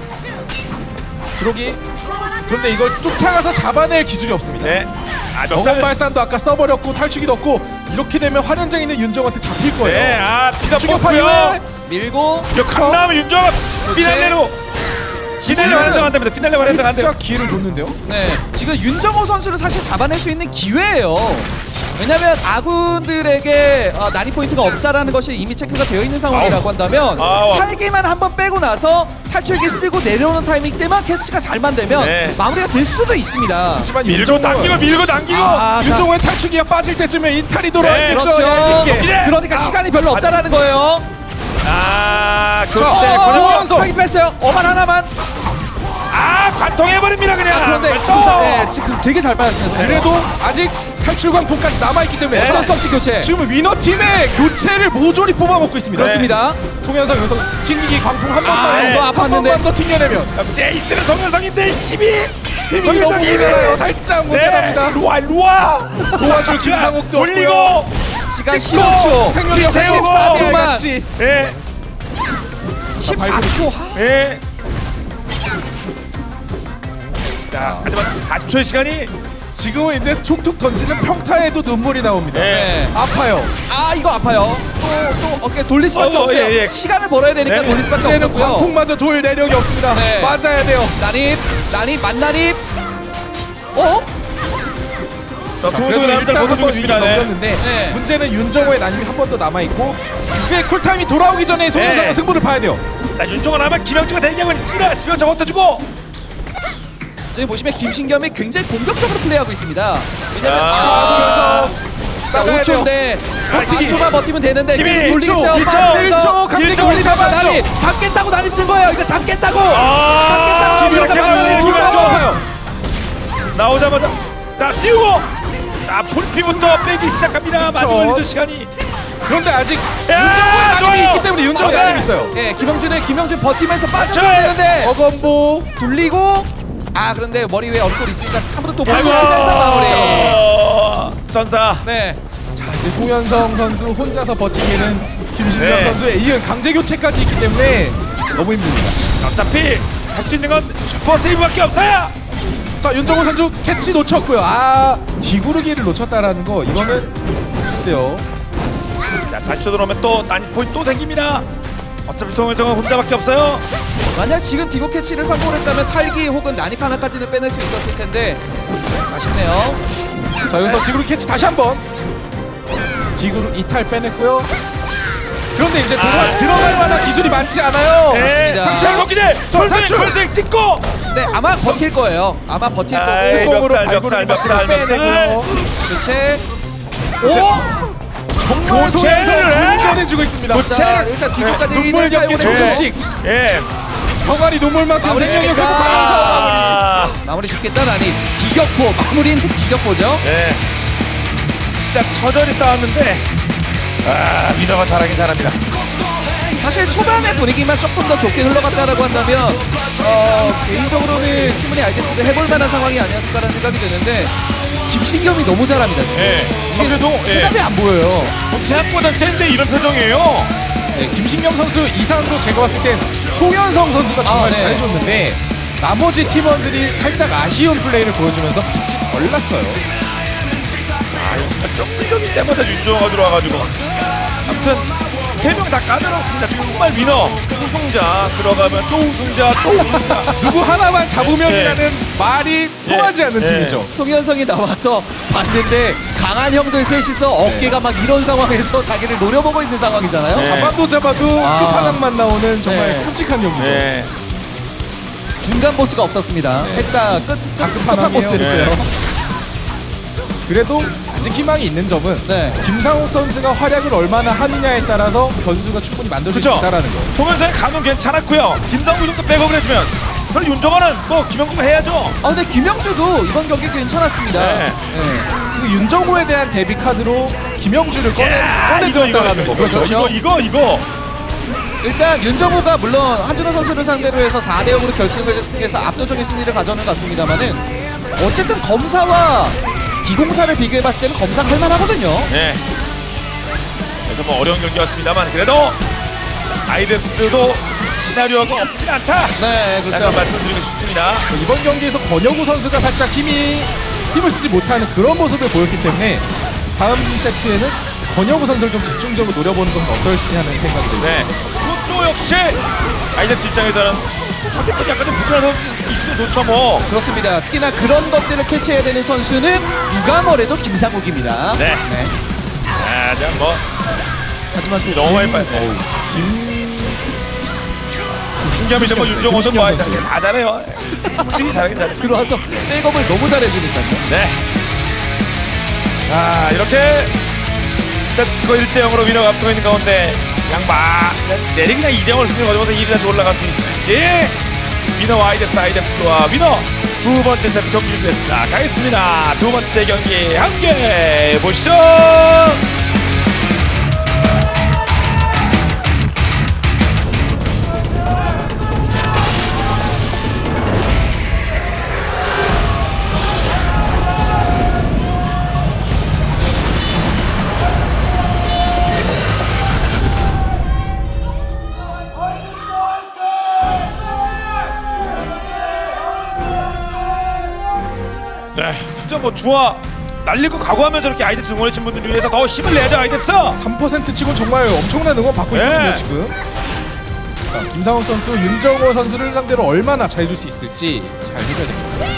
그러기 그런데 이걸 쫓아가서 잡아낼 기술이 없습니다. 네. 아, 어건 멱살. 발산도 아까 써버렸고 탈출기도 없고 이렇게 되면 활연장 있는 윤정호한테 잡힐 거예요. 네, 아, 피가 추격파 뽑고요. 이후에 밀고 요 강남은 윤정아 피날레로 피날레 활동 안 됩니다. 피날레 활동 안 돼요. 진짜 기회를 줬는데요. 네, 지금 윤정호 선수를 사실 잡아낼 수 있는 기회예요. 왜냐면 아군들에게 어, 난이 포인트가 없다라는 것이 이미 체크가 되어 있는 상황이라고 한다면 아우. 탈기만 한번 빼고 나서 탈출기 쓰고 내려오는 타이밍 때만 캐치가 잘만 되면 네. 마무리가 될 수도 있습니다. 하지만 밀고 당기고 밀고 당기고. 아, 자, 윤정호의 탈출기가 빠질 때쯤에 이탈이 돌아왔겠죠. 그렇죠. 얄밉게. 이제. 그러니까 아, 시간이 별로 없다라는 거예요. 아, 자, 교체. 어, 권한성. 권한성. 타기 뺐어요. 어만 하나만. 아, 관통해버립니다 그냥. 아, 그런데 관통. 지금, 네, 지금 되게 잘 빠졌습니다. 그래도 아직 탈출광통까지 남아있기 때문에 어쩔 수 없이 교체. 지금 위너팀의 교체를 모조리 뽑아먹고 있습니다. 그렇습니다. 송현성 여기서 튕기기 광풍 한 아, 번만 네. 한 번만 더 튕겨내면 역시 에이스는 성현성인데 십이. 힘이 너무 모자라요. 살짝 모자랍니다. 루아 루아. 도와줄 김상욱도 올리고. 시간 찍고, 십오 초. 생명력 채우고. 십사 초만 같이. 예. 십사 초. 예. 자, 하지만 사십 초의 시간이. 지금은 이제 툭툭 던지는 평타에도 눈물이 나옵니다. 네. 아파요. 아, 이거 아파요. 또, 또 어깨 돌릴 수밖에 어, 어, 없어요. 예, 예. 시간을 벌어야 되니까 네. 돌릴 수밖에 이제는 없었고요. 광풍마저 돌 내력이 없습니다. 네. 맞아야 돼요. 난입, 난입, 만난입. 어? 자, 자, 소속은 그래도 남들 일단 한 번 벗어두고 위기 있습니다. 네. 넘겼는데 네. 문제는 윤정호의 난임이 한 번 더 남아있고 그게 쿨타임이 돌아오기 전에 송현성은 네. 승부를 봐야 돼요. 자, 윤종원 아마 김영주가 대기하고 있습니다. 시간 저것도 주고. 저기 보시면 김신겸이 굉장히 공격적으로 플레이하고 있습니다. 왜냐면 아. 아, 나가야 오 초인데 버티기. 사 초만 버티면 되는데 십이, 돌리겠죠. 일 초, 일 초, 빠지면서 일 초, 강제로 일 초 돌리면서 잡았죠. 난입 잡겠다고 난입 쓴 거예요. 이거 잡겠다고. 아, 잡겠다고 이렇게 김이가 만나는 하면 돌아요. 좋아요. 나오자마자 자 띄우고 자 불피부터 빼기 시작합니다. 많이 걸리죠 시간이. 그런데 아직 야, 윤정호의 난임이 좋아요. 있기 때문에 윤정호의 맞아요. 난임이 있어요. 예, 김영준의 김영준 버티면서 빠져야 맞아요. 되는데 어건보 돌리고 아 그런데 머리 위에 얼굴 있으니까 탑으로 또 몰고 아이고 뛰면서 마무리. 전사. 네. 자 이제 송현성 선수 혼자서 버티기는 김신경 네. 선수에 이은 강제 교체까지 있기 때문에 너무 힘듭니다. 어차피 할 수 있는 건 슈퍼 세이브밖에 없어요. 자 윤정호 선수 캐치 놓쳤고요. 아 뒤구르기를 놓쳤다라는 거 이거는 글쎄요. 자 사십 초 들어오면 또 난이 포인트 또 생깁니다. 어차피 송현정은 혼자밖에 없어요. 만약 지금 디고 캐치를 성공했다면 탈기 혹은 난입 하나까지는 빼낼 수 있었을 텐데 아쉽네요. 자 여기서 뒤구르기 캐치 다시 한번 뒤구르 이탈 빼냈고요. 그런데 이제 도마 아, 들어갈 만한 기술이 많지 않아요. 네. 맞습니다. 자 거기들 저 풀스윙 탈출! 풀스윙 찍고. 네, 아마 버틸 거예요. 아마 버틸 아이, 거고 공으로 멱살, 발구르기 멱살, 밖으로 멱살, 빼내고요. 교체. 오! 정말 교체를 손에서 해? 운전해주고 있습니다. 자, 일단 뒤로까지 눈물 겹게 조금씩 예. 병아리 눈물만큼 마무리 생명력 짓겠다. 회복하면서 마무리. 아, 마무리 짓겠다 난입. 기격포 마무리는 기격포죠. 네. 진짜 처절히 싸웠는데 아 위너가 잘하긴 잘합니다. 사실 초반의 분위기만 조금 더 좋게 흘러갔다라고 한다면 어, 개인적으로는 충분히 알겠는데 해볼 만한 상황이 아니었을까라는 생각이 드는데 김신겸이 너무 잘합니다 지금. 예. 그래도 예. 해답이 안 보여요. 생각보다 센데 이런 표정이에요. 네, 김신겸 선수 이상으로 제가 봤을 땐 송현성 선수가 정말 아, 네. 잘해줬는데 나머지 팀원들이 살짝 아쉬운 플레이를 보여주면서 빛이 덜 났어요. 좀 실력이 때마다 윤정호가 들어와가지고 아무튼 세 명 다 까다롭습니다. 정말 위너 우승자 들어가면 또 우승자 또 우승자 누구 하나만 잡으면이라는 말이 통하지 않는 예. 팀이죠. 송현성이 나와서 봤는데 강한 형들 셋이서 어깨가 막 이런 상황에서 자기를 노려보고 있는 상황이잖아요. 네. 잡아도 잡아도 아. 끝판왕만 나오는 정말 네. 끔찍한 경기죠. 네. 중간 보스가 없었습니다. 셋 다 끝, 끝, 끝판 끝판왕이에요. 보스였어요. 네. 그래도 아직 희망이 있는 점은 네. 김상욱 선수가 활약을 얼마나 하느냐에 따라서 변수가 충분히 만들어질 수 있다라는 거. 송현석의 감은 괜찮았고요. 김상국 정도 백업을 해주면 그럼 윤정호는 뭐 김영주가 해야죠. 아 근데 김영주도 이번 경기 괜찮았습니다. 네. 네. 그 윤정호에 대한 데뷔 카드로 김영주를 꺼내 꺼내들었다라는 거. 그렇죠. 이거 이거 이거. 일단 윤정호가 물론 한준호 선수를 상대로 해서 사 대 영으로 결승에서 압도적인 승리를 가져오는 것 같습니다만은 어쨌든 검사와 기공사를 비교해봤을 때는 검사가 할만하거든요. 네. 그래서 뭐 어려운 경기였습니다만 그래도 아이덱스도 시나리오가 없진 않다. 네, 그렇죠. 말씀드리고 싶습니다. 이번 경기에서 권혁우 선수가 살짝 힘이 힘을 쓰지 못하는 그런 모습을 보였기 때문에 다음 세트에는 권혁우 선수를 좀 집중적으로 노려보는 것은 어떨지 하는 생각이 듭니다. 네. 그것도 역시 아이덱스 입장에서는 상대편이 약간 좀 부진한 선수 있으면 좋죠 뭐. 그렇습니다. 특히나 그런 것들을 캐치해야 되는 선수는 누가 뭐래도 김상욱입니다. 네. 네. 자, 자 뭐. 하지만 또 너무 많이 빨리. 김 신겸이 뭐 윤정호도 뭐 다 잘해요. 확실히 잘하긴 잘해. 들어와서 백업을 너무 잘해주니까요. 네. 아 이렇게 세트 스코어 일 대 영으로 위너가 앞서고 있는 가운데 양바 내리 그냥 이 대 영으로 승리를 거두면서 일 위 다시 올라갈 수 있을지 위너와 아이덱스 아이덱스와 위너 두 번째 세트 경기 준비했습니다. 가겠습니다. 두 번째 경기 함께 보시죠. 네, 진짜 뭐 주아 날리고 각오하면서 이렇게 아이덱스 응원해준 분들을 위해서 더 힘을 내야죠 아이덱스. 삼 퍼센트 치곤 정말 엄청난 응원 받고 네. 있거든요 지금. 자, 김상욱 선수, 윤정호 선수를 상대로 얼마나 잘해줄 수 있을지 잘 해줘야 됩니다.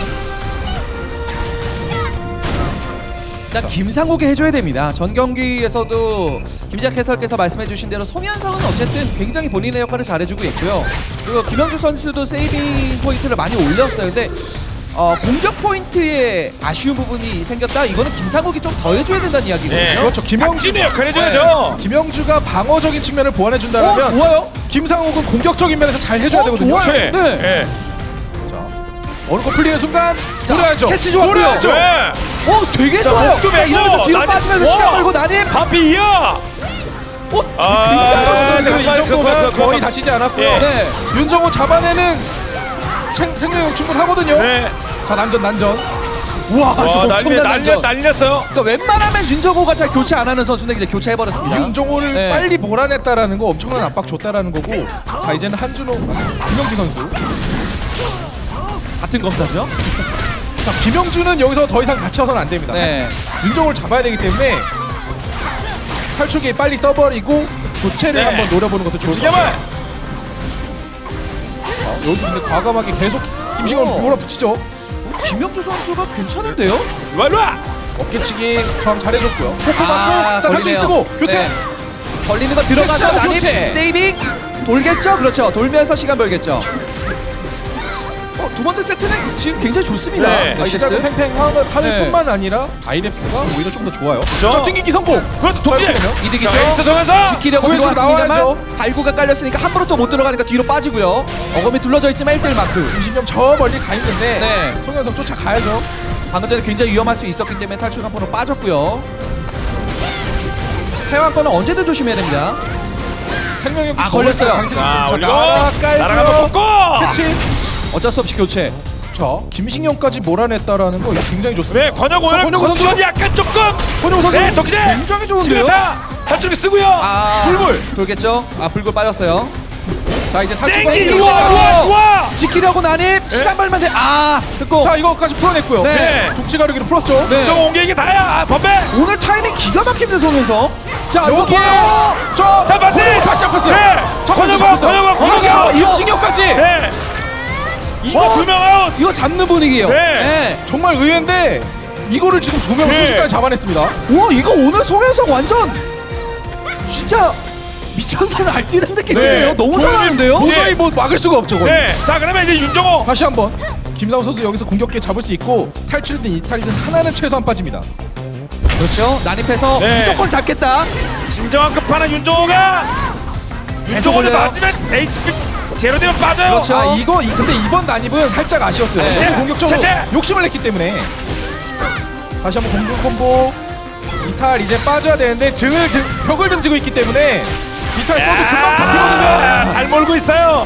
일단 김상욱이 해줘야 됩니다. 전 경기에서도 김지학 해설께서 말씀해주신 대로 송현성은 어쨌든 굉장히 본인의 역할을 잘해주고 있고요. 그리고 김영주 선수도 세이빙 포인트를 많이 올렸어요. 근데 어, 공격 포인트에 아쉬운 부분이 생겼다. 이거는 김상욱이 좀 더 해줘야 된다는 이야기거든요. 네, 그렇죠. 김영주의 역할 해줘야죠. 네. 김영주가 방어적인 측면을 보완해준다면 어, 좋아요. 김상욱은 공격적인 면에서 잘 해줘야 어, 되거든요. 좋아요. 네. 네. 어렵고 풀리는 순간 자, 노려야죠. 캐치 좋았고요. 노려야죠. 네. 어, 되게 자, 좋아요. 목도 자, 메고 이러면서 뒤로 난입. 빠지면서 와. 시간 벌고 난입. 반피 이어. 어, 아, 굉장히 네, 이 정도면 그, 그, 그, 거의 그, 다치지 않았고요. 예. 네. 윤정호 잡아내는 생- 생명력 충분하거든요. 네. 자, 난전 난전. 우와, 와, 저 난리 엄청난 난리 난전. 난리 났어요. 그러니까 웬만하면 윤정호가 잘 교체 안 하는 선수인데 이제 교체해버렸습니다. 윤정호를 네. 빨리 몰아냈다라는 거 엄청난 압박 줬다라는 거고. 자, 이제는 한준호, 김영주 선수. 같은 검사죠? 자, 김영주는 여기서 더 이상 다쳐서는 안 됩니다. 네. 윤정호를 잡아야 되기 때문에 탈출기 빨리 써버리고 교체를 네. 한번 노려보는 것도 좋을 것 지겨만. 같아요. 어, 여기서 근데 과감하게 계속 김신경을 어. 몰아붙이죠. 김영주 선수가 괜찮은데요? 이리 와, 이리 와. 어깨치기 저항 잘해줬고요. 포크 아, 맞고 자 탈출 걸리네요. 쓰고 교체. 네. 걸리는 거 들어가서 교체, 난입 교체. 세이빙 돌겠죠? 그렇죠. 돌면서 시간 벌겠죠. 어, 두 번째 세트는 지금 굉장히 좋습니다. 네. 아이덱스. 시작은 팽팽하는 네. 뿐만 아니라 아이뎁스가 오히려 좀 더 좋아요. 그렇죠. 자 튕기기 성공. 그렇죠. 동기에. 이득이죠. 자, 엑스 통해서 지키려고 공격으로 들어왔습니다만 나와야죠. 발구가 깔렸으니까 함부로 또 못 들어가니까 뒤로 빠지고요. 어검이 둘러져 있지만 일 대 일 마크. 김신경 저 멀리 가 있는데 네. 송현석 쫓아가야죠. 방금 전에 굉장히 위험할 수 있었기 때문에 탈출 간포로 빠졌고요. 해왕권은 언제든 조심해야 됩니다. 생명력 아, 걸렸어요. 자, 올리고 깔고요. 나랑 한번 뽑고. 캐치. 어쩔 수 없이 교체. 자 김신경까지 몰아냈다라는 거 이거 굉장히 좋습니다. 네, 권혁 오늘 권혁우 선수. 컨디션이 약간 조금. 권혁우 선수. 네, 덕지. 굉장히 좋은데요? 탈출기 쓰고요. 아, 불굴. 돌겠죠? 아, 불굴 빠졌어요. 자 이제 탈출. 땡기. 땡기고. 우와, 우와, 우와. 지키려고 난입. 시간 벌면 돼. 아, 됐고. 자 이거까지 풀어냈고요. 네. 북치 가르기로 풀었죠. 네. 저거 온 게 이게 다야. 아, 범배. 오늘 타이밍 기가 막힙니다, 송현석. 자, 이거 여기에 봐요. 저 자, 맞지? 권혁우 다시 잡혔어요. 네. 잡혔어요. 권혁우, 잡혔어요. 권혁우, 권혁우. 이거 이거. 김신경까지. 네. 이거 두 명 아웃. 이거 잡는 분위기예요. 네. 정말 의외인데 이거를 지금 두 명 네. 순식간에 잡아냈습니다. 와, 이거 오늘 송현석 완전 진짜 미쳐서 날뛰는 느낌이에요. 네. 너무 조용히 잘하는데요? 도저히 뭐 막을 수가 없죠. 거의. 네. 자, 그러면 이제 윤정호. 다시 한번 김상우 선수 여기서 공격기에 잡을 수 있고 탈출이든 이탈이든 하나는 최소한 빠집니다. 그렇죠. 난입해서 네. 무조건 잡겠다. 진정한 끝판왕 윤종호가 윤종호를 올려요. 맞으면 에이치피 제로 되면 빠져요. 그렇죠. 아 이거 이- 근데 이번 난입은 살짝 아쉬웠어요. 네. 너무 공격적으로 채채! 욕심을 냈기 때문에 다시 한번 공중 콤보. 이탈 이제 빠져야 되는데 등을 등, 벽을 등지고 있기 때문에 이탈 써도 금방 잡히거든요. 잘 몰고 있어요.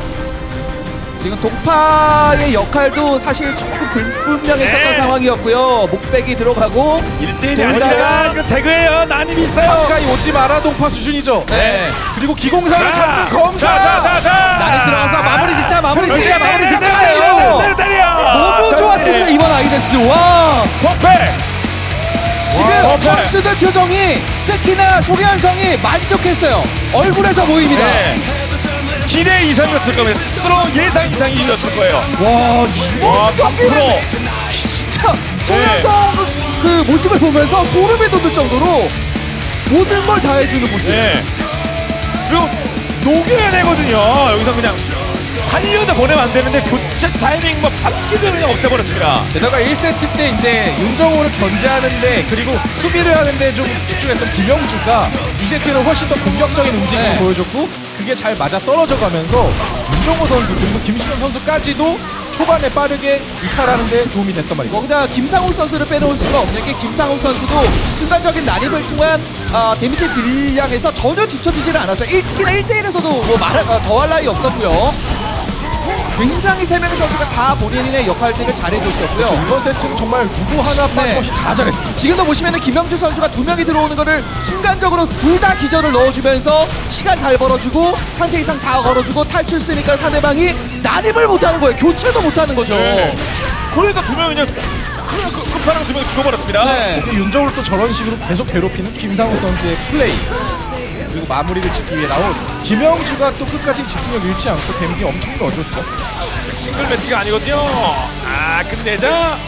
지금 동파의 역할도 사실 조금 불분명했었던 네. 상황이었고요. 목백이 들어가고 일 대일이 아니라 이거 태그예요. 난입이 있어요. 가까이 오지 마라 동파 수준이죠. 네. 그리고 기공사를 자, 잡는 검사. 자, 자, 자, 자. 난입 들어가서 마무리 진짜 마무리 네, 진짜 네, 마무리 네, 진짜예요. 네, 네, 네, 네. 너무 자, 좋았습니다 네. 이번 아이덱스. 와 퍼펙. 지금 와, 선수들 표정이 특히나 송현성이 만족했어요. 얼굴에서 보입니다. 네. 기대 이상이었을 겁니다. 스스로 예상 이상이었을 거예요. 와 와, 이번 삼 경기는 프로. 진짜 송현성 그 모습을 보면서 소름이 돋을 정도로 모든 걸 다 해주는 모습. 네. 그리고 녹여야 되거든요. 여기서 그냥 살려다 보내면 안 되는데 교체 타이밍 막 잡기 전에 그냥 없애버렸습니다. 게다가 일 세트 때 이제 윤정호를 견제하는데 그리고 수비를 하는데 좀 집중했던 김영주가 이 세트는 훨씬 더 공격적인 움직임을 네. 보여줬고 그게 잘 맞아 떨어져 가면서 윤정호 선수 그리고 김신영 선수까지도 초반에 빠르게 이탈하는 데 도움이 됐단 말이죠. 거기다 김상욱 선수를 빼놓을 수가 없는 게 김상욱 선수도 순간적인 난입을 통한 아, 데미지 딜량에서 전혀 뒤처지지는 않았어요. 일, 특히나 일 대일에서도 뭐 말, 어, 더할 나위 없었고요. 굉장히 세 명의 선수가 다 본인의 역할들을 잘해줬었고요. 그렇죠. 이번 세트는 정말 누구 하나 빠짐없이 다 잘했습니다. 지금도 보시면 김명주 선수가 두 명이 들어오는 거를 순간적으로 둘 다 기절을 넣어주면서 시간 잘 벌어주고 상태 이상 다 걸어주고 탈출 쓰니까 상대방이 난입을 못하는 거예요. 교체도 못하는 거죠. 네. 그러니까 두 명이 그냥 그, 그, 끝판왕 두 명이 죽어버렸습니다. 네. 윤정호를 또 저런 식으로 계속 괴롭히는 김상우 선수의 플레이 그리고 마무리를 짓기 위해 나온 김영주가 또 끝까지 집중력 잃지 않고 데미지 엄청 넣어줬죠. 싱글 매치가 아니거든요. 아 끝내자.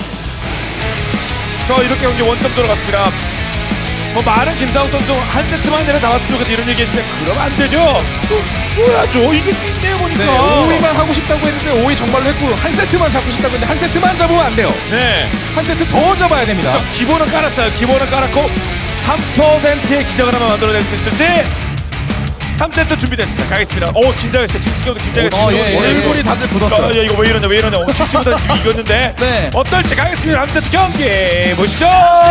저 이렇게 경기 원점 들어갔습니다. 뭐 많은 김상욱 선수 한 세트만 내려 잡았으면 좋겠다 이런 얘기했는데 그러면 안 되죠. 뭐야죠 이게 있네요 보니까. 네, 오 위만 하고 싶다고 했는데 오 위 정말로 했고 한 세트만 잡고 싶다고 했는데 한 세트만 잡으면 안 돼요. 네. 한 세트 더 잡아야 됩니다. 저 기본은 깔았어요. 기본은 깔았고 삼 퍼센트의 기적을 한번 만들어낼 수 있을지. 삼 세트 준비됐습니다. 가겠습니다. 오 긴장했어요. 김수경도 긴장했어요. 어, 예, 예, 얼굴이 예. 다들 굳었어요. 아, 야, 이거 왜 이러냐 왜 이러냐. 김수경도 지금 이겼는데. 네. 어떨지 가겠습니다. 삼 세트 경기 보시죠.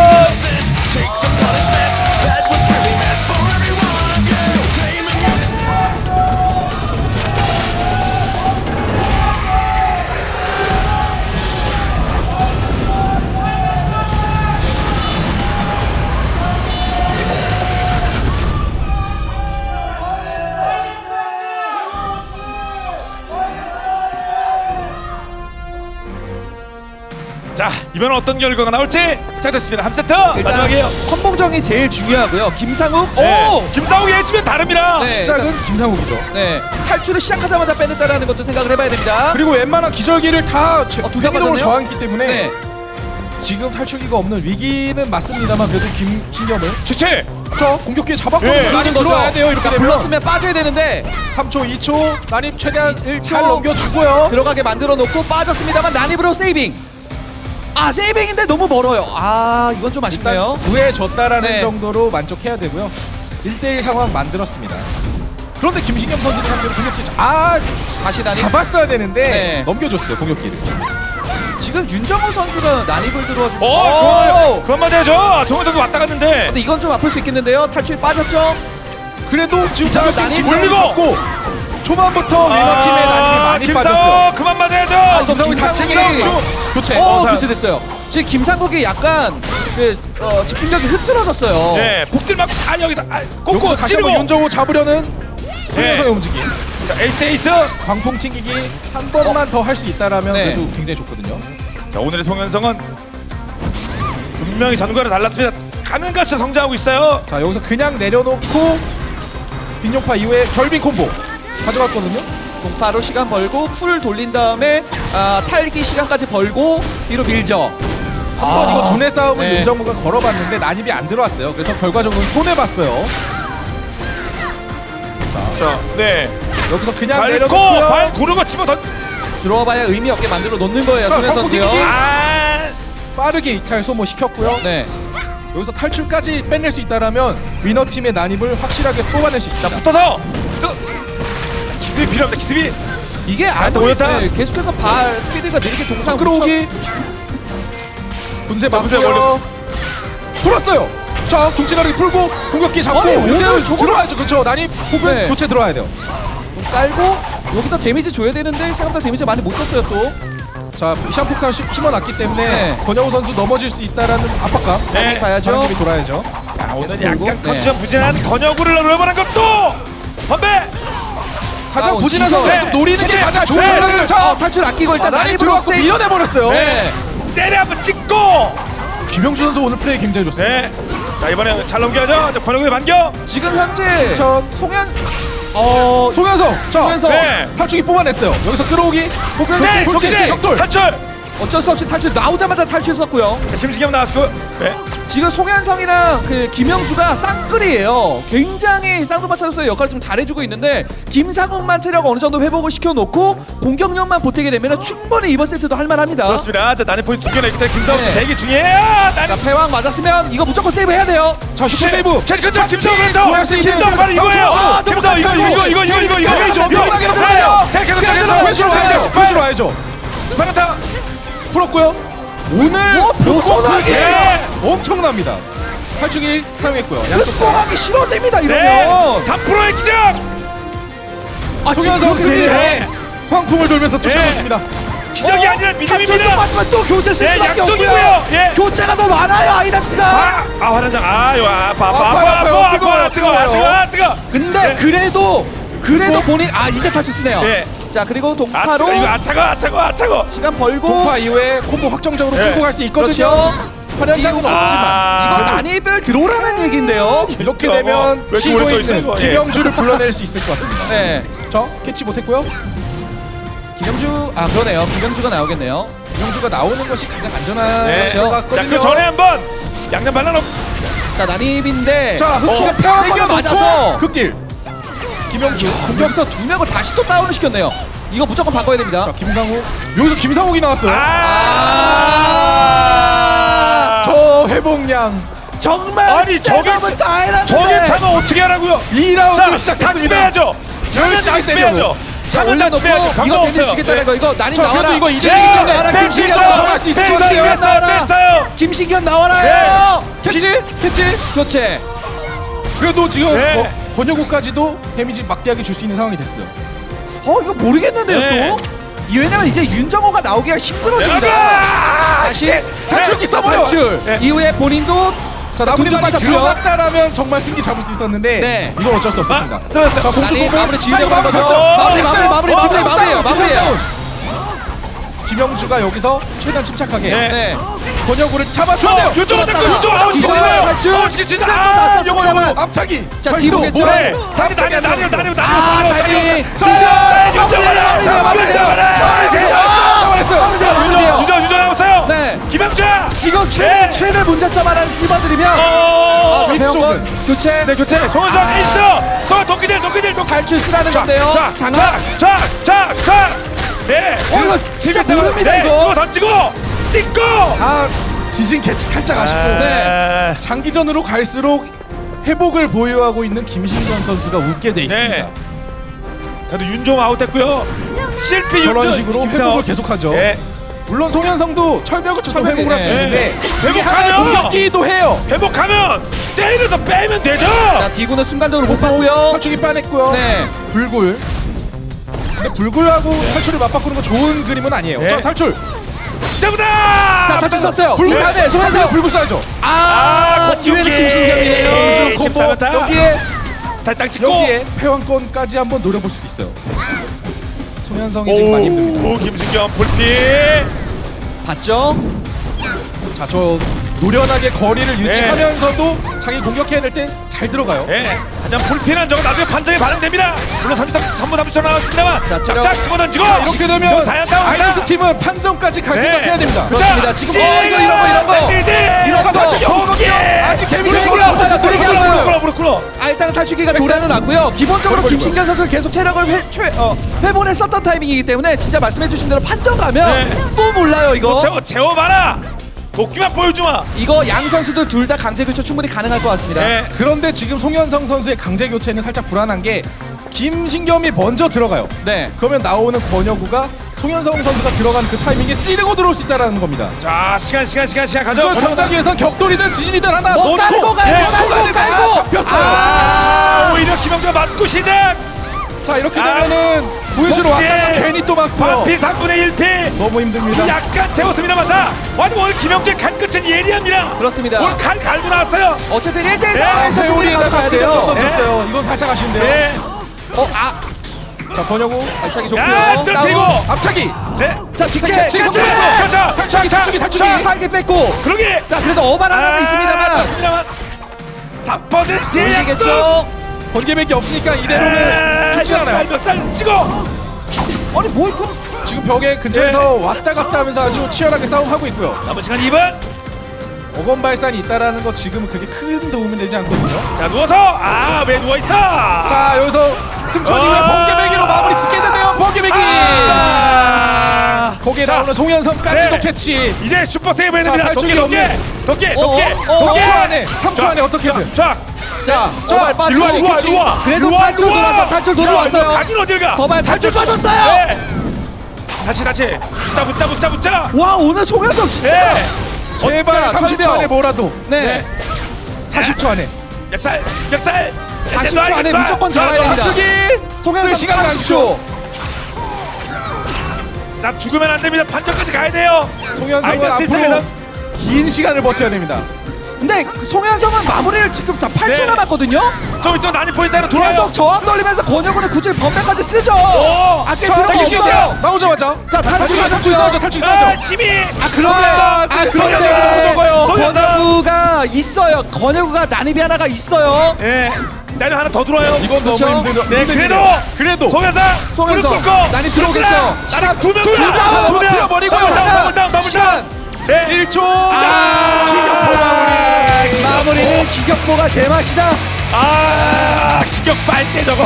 자 이번엔 어떤 결과가 나올지 시작됐습니다. 삼 세트 마지막이에요. 선봉정이 제일 중요하고요. 김상욱, 네. 오! 김상욱이 해주면 다릅니다. 네, 시작은 김상욱이죠. 네, 탈출을 시작하자마자 빼냈다라는 것도 생각을 해봐야 됩니다. 그리고 웬만한 기절기를 다 제- 어, 두개 팽이동으로 맞았네요? 저항했기 때문에 네. 지금 탈출기가 없는 위기는 맞습니다만 그래도 김, 김겸을 주체! 저 공격기에 잡았거든요. 네. 난입 들어와야 돼요. 이렇게 그러니까 되면 불렀으면 빠져야 되는데 삼 초, 이 초 난입 최대한 일 초 잘 넘겨주고요. 들어가게 만들어 놓고 빠졌습니다만 난입으로 세이빙. 아 세이빙인데 너무 멀어요. 아 이건 좀 아쉽네요. 구해졌다라는 네. 정도로 만족해야 되고요. 일 대일 상황 만들었습니다. 그런데 김신겸 선수는 한번 공격기 자- 아 다시 난입. 잡았어야 되는데 네. 넘겨줬어요 공격기를. 지금 윤정호 선수가 난입을 들어와주고. 어, 그건, 그건 맞아야죠. 정우 선수 왔다 갔는데. 근데 이건 좀 아플 수 있겠는데요. 탈출 빠졌죠. 그래도 지금 자, 난입 난입 올리고 잡고 초반부터 위너팀의 난입이 많이 김상욱 빠졌어요. 그만 맞아야죠. 아, 이거 김상욱이 김상욱이 다치고 교체. 어, 어, 자. 교체됐어요. 지금 김상국이 약간 그 어, 집중력이 흐트러졌어요. 네, 복들 막 다 여기다 아, 여기서 꽂고 다시 찌르고. 한번 윤정호 잡으려는 손현성의 움직임. 자, 에이스 에이스. 광풍 튕기기 한 번만 더 할 수 있다라면 네. 그래도 굉장히 좋거든요. 자, 오늘의 송현성은 분명히 전과를 달랐습니다. 가는 같이 성장하고 있어요. 자 여기서 그냥 내려놓고 빈용파 이후에 결빙 콤보 가져갔거든요. 동파로 시간 벌고 쿨 돌린 다음에 아, 탈기 시간까지 벌고 뒤로 밀죠. 한 번 이거 두뇌 싸움을 네. 윤정무가 걸어봤는데 난입이 안 들어왔어요. 그래서 결과적으로 손해봤어요. 자, 네. 여기서 그냥 밟고 내려놓고요. 발 구르고 치고 던. 들어와봐야 의미 없게 만들어 놓는 거예요. 자, 손현 광풍 선수요. 튕기기. 아, 빠르게 이탈 소모 시켰고요. 네. 여기서 탈출까지 빼낼 수 있다라면 위너 팀의 난입을 확실하게 뽑아낼 수 있습니다. 붙어서 붙어. 기습이 필요합니다. 기습이. 이게 아무리 네, 계속해서 발 스피드가 느리게 동상 끌어오기. 분쇄 맞고요. 풀었어요. 자, 종치가르기 풀고 공격기 잡고 오늘 들어와야죠. 그렇죠. 난입 혹은 네. 교체 들어와야 돼요. 깔고 여기서 데미지 줘야 되는데 생각보다 데미지 많이 못 줬어요 또. 자, 시한폭탄 심어놨기 때문에 네. 권영우 선수 넘어질 수 있다라는 압박감. 네. 봐야죠. 바람이 돌아야죠. 자, 오늘 약간 컨디션 부진한 권혁우를 노려보는 것도 번배. 가장 아, 부진한 진짜. 선수에서 네. 노리는 게 네. 가장 좋은 네. 전략이죠. 자, 어, 탈출 아끼고 일단 아, 난입 난입으로 들어갔고 세이브. 밀어내버렸어요. 네. 때려 한번 찍고. 김영주 선수 오늘 플레이 굉장히 좋습니다. 네. 자, 이번에 잘 넘겨야죠. 자, 권혁우의 반격. 지금 현재 신천 송현 어 송현성. 자, 송현성. 네. 탈출기 뽑아냈어요. 여기서 끌어오기 혹은 네, 돌진, 정지. 격돌. 탈출. 어쩔 수 없이 탈출 나오자마자 탈출했었고요. 김승겸 나왔고. 네. 지금 송현성이랑 그 김영주가 쌍끌이에요. 굉장히 쌍두마차 선수의 역할을 좀 잘해주고 있는데 김상욱만 체력 어느 정도 회복을 시켜놓고 공격력만 보태게 되면 충분히 이번 세트도 할만합니다. 그렇습니다. 자, 난입 포인트 두 개나 있기 때문에 김상욱 네. 대기 중이에요. 자, 패왕 맞았으면 이거 무조건 세이브 해야 돼요. 자, 슈퍼 세이브. 자, 그렇죠. 김상욱 구할 그렇죠. 수 있는 김상욱 바로 이거예요. 아, 김상욱 이거 이거 이거 이거 이거 이거 이거 데미지 엄청나게 들어가요. 계속 계속 계속 회수로 와야죠. 회수로 와야죠. 스파르타 풀었고요. 오늘 뭐, 보선하게 네. 엄청납니다. 탈출기 사용했고요. 양쪽 다. 흑공하기 싫어집니다 네. 이러면. 삼 퍼센트의 기적. 아, 송현성 지금 승리. 네. 황풍을 돌면서 쫓아오고 네. 있습니다. 기적이 어? 아니라 탈출도 믿음입니다. 맞지만 또 교체 쓸 네, 수밖에 약속이고요. 없고요. 예. 교체가 너무 많아요 아이답스가. 아, 아 화장장. 아, 요 아파 아파 아파요, 아파 아파요. 아파 뜨거워요, 아파 뜨거워 뜨거워요. 뜨거워 뜨거워. 근데 네. 그래도 그래도 본인 아 이제 탈출 쓰네요. 네. 자 그리고 아, 동파로 뜨거워. 이거 아차고 아차고 아차고. 시간 벌고 공파 이후에 콤보 확정적으로 네. 끌고 갈 수 있거든요. 그렇죠. 화려장은 없지만 아. 이거 난입을 들어오라는 얘긴데요. 이렇게 어, 되면 왜 이렇게 쉬고 오래 떠 있는 있어요, 이거? 예. 김영주를 불러낼 수 있을 것 같습니다. 네. 저 캐치 못했고요. 김영주 아 그러네요. 김영주가 나오겠네요. 김영주가 나오는 것이 가장 안전한 네. 것 자, 같거든요. 그 전에 한번 양념 발라놓고. 자 난입인데 자, 흑시가 어, 패왕을 당겨놓고 맞아서 극딜. 김영주 여기서 두 명을 다시 또 다운을 시켰네요. 이거 무조건 바꿔야 됩니다. 자, 김상욱. 여기서 김상욱이 나왔어요. 아. 저 회복량. 정말 아니, 저게 셋업은 다 해놨는데 저게 차가 어떻게 하라고요? 이 라운드 자, 시작했습니다. 빼야죠. 차는 열심히 다시 때려요. 빼야죠. 자 차는 다시 올려놓고 빼야죠. 이거 방법 데미지 없어요. 주겠다는 거 이거 난입 자, 나와라. 그래도 이거 이제 네. 시켰네. 나와라. 뺄수 김신기현 있어요. 나와라. 수 있을 뺄 것 수 같아요. 있어요. 나와라. 뺐어요. 김신기현 나와라요. 캐치? 캐치? 교체. 그래도 지금 네. 어, 권혁우까지도 데미지 막대하게 줄 수 있는 상황이 됐어요. 어 이거 모르겠는데요 네. 또. 이 왜냐면 이제 윤정호가 나오기가 힘들어집니다. 내려가! 다시 네. 탈출기 써버려! 탈출. 네. 이후에 본인도 자, 나머지 돈 많이 받았고요. 들어갔다라면 정말 승기 잡을 수 있었는데 네. 이건 어쩔 수 없었습니다. 아, 들어갔어요. 자, 공주 난입 공을 마무리 자, 지으려고 이거 하는 거죠. 맞췄어요. 마무리, 맞췄어요. 마무리, 마무리, 어, 마무리, 다운, 마무리예요. 다운. 김영주가 여기서 최대한 침착하게 네. 권혁우를 잡아줬네요. 유정호 잡고 들어갔다가. 유정호 나오고 유정호 싶어요. 탈출. 나오고 싶습니다. 세트 다 아, 썼습니다만. 요거 요거. 앞차기. 자, 발도, 뒤로겠죠. 모래. 네. 삼차기 나뉘어 나뉘어 나뉘어 나뉘어 아 나뉘어. 다행히. 자, 마무리, 자, 마무리, 마무리, 마무리. 잡아냈어요. 유정 유정 유정 남았어요. 네. 김영주. 지금 최대 네. 최대 문제점 하나를 집어드리면 아, 어. 자, 배영권 교체. 네 교체. 송은성 아. 있어. 송은 도끼들 도끼들 도끼. 탈출 쓰라는 건데요. 자, 장악. 자, 자, 자. 네. 어, 이거 진짜 모릅니다, 네, 이거. 찍어 던지고 찍고. 아, 지진 캐치 살짝 아쉽고 네. 장기전으로 갈수록 회복을 보유하고 있는 김신권 선수가 웃게 돼 있습니다. 네. 자도 윤종 아웃됐고요. 실패 저런 윤종 식으로 김상욱. 회복을 계속하죠. 네. 물론 송현성도 철벽을 쳐서 철벽이, 회복을 할 수 네. 있는데 네. 이게 하나의 회복하면! 공격기도 해요. 회복하면 때리는 더 빼면 되죠. 자 디구는 순간적으로 못 봤고요. 탈출기 빠냈고요. 네. 불굴. 근데 불굴하고 탈출을 맞바꾸는 건 좋은 그림은 아니에요. 네. 자, 탈출. 때보다. 자 탈출 썼어요. 불굴. 이 다음에 송현성. 불굴 쏴야죠. 아, 기회는 김신경이네요. 십사 타. 여기에 탈딱 찍고. 여기에 패왕권까지 한번 노려볼 수도 있어요. 송현성이 지금 많이 힘듭니다. 오, 김신경 불피. 봤죠? 자, 저 노련하게 거리를 유지하면서도 자기 공격해야 될 땐 잘 들어가요. 예. 가장 불필요한 저거 나중에 판정에 반영됩니다. 물론 삼 분 삼십 초 나왔습니다만. 자, 체력. 쫙 집어던지고. 자, 이렇게 되면 사연다운 아이리스 팀은 판정까지 갈 네. 생각해야 됩니다. 그렇습니다. 지금 어 이거 이런 거 이런 거. 이런 자, 탈출기 없거든요. 아직 데미지 불 올라 끌어, 불 끌어. 끌어 무릎 끌어. 아 일단은 탈출기가 도래는 났고요. 기본적으로 버리고 김신경 선수가 계속 체력을 회, 최, 어, 회복했었던 타이밍이기 때문에 진짜 말씀해주신 대로 판정 가면 네. 또 몰라요 이거. 재워 재워봐라. 도끼만 보여주마. 이거 양 선수들 둘 다 강제 교체 충분히 가능할 것 같습니다. 네. 그런데 지금 송현성 선수의 강제 교체는 살짝 불안한 게 김신겸이 먼저 들어가요. 네. 그러면 나오는 권혁우가 송현성 선수가 들어간 그 타이밍에 찌르고 들어올 수 있다는 겁니다. 자, 시간 시간 시간 시간 가져. 그걸 당장 위해선 격돌이든 지진이든 하나 뭐 넣고 깔고 가요. 네, 깔고 깔고 깔고. 잡혔어요. 아, 오히려 김영주가 맞고 시작. 자, 이렇게 되면은 아, 구해주러 왔다가 괜히 또 맞고요. 반피 삼분의 일 피. 너무 힘듭니다. 약간 채웠습니다만 자, 아니 오늘 김영주의 칼 끝은 예리합니다. 그렇습니다. 오늘 칼 갈고 나왔어요. 어쨌든 일 대 일 네, 상황에서 승리를 가져가야 돼요. 던졌어요. 이건 살짝 아쉬운데요. 네. 어, 아. 자, 권혁우 발차기 야, 좋고요. 떨어뜨리고. 앞차기. 네. 자, 뒷캐 캐치, 캐치. 가자. 탈출기, 탈출기, 탈출기. 탈게 뺐고. 그러기. 자, 그래도 어발 하나는 아, 있습니다만. 있습니다만. 삼 퍼센트의 약속. 이기겠죠. 번개밖에 없으니까 이대로는 죽지 않아요. 몇 살 찍어. 아니, 뭐 이거 지금 벽에 근처에서 왔다 갔다 하면서 아주 치열하게 싸움하고 있고요. 남은 시간 이 분. 어건 발산이 있다라는 거 지금 그게 큰 도움이 되지 않거든요. 자, 누워서. 아, 왜 누워 있어? 자, 여기서 승천이가 아 번개배기로 마무리 짓겠는데요. 번개배기. 아 거기에 자, 나오는 송현성까지도 네. 캐치. 이제 슈퍼 세이브 해야 자, 됩니다. 탈출이 도끼, 도끼. 없는. 도끼, 어, 도끼. 어, 어, 삼 초 안에, 삼 초 안에 어떻게든. 자, 자, 자, 어발 빠지고 일로 와, 캐치. 일로 와. 그래도 일로 와, 탈출 일로 와. 돌아서 탈출 돌아왔어요. 야, 이거 가긴 어딜 가? 더발 탈출 빠졌어요. 네. 다시 다시. 붙자 붙자 붙자 붙자. 와, 오늘 송현성 진짜. 네. 제발 자, 삼십 초 철벽. 안에 뭐라도. 네. 사십 초 안에. 몇 살? 몇 살? 사십 초 안에 무조건 잡아야 됩니다. 탈출기. 송현성 시간 삼십 초. 자, 죽으면 안 됩니다. 판정까지 가야 돼요. 송현성은 아이디어 앞으로 실장에서. 긴 시간을 버텨야 됩니다. 근데 송현성은 마무리를 지금 자 팔 초 네. 남았거든요. 좀 있으면 난이 포인트로 돌아요. 계속 저항 돌리면서 권혁우는 굳이 번배까지 쓰죠. 오! 아낄 자, 필요가 탈출기 없어요. 나오자마자. 자, 탈출기 탈출기, 탈출기 나왔고요. 싸우죠. 탈출기 아, 싸우죠. 심이. 아, 그런데 아, 아, 그 그런데 성현성 너무 적어요. 권혁우가 있어요. 권혁우가 난입이 하나가 있어요. 예. 나는 하나 더 들어와요. 이건 그렇죠? 너무 힘들어. 네, 그래도 그래도 송현상 송현성. 무릎 꿇고 난이 들어오겠죠. 시간 두 명, 둘 다 두 명. 터뜨려버리고요. 더블 다운, 더블 다운, 더블 다운. 네. 일 초. 아, 기격포 마무리. 마무리는 기격보가 제맛이다. 아, 기격 빨대 저거.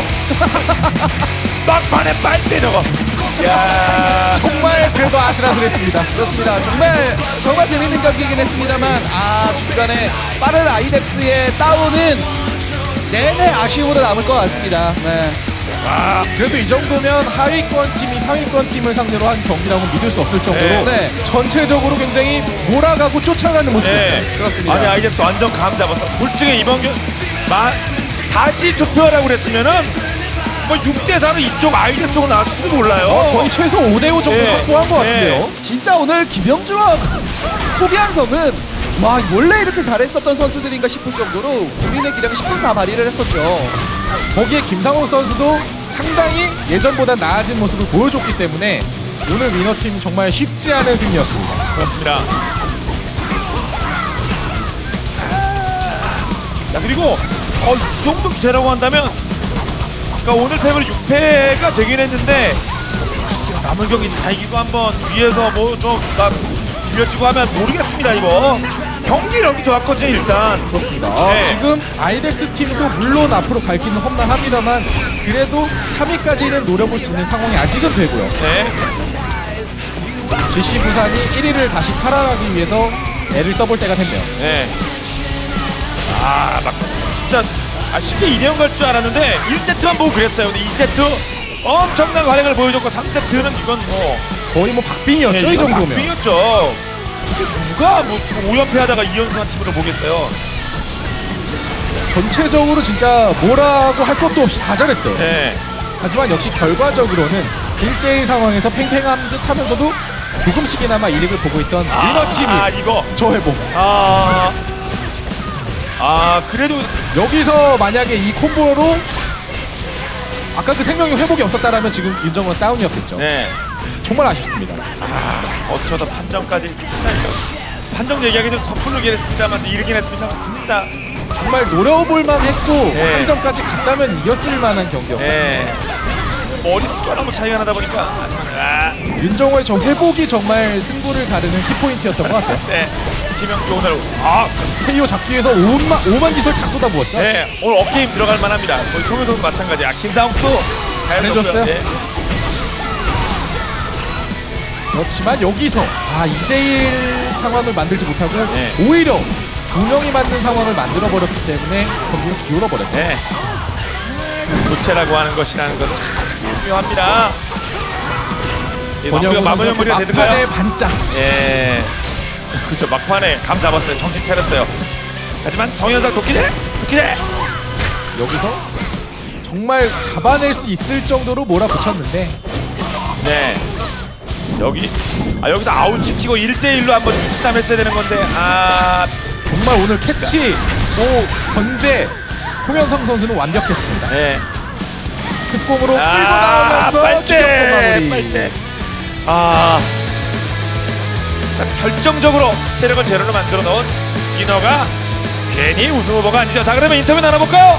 막판에 빨대 저거. 야, 정말 그래도 아슬아슬했습니다. 그렇습니다. 정말 정말 재밌는 경기이긴 했습니다만 아 중간에 빠른 아이뎁스의 다운은 내내 아쉬움으로 남을 것 같습니다. 네. 아, 그래도 이 정도면 하위권 팀이 상위권 팀을 상대로 한 경기라고 믿을 수 없을 정도로 네. 네. 전체적으로 굉장히 몰아가고 쫓아가는 모습이었어요. 네. 그렇습니다. 아니 아이제스 완전 감 잡았어. 솔직히 이번 경 마, 다시 투표하라고 그랬으면은 뭐 육 대 사로 이쪽 아이들 쪽으로 나왔을지도 몰라요. 어, 거의 최소 오 대 오 정도 네. 확보한 것 같은데요. 네. 진짜 오늘 김영주와 소비한성은 와 원래 이렇게 잘했었던 선수들인가 싶을 정도로 본인의 기량을 십 분 다 발휘를 했었죠. 거기에 김상욱 선수도 상당히 예전보다 나아진 모습을 보여줬기 때문에 오늘 위너팀 정말 쉽지 않은 승리였습니다. 그렇습니다. 자, 그리고 어, 이 정도 기세라고 한다면 그러니까 오늘 패배로 육 패가 되긴 했는데 글쎄요, 남은 경기 다 이기고 한번 위에서 뭐좀막 이어지고 하면 모르겠습니다. 이거 경기력이 좋았거든요. 일단 그렇습니다. 네. 아, 지금 아이덱스 팀도 물론 앞으로 갈 길은 험난합니다만 그래도 삼 위까지는 노려볼 수 있는 상황이 아직은 되고요. 네. 지씨 부산이 일 위를 다시 탈환하기 위해서 애를 써볼 때가 됐네요. 네. 아, 막 진짜 아, 쉽게 이 대 영 갈 줄 알았는데 일 세트만 보고 그랬어요. 근데 이 세트 엄청난 활약을 보여줬고 삼 세트는 이건 뭐 거의 뭐 박빙이었죠. 네, 이 정도면. 박빙이었죠. 누가 뭐 오 연패 하다가 이 연승한 팀으로 보겠어요. 전체적으로 진짜 뭐라고 할 것도 없이 다 잘했어요. 네. 하지만 역시 결과적으로는 일 대 일 상황에서 팽팽한 듯 하면서도 조금씩이나마 이득을 보고 있던 위너팀이 아, 이거 저 회복. 아, 아 그래도 여기서 만약에 이 콤보로 아까 그 생명력 회복이 없었다라면 지금 윤정은 다운이었겠죠. 네. 정말 아쉽습니다. 아, 어쩌다 판정까지 진짜 판정 얘기하기도 섣불로 얘기했습니다만 이르긴 했습니다만 진짜 정말 노려볼만 했고 네. 한 점까지 갔다면 이겼을 만한 경기였거든요. 네. 머릿수가 너무 차이가 나다 보니까 아, 윤정호의 저 회복이 정말 승부를 가르는 키포인트였던 것 같아요. 네. 김영주 오늘 아 케이오 잡기 위해서 오만, 오만 기술 다 쏟아부었죠. 네, 오늘 어게임 들어갈 만합니다. 거의 송현선도 마찬가지야. 김상욱도 잘해줬어요. 네. 그렇지만 여기서 아 이 대일 상황을 만들지 못하고 네. 오히려 두 명이 맞는 상황을 만들어버렸기 때문에 경기를 기울어버렸죠. 네. 교체라고 하는 것이라는 건 참 중요합니다. 권영우 마무리 선수 마무리가 되든가요? 막판에 반짝. 예. 그렇죠. 막판에 감 잡았어요. 정신 차렸어요. 하지만 정현상 도끼대! 도끼대! 여기서 정말 잡아낼 수 있을 정도로 몰아붙였는데 네. 여기 아 여기도 아웃시키고 일 대 일로 한번 유치삼 했어야 되는 건데 아 정말 오늘 캐치 뭐 견제 홍현성 선수는 완벽했습니다. 네. 흑공으로 아, 끌고 나오면서 빨대! 마무리. 빨대. 아 딱 결정적으로 체력을 제로로 만들어 놓은 이너가 괜히 우승 후보가 아니죠. 자 그러면 인터뷰 나눠볼까요?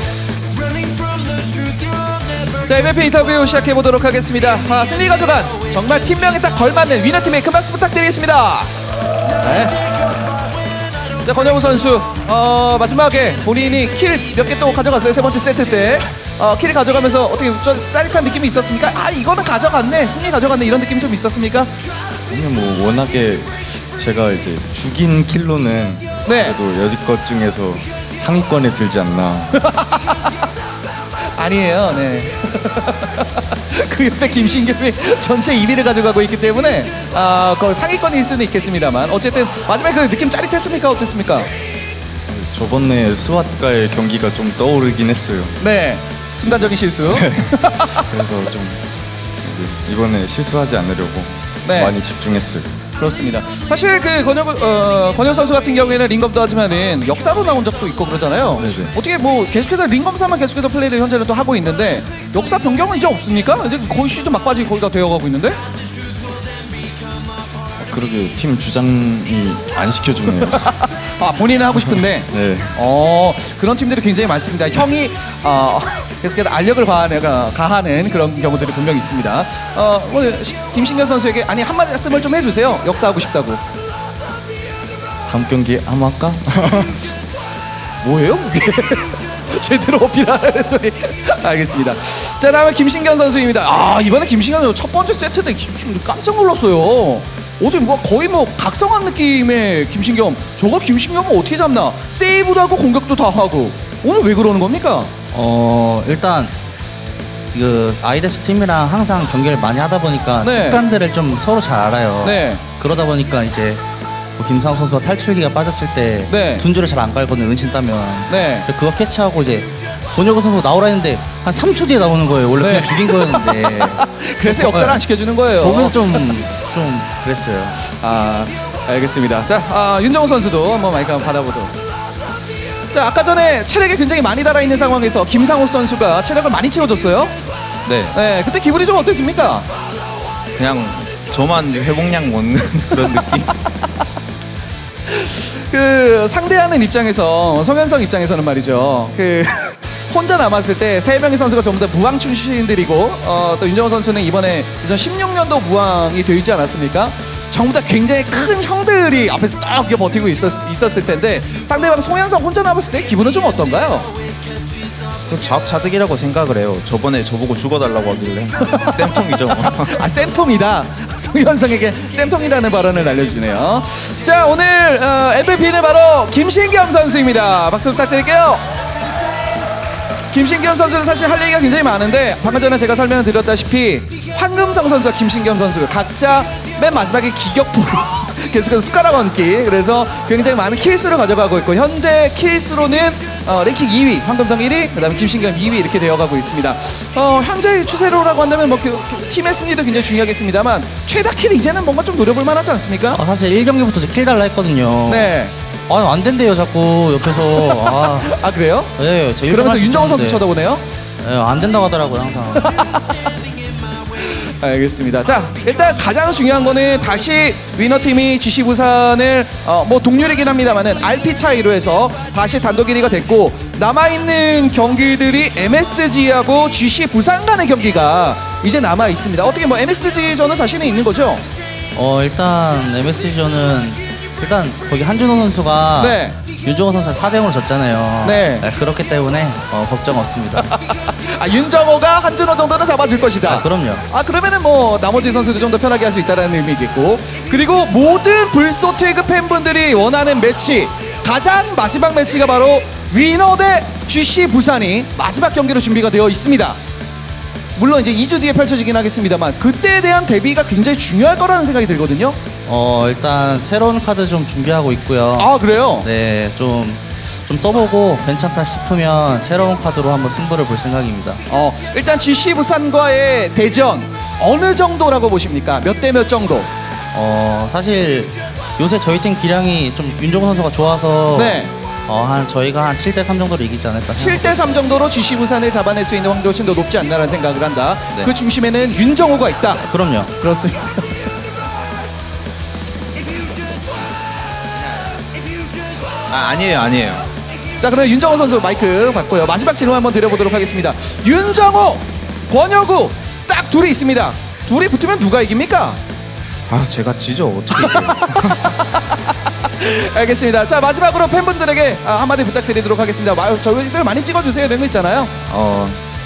자 엠브이피 인터뷰 시작해보도록 하겠습니다. 아, 승리 가져간 정말 팀명에 딱 걸맞는 위너팀의 큰 박수 부탁드리겠습니다. 네. 자 권영우 선수 어, 마지막에 본인이 킬 몇 개 또 가져갔어요. 세 번째 세트 때 어, 킬 가져가면서 어떻게 좀 짜릿한 느낌이 있었습니까? 아 이거는 가져갔네, 승리 가져갔네 이런 느낌 좀 있었습니까? 아니요, 뭐 워낙에 제가 이제 죽인 킬로는 네. 그래도 여지껏 중에서 상위권에 들지 않나. 아니에요. 네. 그 옆에 김신겸이 전체 이 위를 가져가고 있기 때문에 아, 그 상위권일 수는 있겠습니다만 어쨌든 마지막에 그 느낌 짜릿했습니까? 어땠습니까? 저번에 스왓과의 경기가 좀 떠오르긴 했어요. 네. 순간적인 실수. 그래서 좀 이제 이번에 실수하지 않으려고 네. 많이 집중했어요. 그렇습니다. 사실 그 권혁 어, 권혁 선수 같은 경우에는 링검도 하지만은 역사로 나온 적도 있고 그러잖아요. 네네. 어떻게 뭐 계속해서 링검사만 계속해서 플레이를 현재는 또 하고 있는데 역사 변경은 이제 없습니까? 이제 거의 시즌 막바지 거의 다 되어가고 있는데. 그러게 팀 주장이 안 시켜주네요. 아 본인은 하고 싶은데. 네. 어 그런 팀들이 굉장히 많습니다. 형이 어, 계속해서 알력을 가하는, 가하는 그런 경우들이 분명히 있습니다. 어, 뭐, 김신겸 선수에게 아니 한마디 말씀을 좀 해주세요. 역사하고 싶다고. 다음 경기 한번 할까? 뭐예요 그게? 제대로 어필하랬더니 알겠습니다. 자 다음은 김신겸 선수입니다. 아 이번에 김신겸 선수 첫 번째 세트 때 김신겸 깜짝 놀랐어요. 어제 뭐 거의 뭐 각성한 느낌의 김신겸. 저거 김신겸은 어떻게 잡나? 세이브도 하고 공격도 다 하고. 오늘 왜 그러는 겁니까? 어 일단 그 아이뎁스 팀이랑 항상 경기를 많이 하다 보니까 네. 습관들을 좀 서로 잘 알아요. 네. 그러다 보니까 이제 뭐 김상욱 선수가 탈출기가 빠졌을 때 네. 둔주를 잘 안 깔거든요. 은신 따면. 네. 그거 캐치하고 이제 권혁우 선수 나오라 했는데 한 삼 초 뒤에 나오는 거예요. 원래 네. 그냥 죽인 거였는데. 그래서 역사를 안 시켜주는 거예요. 거기서 좀, 좀 그랬어요. 아 알겠습니다. 자 아, 윤정우 선수도 한번 마이크 한번 받아보도록. 자 아까 전에 체력이 굉장히 많이 달아있는 상황에서 김상욱 선수가 체력을 많이 채워줬어요. 네. 네 그때 기분이 좀 어땠습니까? 그냥 저만 회복량 먹는 그런 느낌. 그 상대하는 입장에서 송현성 입장에서는 말이죠. 그 혼자 남았을 때 세 명의 선수가 전부 다 무왕 출신들이고 어, 또 윤정호 선수는 이번에 이천십육 년도 무왕이 되어 있지 않았습니까? 전부 다 굉장히 큰 형들이 앞에서 딱 버티고 있었, 있었을 텐데 상대방 송현성 혼자 남았을 때 기분은 좀 어떤가요? 자업자득이라고 생각을 해요. 저번에 저보고 죽어달라고 하길래 쌤통이죠. 아 쌤통이다. 송현성에게 쌤통이라는 발언을 알려주네요. 자 오늘 어, 엠브이피는 바로 김신겸 선수입니다. 박수 부탁드릴게요. 김신겸 선수는 사실 할 얘기가 굉장히 많은데 방금 전에 제가 설명을 드렸다시피 황금성 선수와 김신겸 선수 각자 맨 마지막에 기격포로 계속해서 숟가락 얹기, 그래서 굉장히 많은 킬수를 가져가고 있고 현재 킬수로는 어, 랭킹 이 위 황금성 일 위, 그 다음에 김신겸 이 위 이렇게 되어가고 있습니다. 어, 현재 추세로라고 한다면 뭐 그, 그, 팀의 승리도 굉장히 중요하겠습니다만 최다 킬 이제는 뭔가 좀 노려볼 만하지 않습니까? 아, 사실 일 경기부터 킬 달라 했거든요. 네. 아, 안 된대요 자꾸 옆에서. 아, 아 그래요? 네. 저 그러면서 윤정호 선수 쳐다보네요? 네, 안 된다고 하더라고요 항상. 알겠습니다. 자 일단 가장 중요한 거는 다시 위너팀이 지씨 부산을 어, 뭐 동률이긴 합니다만은 알피 차이로 해서 다시 단독 일 위가 됐고 남아있는 경기들이 엠에스지하고 지씨 부산 간의 경기가 이제 남아 있습니다. 어떻게 뭐 엠에스지전은 자신이 있는 거죠? 어 일단 엠에스지전은 일단 거기 한준호 선수가 네. 윤정호 선수가 사 대 영으로 졌잖아요. 네. 네, 그렇기 때문에 어, 걱정 없습니다. 아, 윤정호가 한준호 정도는 잡아줄 것이다. 아, 그럼요. 아, 그러면은 뭐 나머지 선수들 좀 더 편하게 할 수 있다는 의미겠고, 그리고 모든 불소태그 팬분들이 원하는 매치, 가장 마지막 매치가 바로 위너 대 지씨 부산이 마지막 경기로 준비가 되어 있습니다. 물론 이제 이 주 뒤에 펼쳐지긴 하겠습니다만 그때에 대한 대비가 굉장히 중요할 거라는 생각이 들거든요. 어 일단 새로운 카드 좀 준비하고 있고요. 아, 그래요? 네, 좀 좀 써보고 괜찮다 싶으면 새로운 카드로 한번 승부를 볼 생각입니다. 어 일단 지씨 부산과의 대전 어느 정도라고 보십니까? 몇 대 몇 정도? 어 사실 요새 저희 팀 기량이 좀 윤정호 선수가 좋아서 네. 어, 한 저희가 한 칠 대 삼 정도로 이기지 않을까 생각합니다. 칠 대 삼 정도로 지씨 부산을 잡아낼 수 있는 확률이 훨씬 더 높지 않나라는 생각을 한다. 네. 그 중심에는 윤정호가 있다. 그럼요. 그렇습니다. 아, 아니에요, 아니에요. 자, 그러면 윤정호 선수 마이크 받고요. 마지막 질문 한번 드려보도록 하겠습니다. 윤정호, 권혁우 딱 둘이 있습니다. 둘이 붙으면 누가 이깁니까? 아, 제가 지죠. 어떻게 이겨요. 알겠습니다. 자, 마지막으로 팬분들에게 아, 한마디 부탁드리도록 하겠습니다. 마, 저희들 많이 찍어주세요. 이런 거 있잖아요. 어,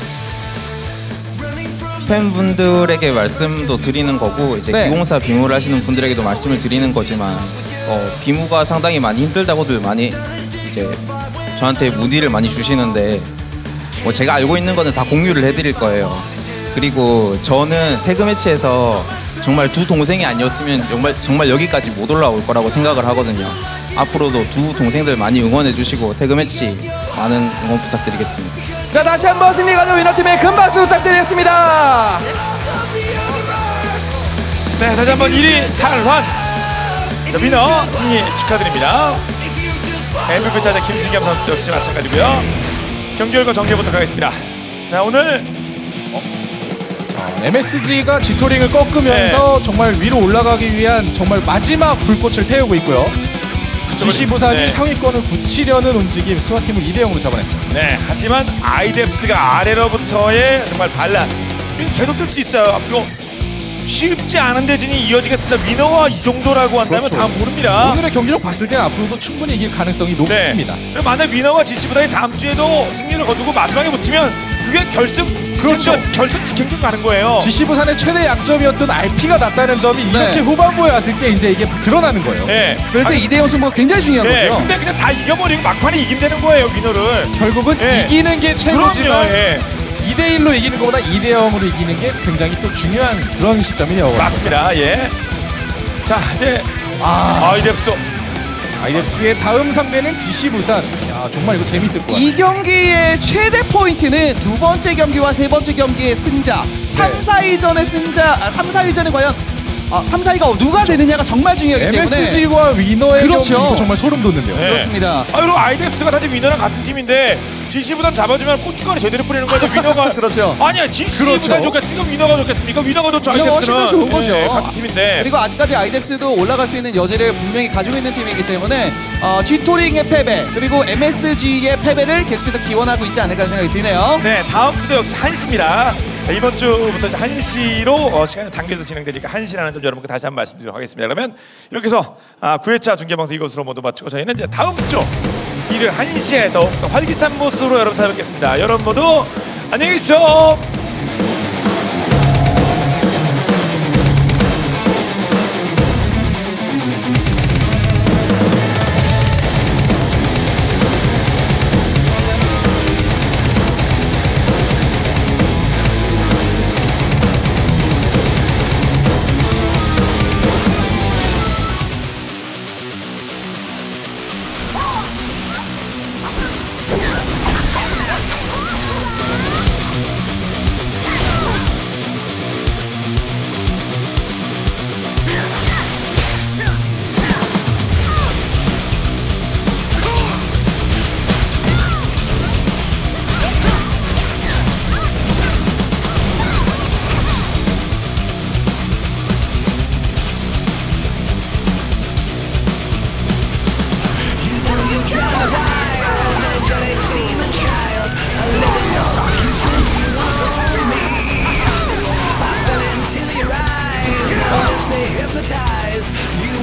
팬분들에게 말씀도 드리는 거고 이제 네. 기공사 비무를 하시는 분들에게도 말씀을 드리는 거지만 어, 비무가 상당히 많이 힘들다고들 많이 이제 저한테 문의를 많이 주시는데 뭐 제가 알고 있는 거는 다 공유를 해드릴 거예요. 그리고 저는 태그 매치에서 정말 두 동생이 아니었으면 정말 정말 여기까지 못 올라올 거라고 생각을 하거든요. 앞으로도 두 동생들 많이 응원해 주시고 태그 매치 많은 응원 부탁드리겠습니다. 자, 다시 한번 승리 가져온 위너팀의 큰 박수 부탁드리겠습니다. 네, 다시 한번 일 위 탈환 위너 승리 축하드립니다. 엠브이피 타자 김승겸 선수 역시 마찬가지고요. 경기 결과 정리부터 가겠습니다. 자, 오늘 엠에스지가 지토링을 꺾으면서 네. 정말 위로 올라가기 위한 정말 마지막 불꽃을 태우고 있고요. 지씨 부산이 네. 상위권을 굳히려는 움직임, 스와팀을 이 대 영으로 잡아냈죠. 네, 하지만 아이뎁스가 아래로부터의 정말 반란 이거 계속 뜰 수 있어요. 앞으로 쉽지 않은 대진이 이어지겠습니다. 위너와 이 정도라고 한다면 그렇죠. 다 모릅니다. 오늘의 경기력 봤을 때 앞으로도 충분히 이길 가능성이 높습니다. 네. 그럼 만약 위너와 지씨보다 다음 주에도 승리를 거두고 마지막에 붙으면 그게 결승 그렇죠. 직행전, 결승 직행전 가는 거예요. 지씨 부산의 최대 약점이었던 알피가 낮다는 점이 네. 이렇게 후반부에 왔을 때 이제 이게 드러나는 거예요. 네. 그래서 아니, 이 대 영 승부가 굉장히 중요한 네, 거죠. 근데 그냥 다 이겨버리고 막판에 이기면 되는 거예요, 위너를. 결국은 네. 이기는 게 최고지만 그럼요, 예. 이 대 일로 이기는 것보다 이 대 영으로 이기는 게 굉장히 또 중요한 그런 시점이 되어가는 맞습니다. 예. 자, 이제 아, 아이뎁스. 아이뎁스의 다음 상대는 지씨 부산. 야, 정말 이거 재밌을 것 같아요. 이 경기의 최대 포인트는 두 번째 경기와 세 번째 경기의 승자, 삼, 사 위전의 승자, 아, 삼, 사 위전에 과연 아, 삼, 사 위가 누가 되느냐가 정말 중요하기 때문에 엠에스지와 위너의 그렇죠. 경기 이거 정말 소름 돋는데요. 네. 그렇습니다. 아, 그리고 아이뎁스가 사실 위너랑 같은 팀인데 지씨보단 잡아주면 고춧가루 제대로 뿌리는 거죠. 위너가 그렇죠. 아니야, 지씨보단 그렇죠. 좋겠습니까? 위너가 좋겠습니까? 위너가 좋죠. 위너가 훨씬 더 아이뎁스는. 좋은 거죠. 예, 같은 팀인데. 그리고 아직까지 아이뎁스도 올라갈 수 있는 여지를 분명히 가지고 있는 팀이기 때문에 어, 지토링의 패배 그리고 엠에스지의 패배를 계속해서 기원하고 있지 않을까 생각이 드네요. 네, 다음 주도 역시 한 시입니다. 자, 이번 주부터 이제 한 시로 어, 시간이 당겨서 진행되니까 한 시라는 점 여러분께 다시 한번 말씀드리도록 하겠습니다. 그러면 이렇게 해서 아, 구 회차 중계방송 이것으로 모두 마치고 저희는 이제 다음 주 일요일 한 시에 더욱 더 활기찬 모습으로 여러분 찾아뵙겠습니다. 여러분 모두 안녕히 계십시오. Hypnotized. You